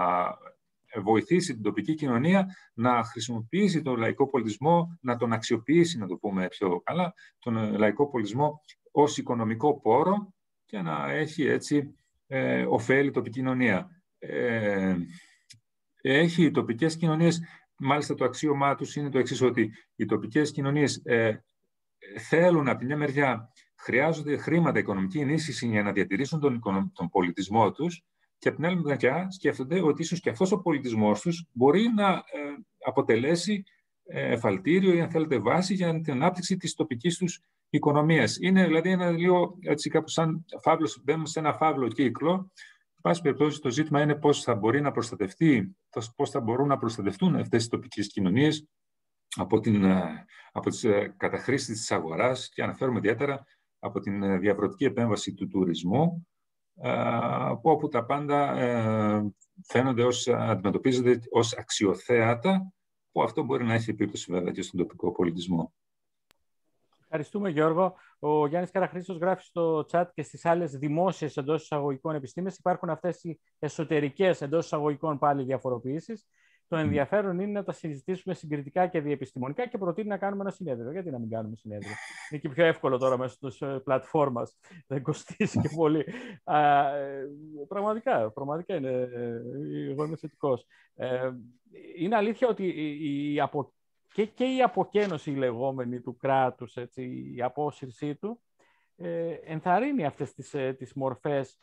βοηθήσει την τοπική κοινωνία να χρησιμοποιήσει τον λαϊκό πολιτισμό, να τον αξιοποιήσει, να το πούμε πιο καλά, τον λαϊκό πολιτισμό ως οικονομικό πόρο και να έχει έτσι ε, ωφέλη τοπική κοινωνία. Ε, έχει οι τοπικές κοινωνίες, μάλιστα το αξίωμά τους είναι το εξής, ότι οι τοπικές κοινωνίες ε, θέλουν από τη μια μεριά, χρειάζονται χρήματα, οικονομική ενίσχυση για να διατηρήσουν τον, τον πολιτισμό τους, και από την άλλη μεριά σκέφτονται ότι ίσως και αυτός ο πολιτισμός τους μπορεί να ε, αποτελέσει ε, εφαλτήριο ή, αν θέλετε, βάση για την ανάπτυξη της τοπικής τους οικονομίας. Είναι δηλαδή ένα λίγο έτσι κάπου σαν φαύλος, μπαίνουμε σε ένα φαύλο κύκλο. Εν πάση περιπτώσει, το ζήτημα είναι πώς θα μπορεί να προστατευτεί, πώς θα μπορούν να προστατευτούν αυτές οι τοπικές κοινωνίες από, την, από τις καταχρήσεις της αγοράς, και αναφέρουμε ιδιαίτερα από την διαβρωτική επέμβαση του τουρισμού, που όπου τα πάντα φαίνονται ως, αντιμετωπίζονται ως αξιοθέατα, που αυτό μπορεί να έχει επίπτωση βέβαια και στον τοπικό πολιτισμό. Ευχαριστούμε, Γιώργο. Ο Γιάννης Καραχρήστος γράφει στο chat και στις άλλες δημόσιες εντός εισαγωγικών επιστήμες υπάρχουν αυτές οι εσωτερικές εντός εισαγωγικών πάλι διαφοροποιήσεις. το ενδιαφέρον είναι να τα συζητήσουμε συγκριτικά και διεπιστημονικά και προτείνει να κάνουμε ένα συνέδριο. Γιατί να μην κάνουμε συνέδριο? Είναι και πιο εύκολο τώρα μέσω της πλατφόρμας. Δεν κοστίζει και πολύ. Α, πραγματικά, πραγματικά είναι. Εγώ είμαι θετικός. Ε, είναι αλήθεια ότι η, η απο, και, και η αποκένωση η λεγόμενη του κράτους, έτσι, η απόσυρσή του, ε, ενθαρρύνει αυτές τις, τις μορφές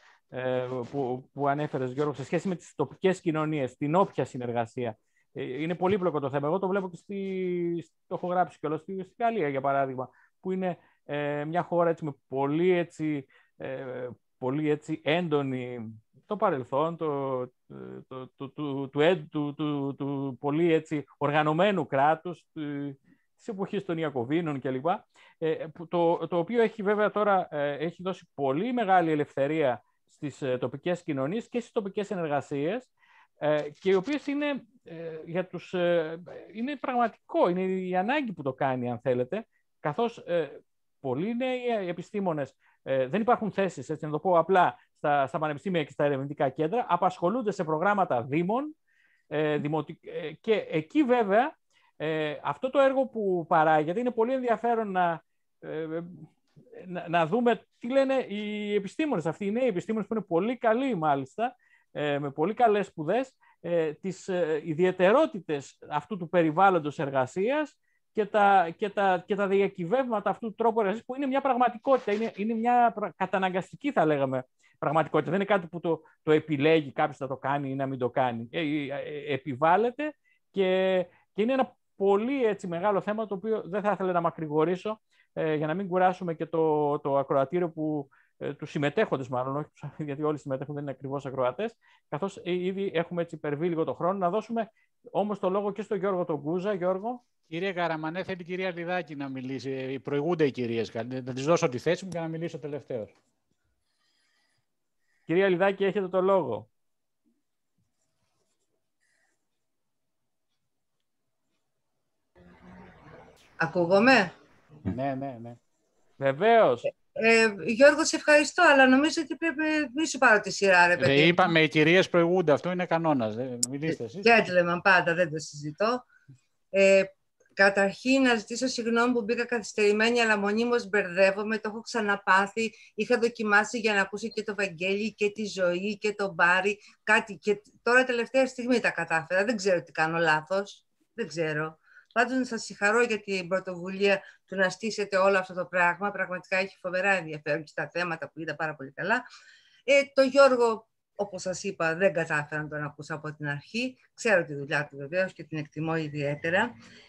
Που, που ανέφερες, Γιώργο, σε σχέση με τις τοπικές κοινωνίες, την όποια συνεργασία. Είναι πολύπλοκο το θέμα. Εγώ το βλέπω και στη, το έχω γράψει κιόλας στη, στη Γαλλία, για παράδειγμα, που είναι ε, μια χώρα έτσι, με πολύ, έτσι, ε, πολύ έτσι, έντονη το παρελθόν, το, το, το, το, του, του, του, του πολύ έτσι, οργανωμένου κράτους, του, της εποχής των Ιακωβίνων κλπ. Ε, το, το οποίο έχει βέβαια τώρα ε, έχει δώσει πολύ μεγάλη ελευθερία στις ε, τοπικές κοινωνίες και στις τοπικές συνεργασίες, ε, και οι οποίες είναι, ε, για τους, ε, είναι πραγματικό, είναι η ανάγκη που το κάνει, αν θέλετε, καθώς ε, πολλοί νέοι επιστήμονες, ε, δεν υπάρχουν θέσεις, έτσι να το πω απλά, στα, στα πανεπιστήμια και στα ερευνητικά κέντρα, απασχολούνται σε προγράμματα δήμων, ε, δημοτικ... ε, και εκεί βέβαια ε, αυτό το έργο που παράγεται είναι πολύ ενδιαφέρον να ε, Να, να δούμε τι λένε οι επιστήμονες, αυτοί οι νέοι επιστήμονες που είναι πολύ καλοί μάλιστα, ε, με πολύ καλές σπουδές, ε, τις ε, ιδιαιτερότητες αυτού του περιβάλλοντος εργασίας και τα, και τα, και τα διακυβεύματα αυτού του τρόπου εργασίας, που είναι μια πραγματικότητα, είναι, είναι μια καταναγκαστική, θα λέγαμε, πραγματικότητα. Δεν είναι κάτι που το, το επιλέγει κάποιος να το κάνει ή να μην το κάνει. Ε, ε, ε, επιβάλλεται και, και είναι ένα πολύ έτσι, μεγάλο θέμα, το οποίο δεν θα ήθελα να μακρηγορήσω, Ε, για να μην κουράσουμε και το, το ακροατήριο που, ε, τους συμμετέχοντες μάλλον, όχι, γιατί όλοι συμμετέχουν, δεν είναι ακριβώς ακροατές, καθώς ε, ήδη έχουμε έτσι υπερβεί λίγο το χρόνο. Να δώσουμε όμως το λόγο και στον Γιώργο τον Κούζα. Γιώργο. Κύριε Καραμανέ, θέλει η κυρία Λιδάκη να μιλήσει. Προηγούνται οι κυρίες. Να της δώσω τη θέση μου και να μιλήσω τελευταίος. Κυρία Λιδάκη, έχετε το λόγο. Ακούγομαι? Ναι, ναι, ναι. Βεβαίως. Ε, Γιώργο, σε ευχαριστώ, αλλά νομίζω ότι πρέπει μη σου πάρω τη σειρά, ρε παιδί. Ε, είπαμε, οι κυρίες προηγούνται, αυτό είναι κανόνας. Μιλήστε εσείς. Gentleman, πάντα, δεν το συζητώ. Ε, καταρχήν, να ζητήσω συγγνώμη που μπήκα καθυστερημένη, αλλά μονίμως μπερδεύομαι, το έχω ξαναπάθει. Είχα δοκιμάσει για να ακούσω και το Βαγγέλη και τη Ζωή και τον Μπάρι, κάτι. Και τώρα τελευταία στιγμή τα κατάφερα. Δεν ξέρω τι κάνω λάθος. Δεν ξέρω. Πάντως να σας συγχαρώ για την πρωτοβουλία του να στήσετε όλο αυτό το πράγμα. Πραγματικά έχει φοβερά ενδιαφέρον και στα θέματα που είδα πάρα πολύ καλά. Ε, το Γιώργο, όπως σας είπα, δεν κατάφερα να τον ακούσω από την αρχή. Ξέρω τη δουλειά του βεβαίως και την εκτιμώ ιδιαίτερα.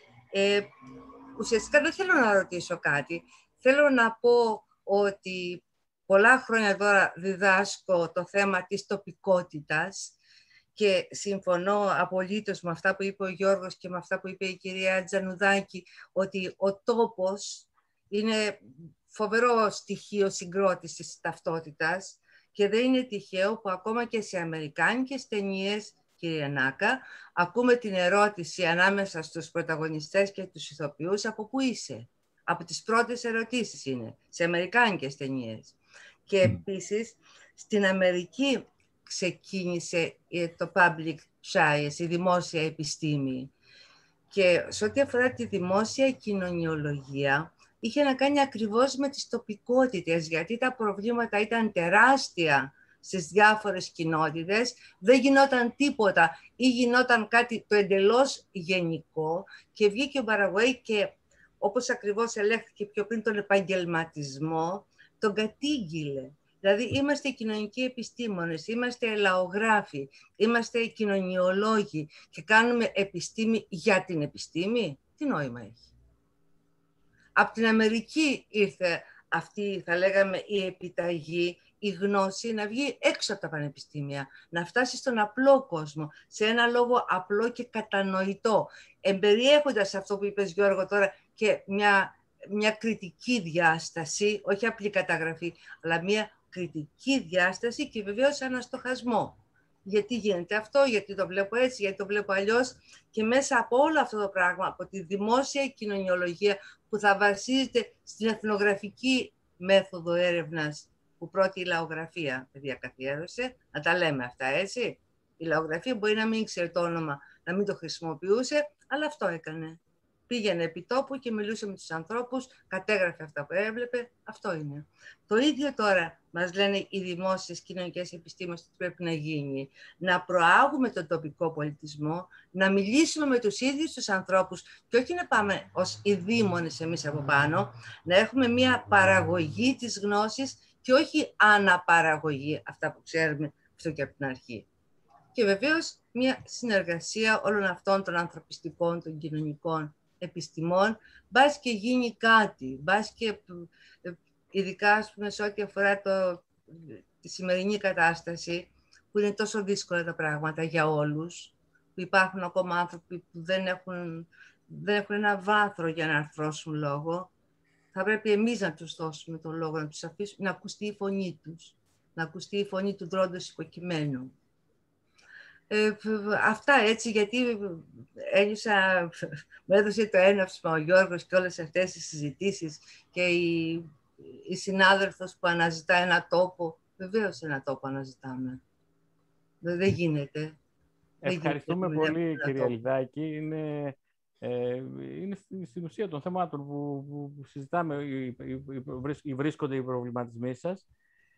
Ε, ουσιαστικά δεν θέλω να ρωτήσω κάτι. Θέλω να πω ότι πολλά χρόνια τώρα διδάσκω το θέμα της τοπικότητας και συμφωνώ απολύτως με αυτά που είπε ο Γιώργος και με αυτά που είπε η κυρία Τζανουδάκη, ότι ο τόπος είναι φοβερό στοιχείο συγκρότησης της ταυτότητας και δεν είναι τυχαίο που ακόμα και σε αμερικάνικες ταινίες, κυρία Νάκα, ακούμε την ερώτηση ανάμεσα στους πρωταγωνιστές και τους ηθοποιούς, από πού είσαι. Από τις πρώτες ερωτήσεις είναι, σε αμερικάνικες ταινίες. Και επίσης, στην Αμερική ξεκίνησε το public science, η δημόσια επιστήμη. Και σε ό,τι αφορά τη δημόσια κοινωνιολογία, είχε να κάνει ακριβώς με τις τοπικότητες, γιατί τα προβλήματα ήταν τεράστια στις διάφορες κοινότητες, δεν γινόταν τίποτα ή γινόταν κάτι το εντελώς γενικό και βγήκε ο Μπαραγουέι και, όπως ακριβώς ελέγχθηκε πιο πριν, τον επαγγελματισμό, τον κατήγγειλε. Δηλαδή είμαστε κοινωνικοί επιστήμονες, είμαστε λαογράφοι, είμαστε κοινωνιολόγοι και κάνουμε επιστήμη για την επιστήμη. Τι νόημα έχει. Από την Αμερική ήρθε αυτή, θα λέγαμε, η επιταγή, η γνώση να βγει έξω από τα πανεπιστήμια, να φτάσει στον απλό κόσμο, σε ένα λόγο απλό και κατανοητό, εμπεριέχοντας αυτό που είπες, Γιώργο, τώρα και μια, μια κριτική διάσταση, όχι απλή καταγραφή, αλλά μια κριτική διάσταση και βεβαίως ένα στοχασμό. Γιατί γίνεται αυτό, γιατί το βλέπω έτσι, γιατί το βλέπω αλλιώς, και μέσα από όλο αυτό το πράγμα, από τη δημόσια κοινωνιολογία που θα βασίζεται στην εθνογραφική μέθοδο έρευνας που πρώτη η λαογραφία παιδιά καθιέρωσε, να τα λέμε αυτά, έτσι. Η λαογραφία μπορεί να μην ξέρει το όνομα να μην το χρησιμοποιούσε, αλλά αυτό έκανε. Πήγαινε επί τόπου και μιλούσε με τους ανθρώπους, κατέγραφε αυτά που έβλεπε, αυτό είναι. Το ίδιο τώρα μας λένε οι δημόσιες κοινωνικές επιστήμες ότι πρέπει να γίνει. Να προάγουμε τον τοπικό πολιτισμό, να μιλήσουμε με τους ίδιους τους ανθρώπους και όχι να πάμε ως οι δήμονες εμείς από πάνω, να έχουμε μια παραγωγή της γνώσης και όχι αναπαραγωγή, αυτά που ξέρουμε αυτό και από την αρχή. Και βεβαίως μια συνεργασία όλων αυτών των ανθρωπιστικών, των κοινωνικών επιστημών, μπας και γίνει κάτι, μπας και ειδικά ας πούμε, σε ό,τι αφορά το, τη σημερινή κατάσταση, που είναι τόσο δύσκολα τα πράγματα για όλους, που υπάρχουν ακόμα άνθρωποι που δεν έχουν, δεν έχουν ένα βάθρο για να αρθρώσουν λόγο, θα πρέπει εμείς να τους δώσουμε τον λόγο, να τους αφήσουμε, να ακουστεί η φωνή τους, να ακουστεί η φωνή του δρόντος υποκειμένου. Ε, αυτά έτσι, γιατί ένιωσα, μου έδωσε το έναυσμα ο Γιώργος και όλες αυτές τις συζητήσεις και η, η συνάδελφος που αναζητά ένα τόπο. Βεβαίως ένα τόπο αναζητάμε. Δεν γίνεται. Ευχαριστούμε δεν γίνεται, πολύ, κυρία Λιδάκη. Είναι, ε, είναι στην ουσία των θεμάτων που, που, που συζητάμε ή βρίσκονται οι προβληματισμοί σας.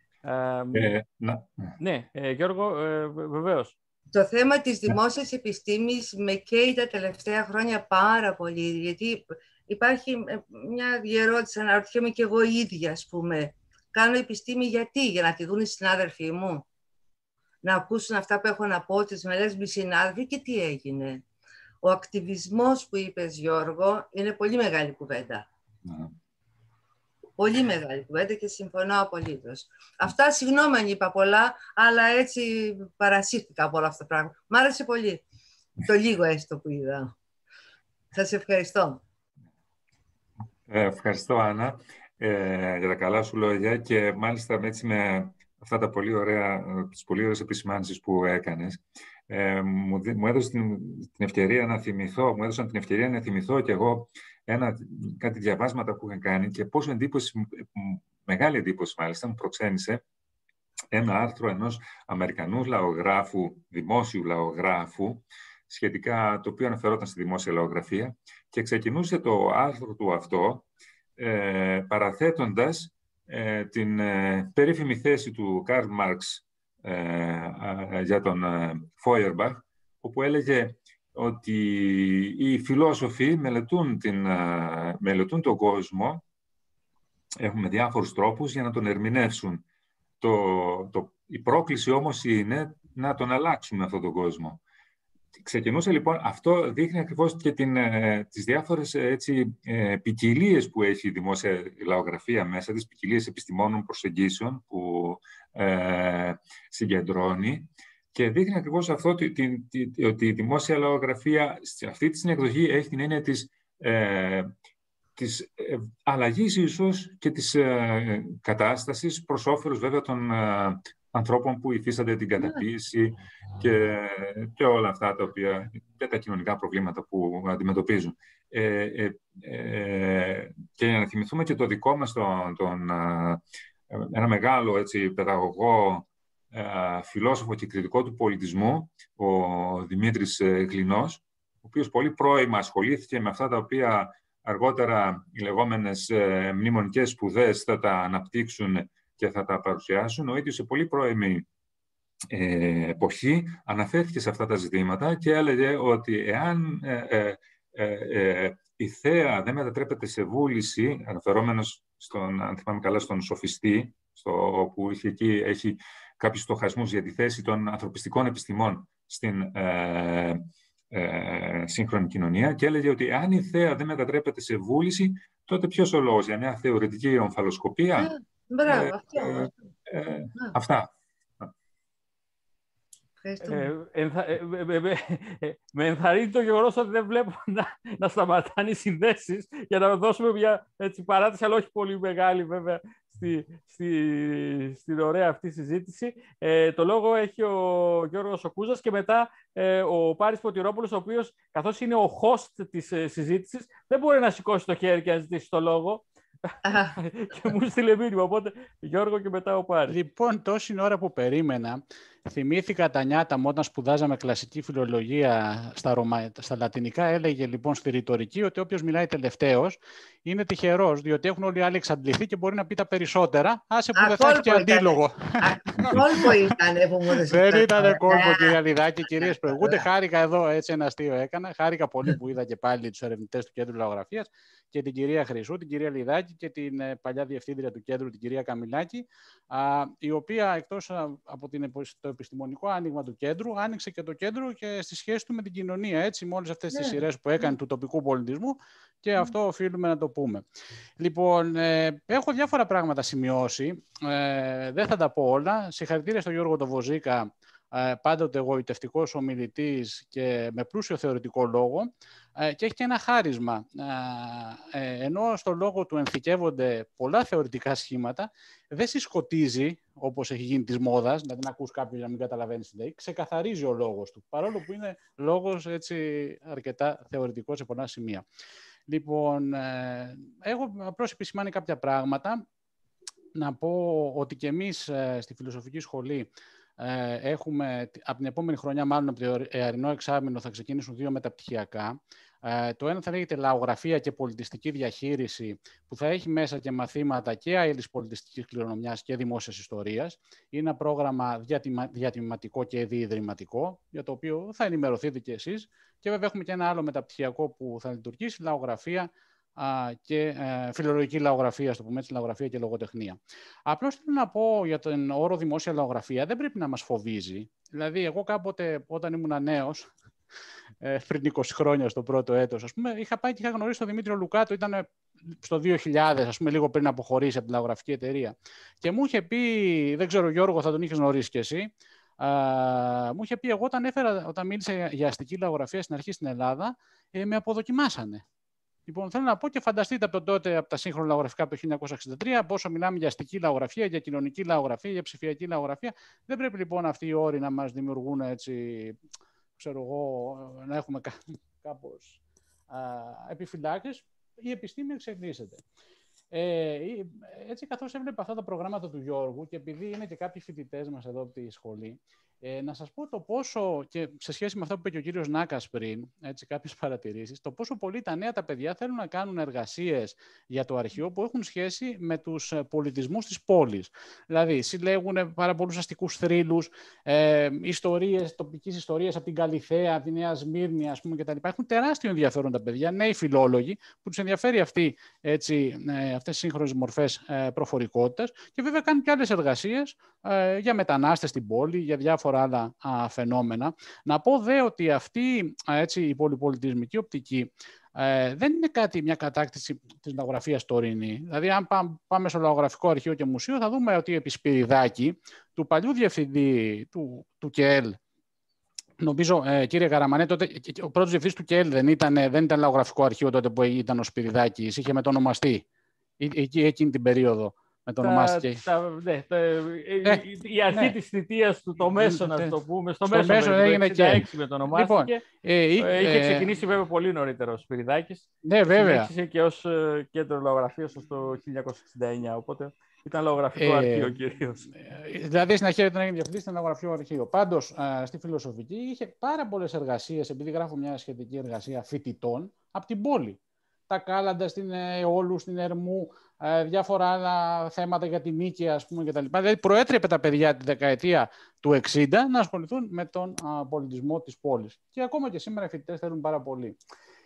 Ε, να. Ναι, ε, Γιώργο, ε, βεβαίως. Το θέμα της δημόσιας επιστήμης με καίει τα τελευταία χρόνια πάρα πολύ, γιατί υπάρχει μια ερώτηση, αναρωτιέμαι και εγώ ίδια, ας πούμε. Κάνω επιστήμη γιατί, για να τη δουν οι συνάδελφοί μου, να ακούσουν αυτά που έχω να πω, τις μελές μου οι συνάδελφοι και τι έγινε. Ο ακτιβισμός που είπες, Γιώργο, είναι πολύ μεγάλη κουβέντα. Mm. Πολύ μεγάλη κουβέντα και συμφωνώ απολύτως. Αυτά, συγγνώμη αν είπα πολλά, αλλά έτσι παρασύρθηκα από όλα αυτά τα πράγματα. Μ' άρεσε πολύ το λίγο έστω που είδα. Σας ευχαριστώ. Ε, ευχαριστώ, Άννα, ε, για τα καλά σου λόγια και μάλιστα έτσι με αυτά τα πολύ ωραία, τις πολύ ωραίες επισημάνσεις που έκανες. Ε, μου, μου έδωσε την, την ευκαιρία να θυμηθώ, μου έδωσαν την ευκαιρία να θυμηθώ κι εγώ ένα, κάτι διαβάσματα που είχαν κάνει και πόσο εντύπωση, μεγάλη εντύπωση μάλιστα, μου προξένησε ένα άρθρο ενός Αμερικανού λαογράφου, δημόσιου λαογράφου, σχετικά, το οποίο αναφερόταν στη δημόσια λαογραφία και ξεκινούσε το άρθρο του αυτό ε, παραθέτοντας ε, την ε, περίφημη θέση του Καρλ Μάρξ ε, ε, για τον ε, Φόιερμπαχ, όπου έλεγε ότι οι φιλόσοφοι μελετούν, την, μελετούν τον κόσμο, έχουμε διάφορους τρόπους για να τον ερμηνεύσουν. Το, το, η πρόκληση όμως είναι να τον αλλάξουμε αυτόν τον κόσμο. Ξεκινούσε λοιπόν, αυτό δείχνει ακριβώς και την, τις διάφορες έτσι, ποικιλίες που έχει η δημόσια λαογραφία μέσα, τις ποικιλίες επιστημόνων προσεγγίσεων που ε, συγκεντρώνει. Και δείχνει ακριβώς αυτό ότι η δημόσια λαογραφία σε αυτή τη συνεκδοχή έχει την έννοια της, ε, της ε, αλλαγής ίσως και της ε, κατάστασης προς όφελος βέβαια των ε, ανθρώπων που υφίστανται την καταπίεση και, και όλα αυτά τα οποία και τα κοινωνικά προβλήματα που αντιμετωπίζουν. Ε, ε, ε, και για να θυμηθούμε και το δικό μας τον, τον, ε, ένα μεγάλο έτσι, παιδαγωγό, φιλόσοφο και κριτικό του πολιτισμού, ο Δημήτρης Γλινός, ο οποίος πολύ πρώιμα ασχολήθηκε με αυτά τα οποία αργότερα οι λεγόμενες μνημονικές σπουδές θα τα αναπτύξουν και θα τα παρουσιάσουν. Ο ίδιος σε πολύ πρώιμη ε, εποχή αναφέρθηκε σε αυτά τα ζητήματα και έλεγε ότι εάν ε, ε, ε, ε, η θέα δεν μετατρέπεται σε βούληση, αναφερόμενος στον, αν θυμάμαι καλά, στον σοφιστή, στο, που είχε εκεί, έχει κάποιους στοχασμούς για τη θέση των ανθρωπιστικών επιστημών στην ε, ε, σύγχρονη κοινωνία και έλεγε ότι αν η θέα δεν μετατρέπεται σε βούληση, τότε ποιος ο λόγος για μια θεωρητική ομφαλοσκοπία. Ε, μπράβο, ε, αυτό. Ε, ε, αυτά. Ε, ενθα... ε, ε, ε, ε, με ενθαρρύνει το γεγονός ότι δεν βλέπω να, να σταματάνε οι συνδέσεις για να δώσουμε μια έτσι, παράτηση, αλλά όχι πολύ μεγάλη βέβαια, στη, στη, στην ωραία αυτή συζήτηση. Ε, το λόγο έχει ο Γιώργος Σοκούζας και μετά ε, ο Πάρης Ποτηρόπουλος, ο οποίος, καθώς είναι ο host της ε, συζήτησης, δεν μπορεί να σηκώσει το χέρι και να ζητήσει το λόγο. και μου στείλε μήνυμα, οπότε Γιώργο και μετά ο Πάρης. Λοιπόν, τόση ώρα που περίμενα, θυμήθηκα τα νιάτα μου όταν σπουδάζαμε κλασική φιλολογία στα, Ρωμα... στα λατινικά. Έλεγε λοιπόν στη ρητορική ότι όποιος μιλάει τελευταίος είναι τυχερός, διότι έχουν όλοι οι άλλοι εξαντληθεί και μπορεί να πει τα περισσότερα. Άσε που δεν θα έχει και αντίλογο. Κόλπο ήταν που μου έδωσε. Δεν ήταν κόλπο, κυρία Λιδάκη, κυρίες προηγούνται. Χάρηκα εδώ, έτσι ένα αστείο έκανα. Χάρηκα πολύ που είδα και πάλι τους ερευνητές του Κέντρου Λαογραφίας και την κυρία Χρυσού, την κυρία Λιδάκη και την παλιά διευθύντρια του κέντρου, την κυρία Καμιλάκη, η οποία εκτός από την, το επιστημονικό άνοιγμα του κέντρου, άνοιξε και το κέντρο και στη σχέση του με την κοινωνία, έτσι, με όλες αυτές τις σειρές που έκανε του τοπικού πολιτισμού, και αυτό οφείλουμε να το πούμε. Λοιπόν, ε, έχω διάφορα πράγματα σημειώσει, ε, δεν θα τα πω όλα. Συγχαρητήρια στον Γιώργο τον Βοζίκα, ε, πάντοτε εγωιτευτικός ομιλητής και με πλούσιο θεωρητικό λόγο, ε, και έχει και ένα χάρισμα. Ε, ε, ενώ στο λόγο του ενθηκεύονται πολλά θεωρητικά σχήματα, δεν συσκοτίζει, όπως έχει γίνει της μόδας, δηλαδή να ακούς κάποιον να μην καταλαβαίνεις τι λέει, ξεκαθαρίζει ο λόγος του, παρόλο που είναι λόγος έτσι αρκετά θεωρητικός σε πολλά σημεία. Λοιπόν, ε, έχω απλώς επισημάνει κάποια πράγματα. Να πω ότι και εμείς ε, στη Φιλοσοφική Σχολή ε, έχουμε, από την επόμενη χρονιά, μάλλον από το εαρινό εξάμηνο, θα ξεκινήσουν δύο μεταπτυχιακά. Ε, το ένα θα λέγεται Λαογραφία και Πολιτιστική Διαχείριση, που θα έχει μέσα και μαθήματα και αείλης πολιτιστικής κληρονομιάς και δημόσιας ιστορίας. Είναι ένα πρόγραμμα διατημα, διατιμηματικό και διειδρυματικό, για το οποίο θα ενημερωθείτε κι εσείς. Και βέβαια έχουμε και ένα άλλο μεταπτυχιακό που θα λειτουργήσει, Λαογραφία α, και ε, φιλολογική λαογραφία, στο πούμε έτσι, λαογραφία και λογοτεχνία. Απλώς θέλω να πω για τον όρο δημόσια λαογραφία, δεν πρέπει να μας φοβίζει. Δηλαδή, εγώ κάποτε, όταν ήμουν νέος, πριν είκοσι χρόνια στο πρώτο έτος, ας πούμε, είχα πάει και είχα γνωρίσει τον Δημήτριο Λουκάτο, ήταν στο δύο χιλιάδες, ας πούμε, λίγο πριν αποχωρήσει από την λαογραφική εταιρεία. Και μου είχε πει, δεν ξέρω Γιώργο, θα τον είχες γνωρίσει κι εσύ, α, μου είχε πει, εγώ όταν, έφερα, όταν μίλησα για αστική λαογραφία στην αρχή στην Ελλάδα, ε, με αποδοκιμάσανε. Λοιπόν, θέλω να πω και φανταστείτε από τότε, από τα σύγχρονα λαογραφικά από το χίλια εννιακόσια εξήντα τρία, πόσο μιλάμε για αστική λαογραφία, για κοινωνική λαογραφία, για ψηφιακή λαογραφία. Δεν πρέπει λοιπόν αυτοί οι όροι να μας δημιουργούν έτσι, ξέρω εγώ, να έχουμε κάπως α, επιφυλάξεις. Η επιστήμη εξελίσσεται. Ε, έτσι, καθώς έβλεπα αυτά τα προγράμματα του Γιώργου και επειδή είναι και κάποιοι φοιτητές μας εδώ από τη σχολή, ε, να σας πω το πόσο, και σε σχέση με αυτά που είπε και ο κύριος Νάκας πριν, έτσι, κάποιες παρατηρήσεις, το πόσο πολύ τα νέα τα παιδιά θέλουν να κάνουν εργασίες για το αρχείο που έχουν σχέση με τους πολιτισμούς της πόλης. Δηλαδή, συλλέγουν πάρα πολλούς αστικούς θρύλους, ε, ιστορίες, τοπικές ιστορίες από την Καλιθέα, από τη Νέα Σμύρνη, ας πούμε, κτλ. Έχουν τεράστιο ενδιαφέρον τα παιδιά, νέοι φιλόλογοι, που τους ενδιαφέρει αυτή, έτσι, ε, αυτές οι σύγχρονες μορφές ε, προφορικότητας, και βέβαια κάνουν και άλλες εργασίες ε, για μετανάστες στην πόλη, για διάφορα άλλα α, φαινόμενα. Να πω δε ότι αυτή α, έτσι, η πολυπολιτισμική οπτική ε, δεν είναι κάτι, μια κατάκτηση της λαογραφίας τωρινή. Δηλαδή, αν πάμε, πάμε στο Λαογραφικό Αρχείο και Μουσείο, θα δούμε ότι επί Σπυριδάκη, του παλιού διευθυντή του, του ΚΕΕΛ, νομίζω, ε, κύριε Καραμανέ, τότε, ο πρώτος διευθυντής του ΚΕΕΛ δεν ήταν, δεν ήταν Λαογραφικό Αρχείο τότε που ήταν ο Σπυριδάκης, είχε μετονομαστεί εκεί, εκείνη την περίοδο. Με το ονομάστηκε. Ναι, τα, ε, η αρχή ναι. της θητείας του, το μέσο, ναι. να το πούμε. Στο, στο μέσο, μέσο με, έγινε και με το ονομάστηκε. Λοιπόν, ε, ε, είχε ξεκινήσει βέβαια πολύ νωρίτερα ο Σπυριδάκης. Ναι, βέβαια. Συνέχισε και ως ε, κέντρο λαογραφίας ως το χίλια εννιακόσια εξήντα εννιά. Οπότε ήταν λαογραφικό ε, αρχείο κυρίως. Ε, δηλαδή στην αρχή ήταν διευθυντής στην λαογραφικό αρχείο. Πάντως ε, στη φιλοσοφική είχε πάρα πολλές εργασίες, επειδή γράφω μια σχετική εργασία φοιτητών, από την πόλη. Τα κάλαντα στην Εόλου, στην Ερμού, ε, διάφορα άλλα θέματα για τη Νίκαια, ας πούμε, κτλ. Δηλαδή προέτρεπε τα παιδιά τη δεκαετία του εξήντα να ασχοληθούν με τον α, πολιτισμό της πόλης. Και ακόμα και σήμερα οι φοιτητές θέλουν πάρα πολύ.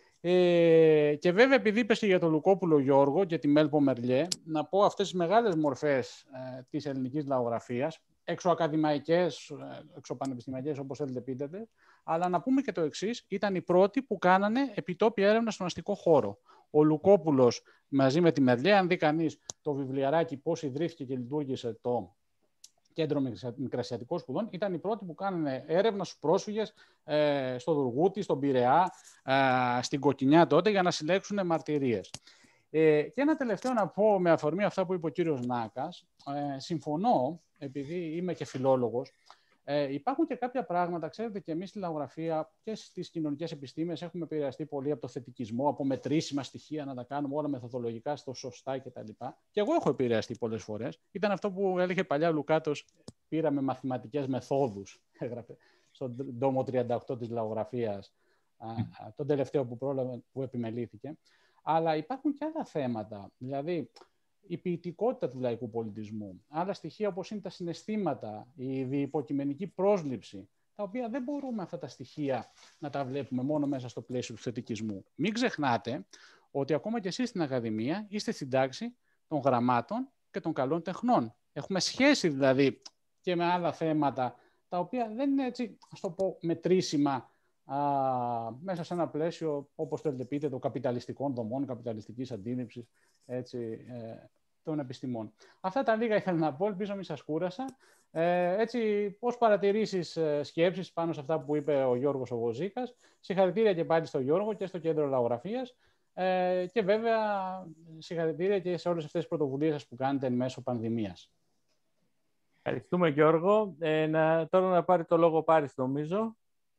Ε, και βέβαια, επειδή είπες και για τον Λουκόπουλο Γιώργο και τη Μέλπο Μερλιέ, να πω αυτές τις μεγάλες μορφές ε, της ελληνικής λαογραφίας, εξωακαδημαϊκές, εξωπανεπιστημιακές, όπως θέλετε πείτε, αλλά να πούμε και το εξής, ήταν οι πρώτοι που κάνανε επιτόπια έρευνα στον αστικό χώρο. Ο Λουκόπουλος μαζί με τη Μερλιέ, αν δει κανείς το βιβλιαράκι πώς ιδρύθηκε και λειτουργήσε το Κέντρο Μικρασιατικών Σπουδών, ήταν οι πρώτοι που κάνανε έρευνα στους πρόσφυγες ε, στο Δουργούτι, στον Πειραιά, ε, στην Κοκκινιά τότε, για να συλλέξουν μαρτυρίες. Ε, και ένα τελευταίο να πω με αφορμή αυτά που είπε ο κύριος Νάκας. Ε, συμφωνώ, επειδή είμαι και φιλόλογος, Ε, υπάρχουν και κάποια πράγματα, ξέρετε, και εμείς στη λαογραφία και στις κοινωνικές επιστήμες έχουμε επηρεαστεί πολύ από το θετικισμό, από μετρήσιμα στοιχεία, να τα κάνουμε όλα μεθοδολογικά στο σωστά κτλ. Και εγώ έχω επηρεαστεί πολλές φορές. Ήταν αυτό που έλεγε παλιά ο Λουκάτος, πήραμε μαθηματικές μεθόδους, έγραφε στον τόμο τριάντα οκτώ της λαογραφίας, mm. τον τελευταίο που, πρόλαβε, που επιμελήθηκε. Αλλά υπάρχουν και άλλα θέματα, δηλαδή η ποιητικότητα του λαϊκού πολιτισμού, άλλα στοιχεία όπως είναι τα συναισθήματα, η διυποκειμενική πρόσληψη, τα οποία δεν μπορούμε αυτά τα στοιχεία να τα βλέπουμε μόνο μέσα στο πλαίσιο του θετικισμού. Μην ξεχνάτε ότι ακόμα και εσείς στην Ακαδημία είστε στην τάξη των γραμμάτων και των καλών τεχνών. Έχουμε σχέση δηλαδή και με άλλα θέματα, τα οποία δεν είναι έτσι, ας το πω, μετρήσιμα α, μέσα σε ένα πλαίσιο, όπως θέλετε πείτε, των καπιταλιστικών δομών, καπιταλιστικής αντίληψης, έτσι, ε, των επιστημών. Αυτά τα λίγα ήθελα να πω, ελπίζω μην σας κούρασα. Ε, έτσι, ως παρατηρήσεις, ε, σκέψεις πάνω σε αυτά που είπε ο Γιώργος ο Βοζίκας. Συγχαρητήρια και πάλι στον Γιώργο και στο Κέντρο Λαογραφίας. Ε, και βέβαια συγχαρητήρια και σε όλες αυτές τις πρωτοβουλίες σας που κάνετε εν μέσω πανδημίας. Ευχαριστούμε, Γιώργο. Ε, να, τώρα να πάρει το λόγο Πάρης, νομίζω.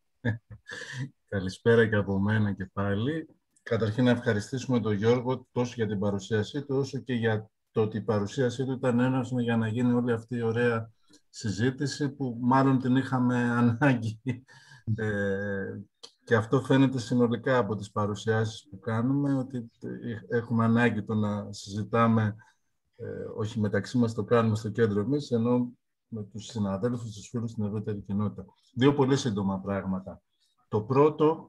Καλησπέρα και από μένα και πάλι. Καταρχήν να ευχαριστήσουμε τον Γιώργο τόσο για την παρουσίασή του, όσο και για το ότι η παρουσίασή του ήταν ένωσμα για να γίνει όλη αυτή η ωραία συζήτηση που μάλλον την είχαμε ανάγκη. Ε, και αυτό φαίνεται συνολικά από τις παρουσιάσεις που κάνουμε, ότι έχουμε ανάγκη το να συζητάμε, ε, όχι μεταξύ μας, το κάνουμε στο κέντρο εμείς, ενώ με τους συναδέλφους, τους φίλους στην ευρύτερη κοινότητα. Δύο πολύ σύντομα πράγματα. Το πρώτο,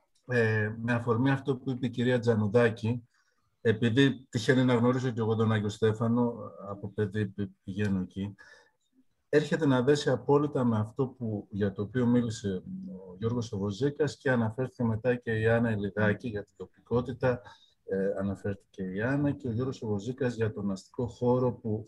Ε, με αφορμή αυτό που είπε η κυρία Τζανουδάκη, επειδή τυχαίνει να γνωρίζω και εγώ τον Άγιο Στέφανο, από παιδί πηγαίνω εκεί, έρχεται να δέσει απόλυτα με αυτό που, για το οποίο μίλησε ο Γιώργος Βοζίκας και αναφέρθηκε μετά και η Άννα Ελιδάκη για την τοπικότητα, ε, αναφέρθηκε η Άννα και ο Γιώργος Βοζίκας για τον αστικό χώρο που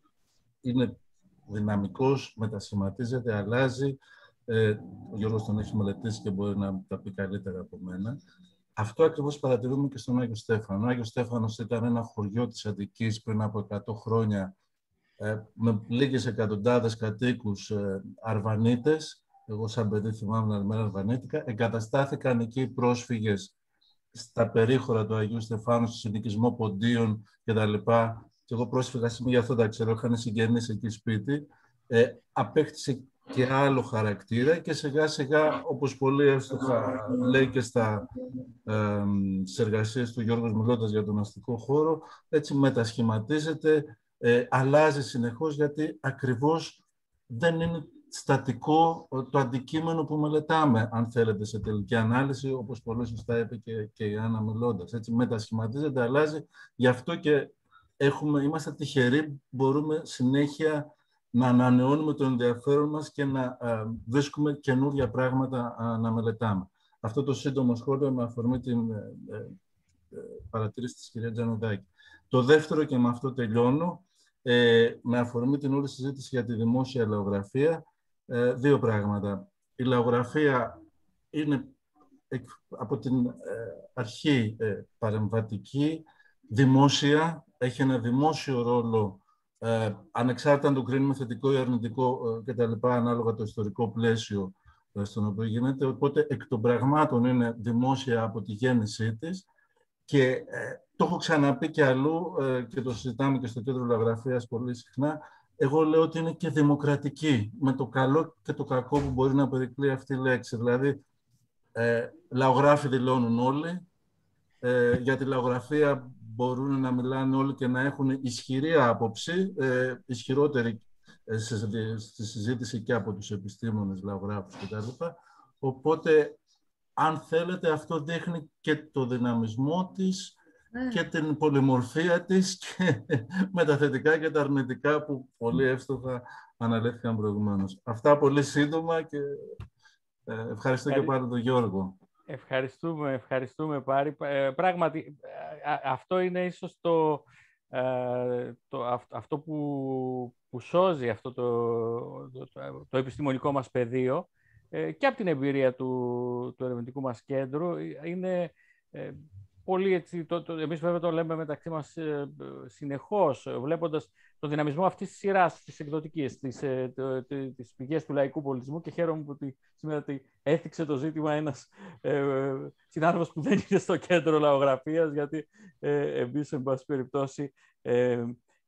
είναι δυναμικός, μετασχηματίζεται, αλλάζει. Ε, ο Γιώργος τον έχει μελετήσει και μπορεί να τα πει καλύτερα από μένα. Αυτό ακριβώς παρατηρούμε και στον Άγιο Στέφανο. Ο Άγιος Στέφανος ήταν ένα χωριό της Αττικής πριν από εκατό χρόνια, ε, με λίγες εκατοντάδες κατοίκους ε, Αρβανίτες. Εγώ σαν παιδί θυμάμαι να μέρα Αρβανίτικα. Εγκαταστάθηκαν εκεί οι πρόσφυγες στα περίχωρα του Αγίου Στεφάνου, στο συνοικισμό Ποντίων κτλ. Και εγώ πρόσφυγα σήμερα, γι' αυτό τα ξέρω, είχαν συγγενείς εκεί σπίτι. Ε, απέκτησε και άλλο χαρακτήρα και σιγά σιγά, όπως πολύ εύστοχα λέει και στα ε, στις εργασίες του Γιώργος μιλώντας για τον αστικό χώρο, έτσι μετασχηματίζεται, ε, αλλάζει συνεχώς, γιατί ακριβώς δεν είναι στατικό το αντικείμενο που μελετάμε, αν θέλετε, σε τελική ανάλυση, όπως πολύ σωστά είπε και, και η Άννα μιλώντας. Έτσι μετασχηματίζεται, αλλάζει, γι' αυτό και έχουμε, είμαστε τυχεροί, μπορούμε συνέχεια να ανανεώνουμε το ενδιαφέρον μας και να α, βρίσκουμε καινούργια πράγματα α, να μελετάμε. Αυτό το σύντομο σχόλιο με αφορμή την ε, ε, παρατήρηση της κυρία Τζανουδάκη. Το δεύτερο, και με αυτό τελειώνω, ε, με αφορμή την όλη συζήτηση για τη δημόσια λαογραφία, ε, δύο πράγματα. Η λαογραφία είναι εκ, από την ε, αρχή ε, παρεμβατική, δημόσια, έχει ένα δημόσιο ρόλο, Ε, ανεξάρτητα αν το κρίνουμε θετικό ή αρνητικό ε, κτλ. Ανάλογα το ιστορικό πλαίσιο ε, στον οποίο γίνεται. Οπότε εκ των πραγμάτων είναι δημόσια από τη γέννησή της και ε, το έχω ξαναπεί και αλλού ε, και το συζητάμε και στο Κέντρο Λαογραφίας πολύ συχνά. Εγώ λέω ότι είναι και δημοκρατική, με το καλό και το κακό που μπορεί να περικλεί αυτή η λέξη. Δηλαδή, ε, λαογράφοι δηλώνουν όλοι, ε, για τη λαογραφία μπορούν να μιλάνε όλοι και να έχουν ισχυρή άποψη, ε, ισχυρότερη ε, στη συζήτηση και από τους επιστήμονες, λαογράφους κτλ. Οπότε, αν θέλετε, αυτό δείχνει και το δυναμισμό της mm. και την πολυμορφία της και με τα θετικά και τα αρνητικά που πολύ εύστοχα αναλύθηκαν προηγουμένως. Αυτά πολύ σύντομα και ε, ευχαριστώ Ευχαρι... και πάλι τον Γιώργο. Ευχαριστούμε, ευχαριστούμε Πάρη. Ε, πράγματι, αυτό είναι ίσως το, ε, το, αυτό που, που σώζει αυτό το, το, το, το επιστημονικό μας πεδίο ε, και από την εμπειρία του, του ερευνητικού μας κέντρου. Είναι ε, πολύ έτσι, το, το, εμείς βέβαια το λέμε μεταξύ μας ε, συνεχώς, βλέποντας το δυναμισμό αυτής της σειράς, της εκδοτικής, τις, ε, το, το, τις πηγές του λαϊκού πολιτισμού, και χαίρομαι που τη, σήμερα τη, έθιξε το ζήτημα ένας ε, συνάδελφος που δεν είναι στο κέντρο λαογραφίας, γιατί ε, εμείς, εν πάση περιπτώσει, ε,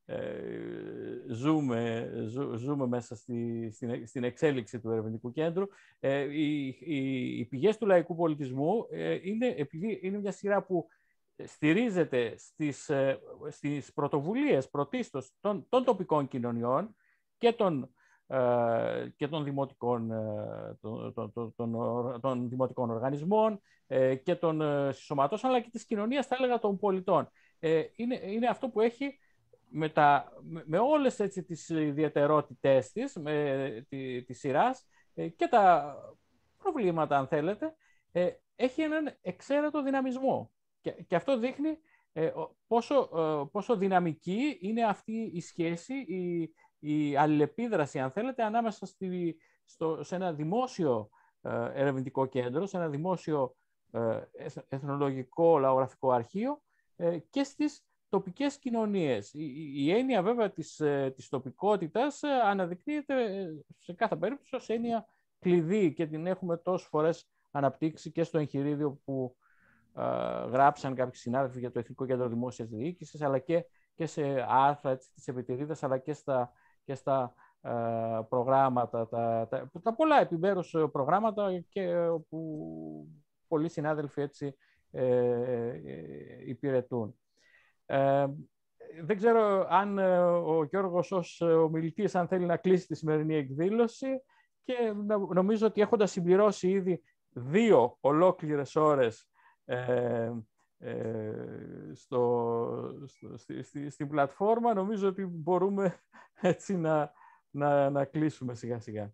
Ε, ζούμε, ζου, ζούμε μέσα στη, στην, στην εξέλιξη του ερευνητικού κέντρου. Ε, οι, οι, οι πηγές του λαϊκού πολιτισμού ε, είναι, επειδή είναι μια σειρά που στηρίζεται στις, ε, στις πρωτοβουλίες πρωτίστως των, των τοπικών κοινωνιών και των, ε, και των, δημοτικών, ε, των, των, των, των, των δημοτικών οργανισμών ε, και των ε, συσσωματώσεων, αλλά και της κοινωνίας, θα έλεγα, των πολιτών. Ε, είναι, είναι αυτό που έχει Με, τα, με όλες έτσι τις ιδιαιτερότητές της, με τη, τη σειράς ε, και τα προβλήματα, αν θέλετε, ε, έχει έναν εξαίρετο δυναμισμό. Και, και αυτό δείχνει ε, πόσο, ε, πόσο δυναμική είναι αυτή η σχέση, η, η αλληλεπίδραση, αν θέλετε, ανάμεσα στη, στο, σε ένα δημόσιο ε, ερευνητικό κέντρο, σε ένα δημόσιο ε, εθνολογικό λαογραφικό αρχείο ε, και στις τοπικές κοινωνίες. Η, η έννοια βέβαια της, της τοπικότητας αναδεικνύεται σε κάθε περίπτωση ως έννοια κλειδί και την έχουμε τόσες φορές αναπτύξει και στο εγχειρίδιο που α, γράψαν κάποιοι συνάδελφοι για το Εθνικό Κέντρο Δημόσιας Διοίκησης, αλλά και, και σε άρθρα έτσι, της Επιτηρίδας, αλλά και στα, και στα α, προγράμματα, τα, τα, τα πολλά επιμέρους προγράμματα και που πολλοί συνάδελφοι έτσι ε, ε, υπηρετούν. Ε, δεν ξέρω αν ε, ο Γιώργος ως ομιλητής αν θέλει να κλείσει τη σημερινή εκδήλωση, και νομίζω ότι έχοντας συμπληρώσει ήδη δύο ολόκληρες ώρες ε, ε, στο, στο, στη, στη, στην πλατφόρμα, νομίζω ότι μπορούμε έτσι να, να, να κλείσουμε σιγά σιγά.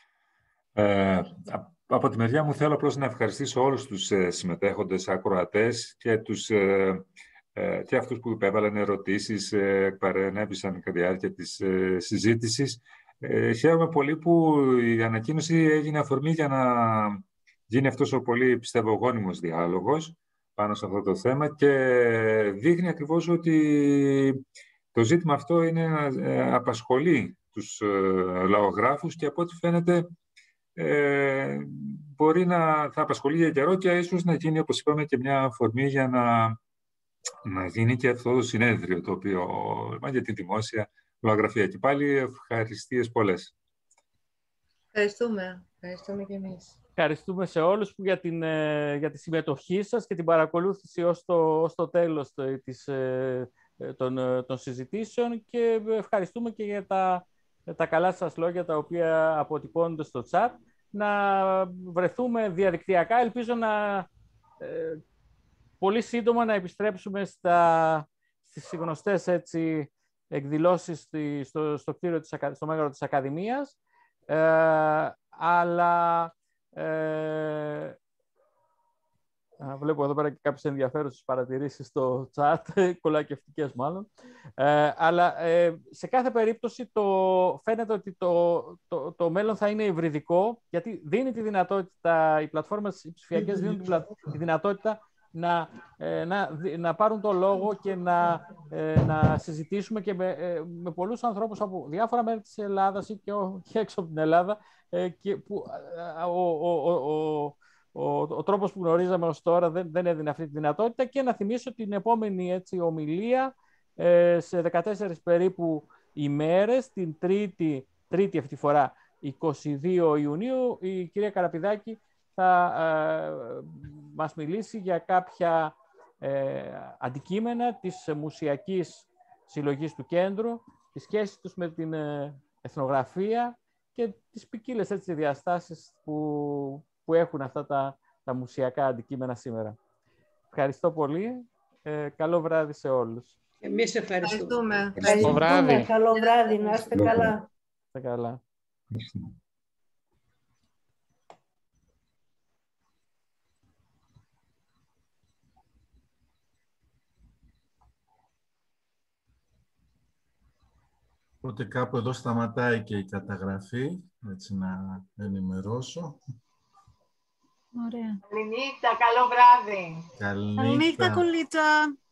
Ε, από τη μεριά μου θέλω απλώς να ευχαριστήσω όλους τους ε, συμμετέχοντες ακροατές και τους ε, και αυτούς που υπέβαλαν ερωτήσεις, παρενέβησαν κατά τη διάρκεια της συζήτησης. Χαίρομαι πολύ που η ανακοίνωση έγινε αφορμή για να γίνει αυτός ο πολύ, πιστεύω, γόνιμος διάλογος πάνω σε αυτό το θέμα, και δείχνει ακριβώς ότι το ζήτημα αυτό είναι, απασχολεί τους λαογράφους, και από ό,τι φαίνεται μπορεί να θα απασχολεί για καιρό, και ίσως να γίνει, όπως είπαμε, και μια αφορμή για να να γίνει και αυτό το συνέδριο, το οποίο για τη δημόσια λογογραφία. Και πάλι ευχαριστίες πολλές. Ευχαριστούμε. Ευχαριστούμε και εμείς. Ευχαριστούμε σε όλους που για, την, για τη συμμετοχή σας και την παρακολούθηση ως το, ως το τέλος της, των, των συζητήσεων, και ευχαριστούμε και για τα, τα καλά σας λόγια τα οποία αποτυπώνονται στο chat. Να βρεθούμε διαδικτυακά. Ελπίζω να πολύ σύντομα να επιστρέψουμε στα, στις γνωστές έτσι, εκδηλώσεις στη, στο, στο κτίριο της, στο μέγαρο της Ακαδημίας. Ε, αλλά ε, βλέπω εδώ πέρα και κάποιες ενδιαφέρουσες παρατηρήσεις στο chat, κολακευτικές μάλλον. Ε, αλλά ε, σε κάθε περίπτωση το, φαίνεται ότι το, το, το μέλλον θα είναι υβριδικό, γιατί δίνει τη δυνατότητα, οι πλατφόρμες οι ψηφιακές δίνουν τη, τη δυνατότητα Να, ε, να, να πάρουν το λόγο και να, ε, να συζητήσουμε και με, ε, με πολλούς ανθρώπους από διάφορα μέρη της Ελλάδας ή και, ο, και έξω από την Ελλάδα, ε, και που ε, ο, ο, ο, ο, ο τρόπος που γνωρίζαμε ως τώρα δεν, δεν έδινε αυτή τη δυνατότητα. Και να θυμίσω την επόμενη έτσι, ομιλία ε, σε δεκατέσσερις περίπου ημέρες, την τρίτη, τρίτη αυτή φορά, εικοστή δεύτερη Ιουνίου, η κυρία Καραπηδάκη θα ε, μας μιλήσει για κάποια ε, αντικείμενα της μουσιακής συλλογής του κέντρου, τη σχέση τους με την ε, εθνογραφία και τις ποικίλες έτσι διαστάσεις που, που έχουν αυτά τα, τα μουσιακά αντικείμενα σήμερα. Ευχαριστώ πολύ. Ε, καλό βράδυ σε όλους. Εμείς ευχαριστούμε. Ευχαριστούμε. βράδυ. Καλό βράδυ. Να είστε καλά. Είστε καλά. Οπότε κάπου εδώ σταματάει και η καταγραφή, έτσι να ενημερώσω. Ωραία. Καληνύχτα, καλό βράδυ. Καληνύχτα. Καληνύχτα, Κουλίτσα.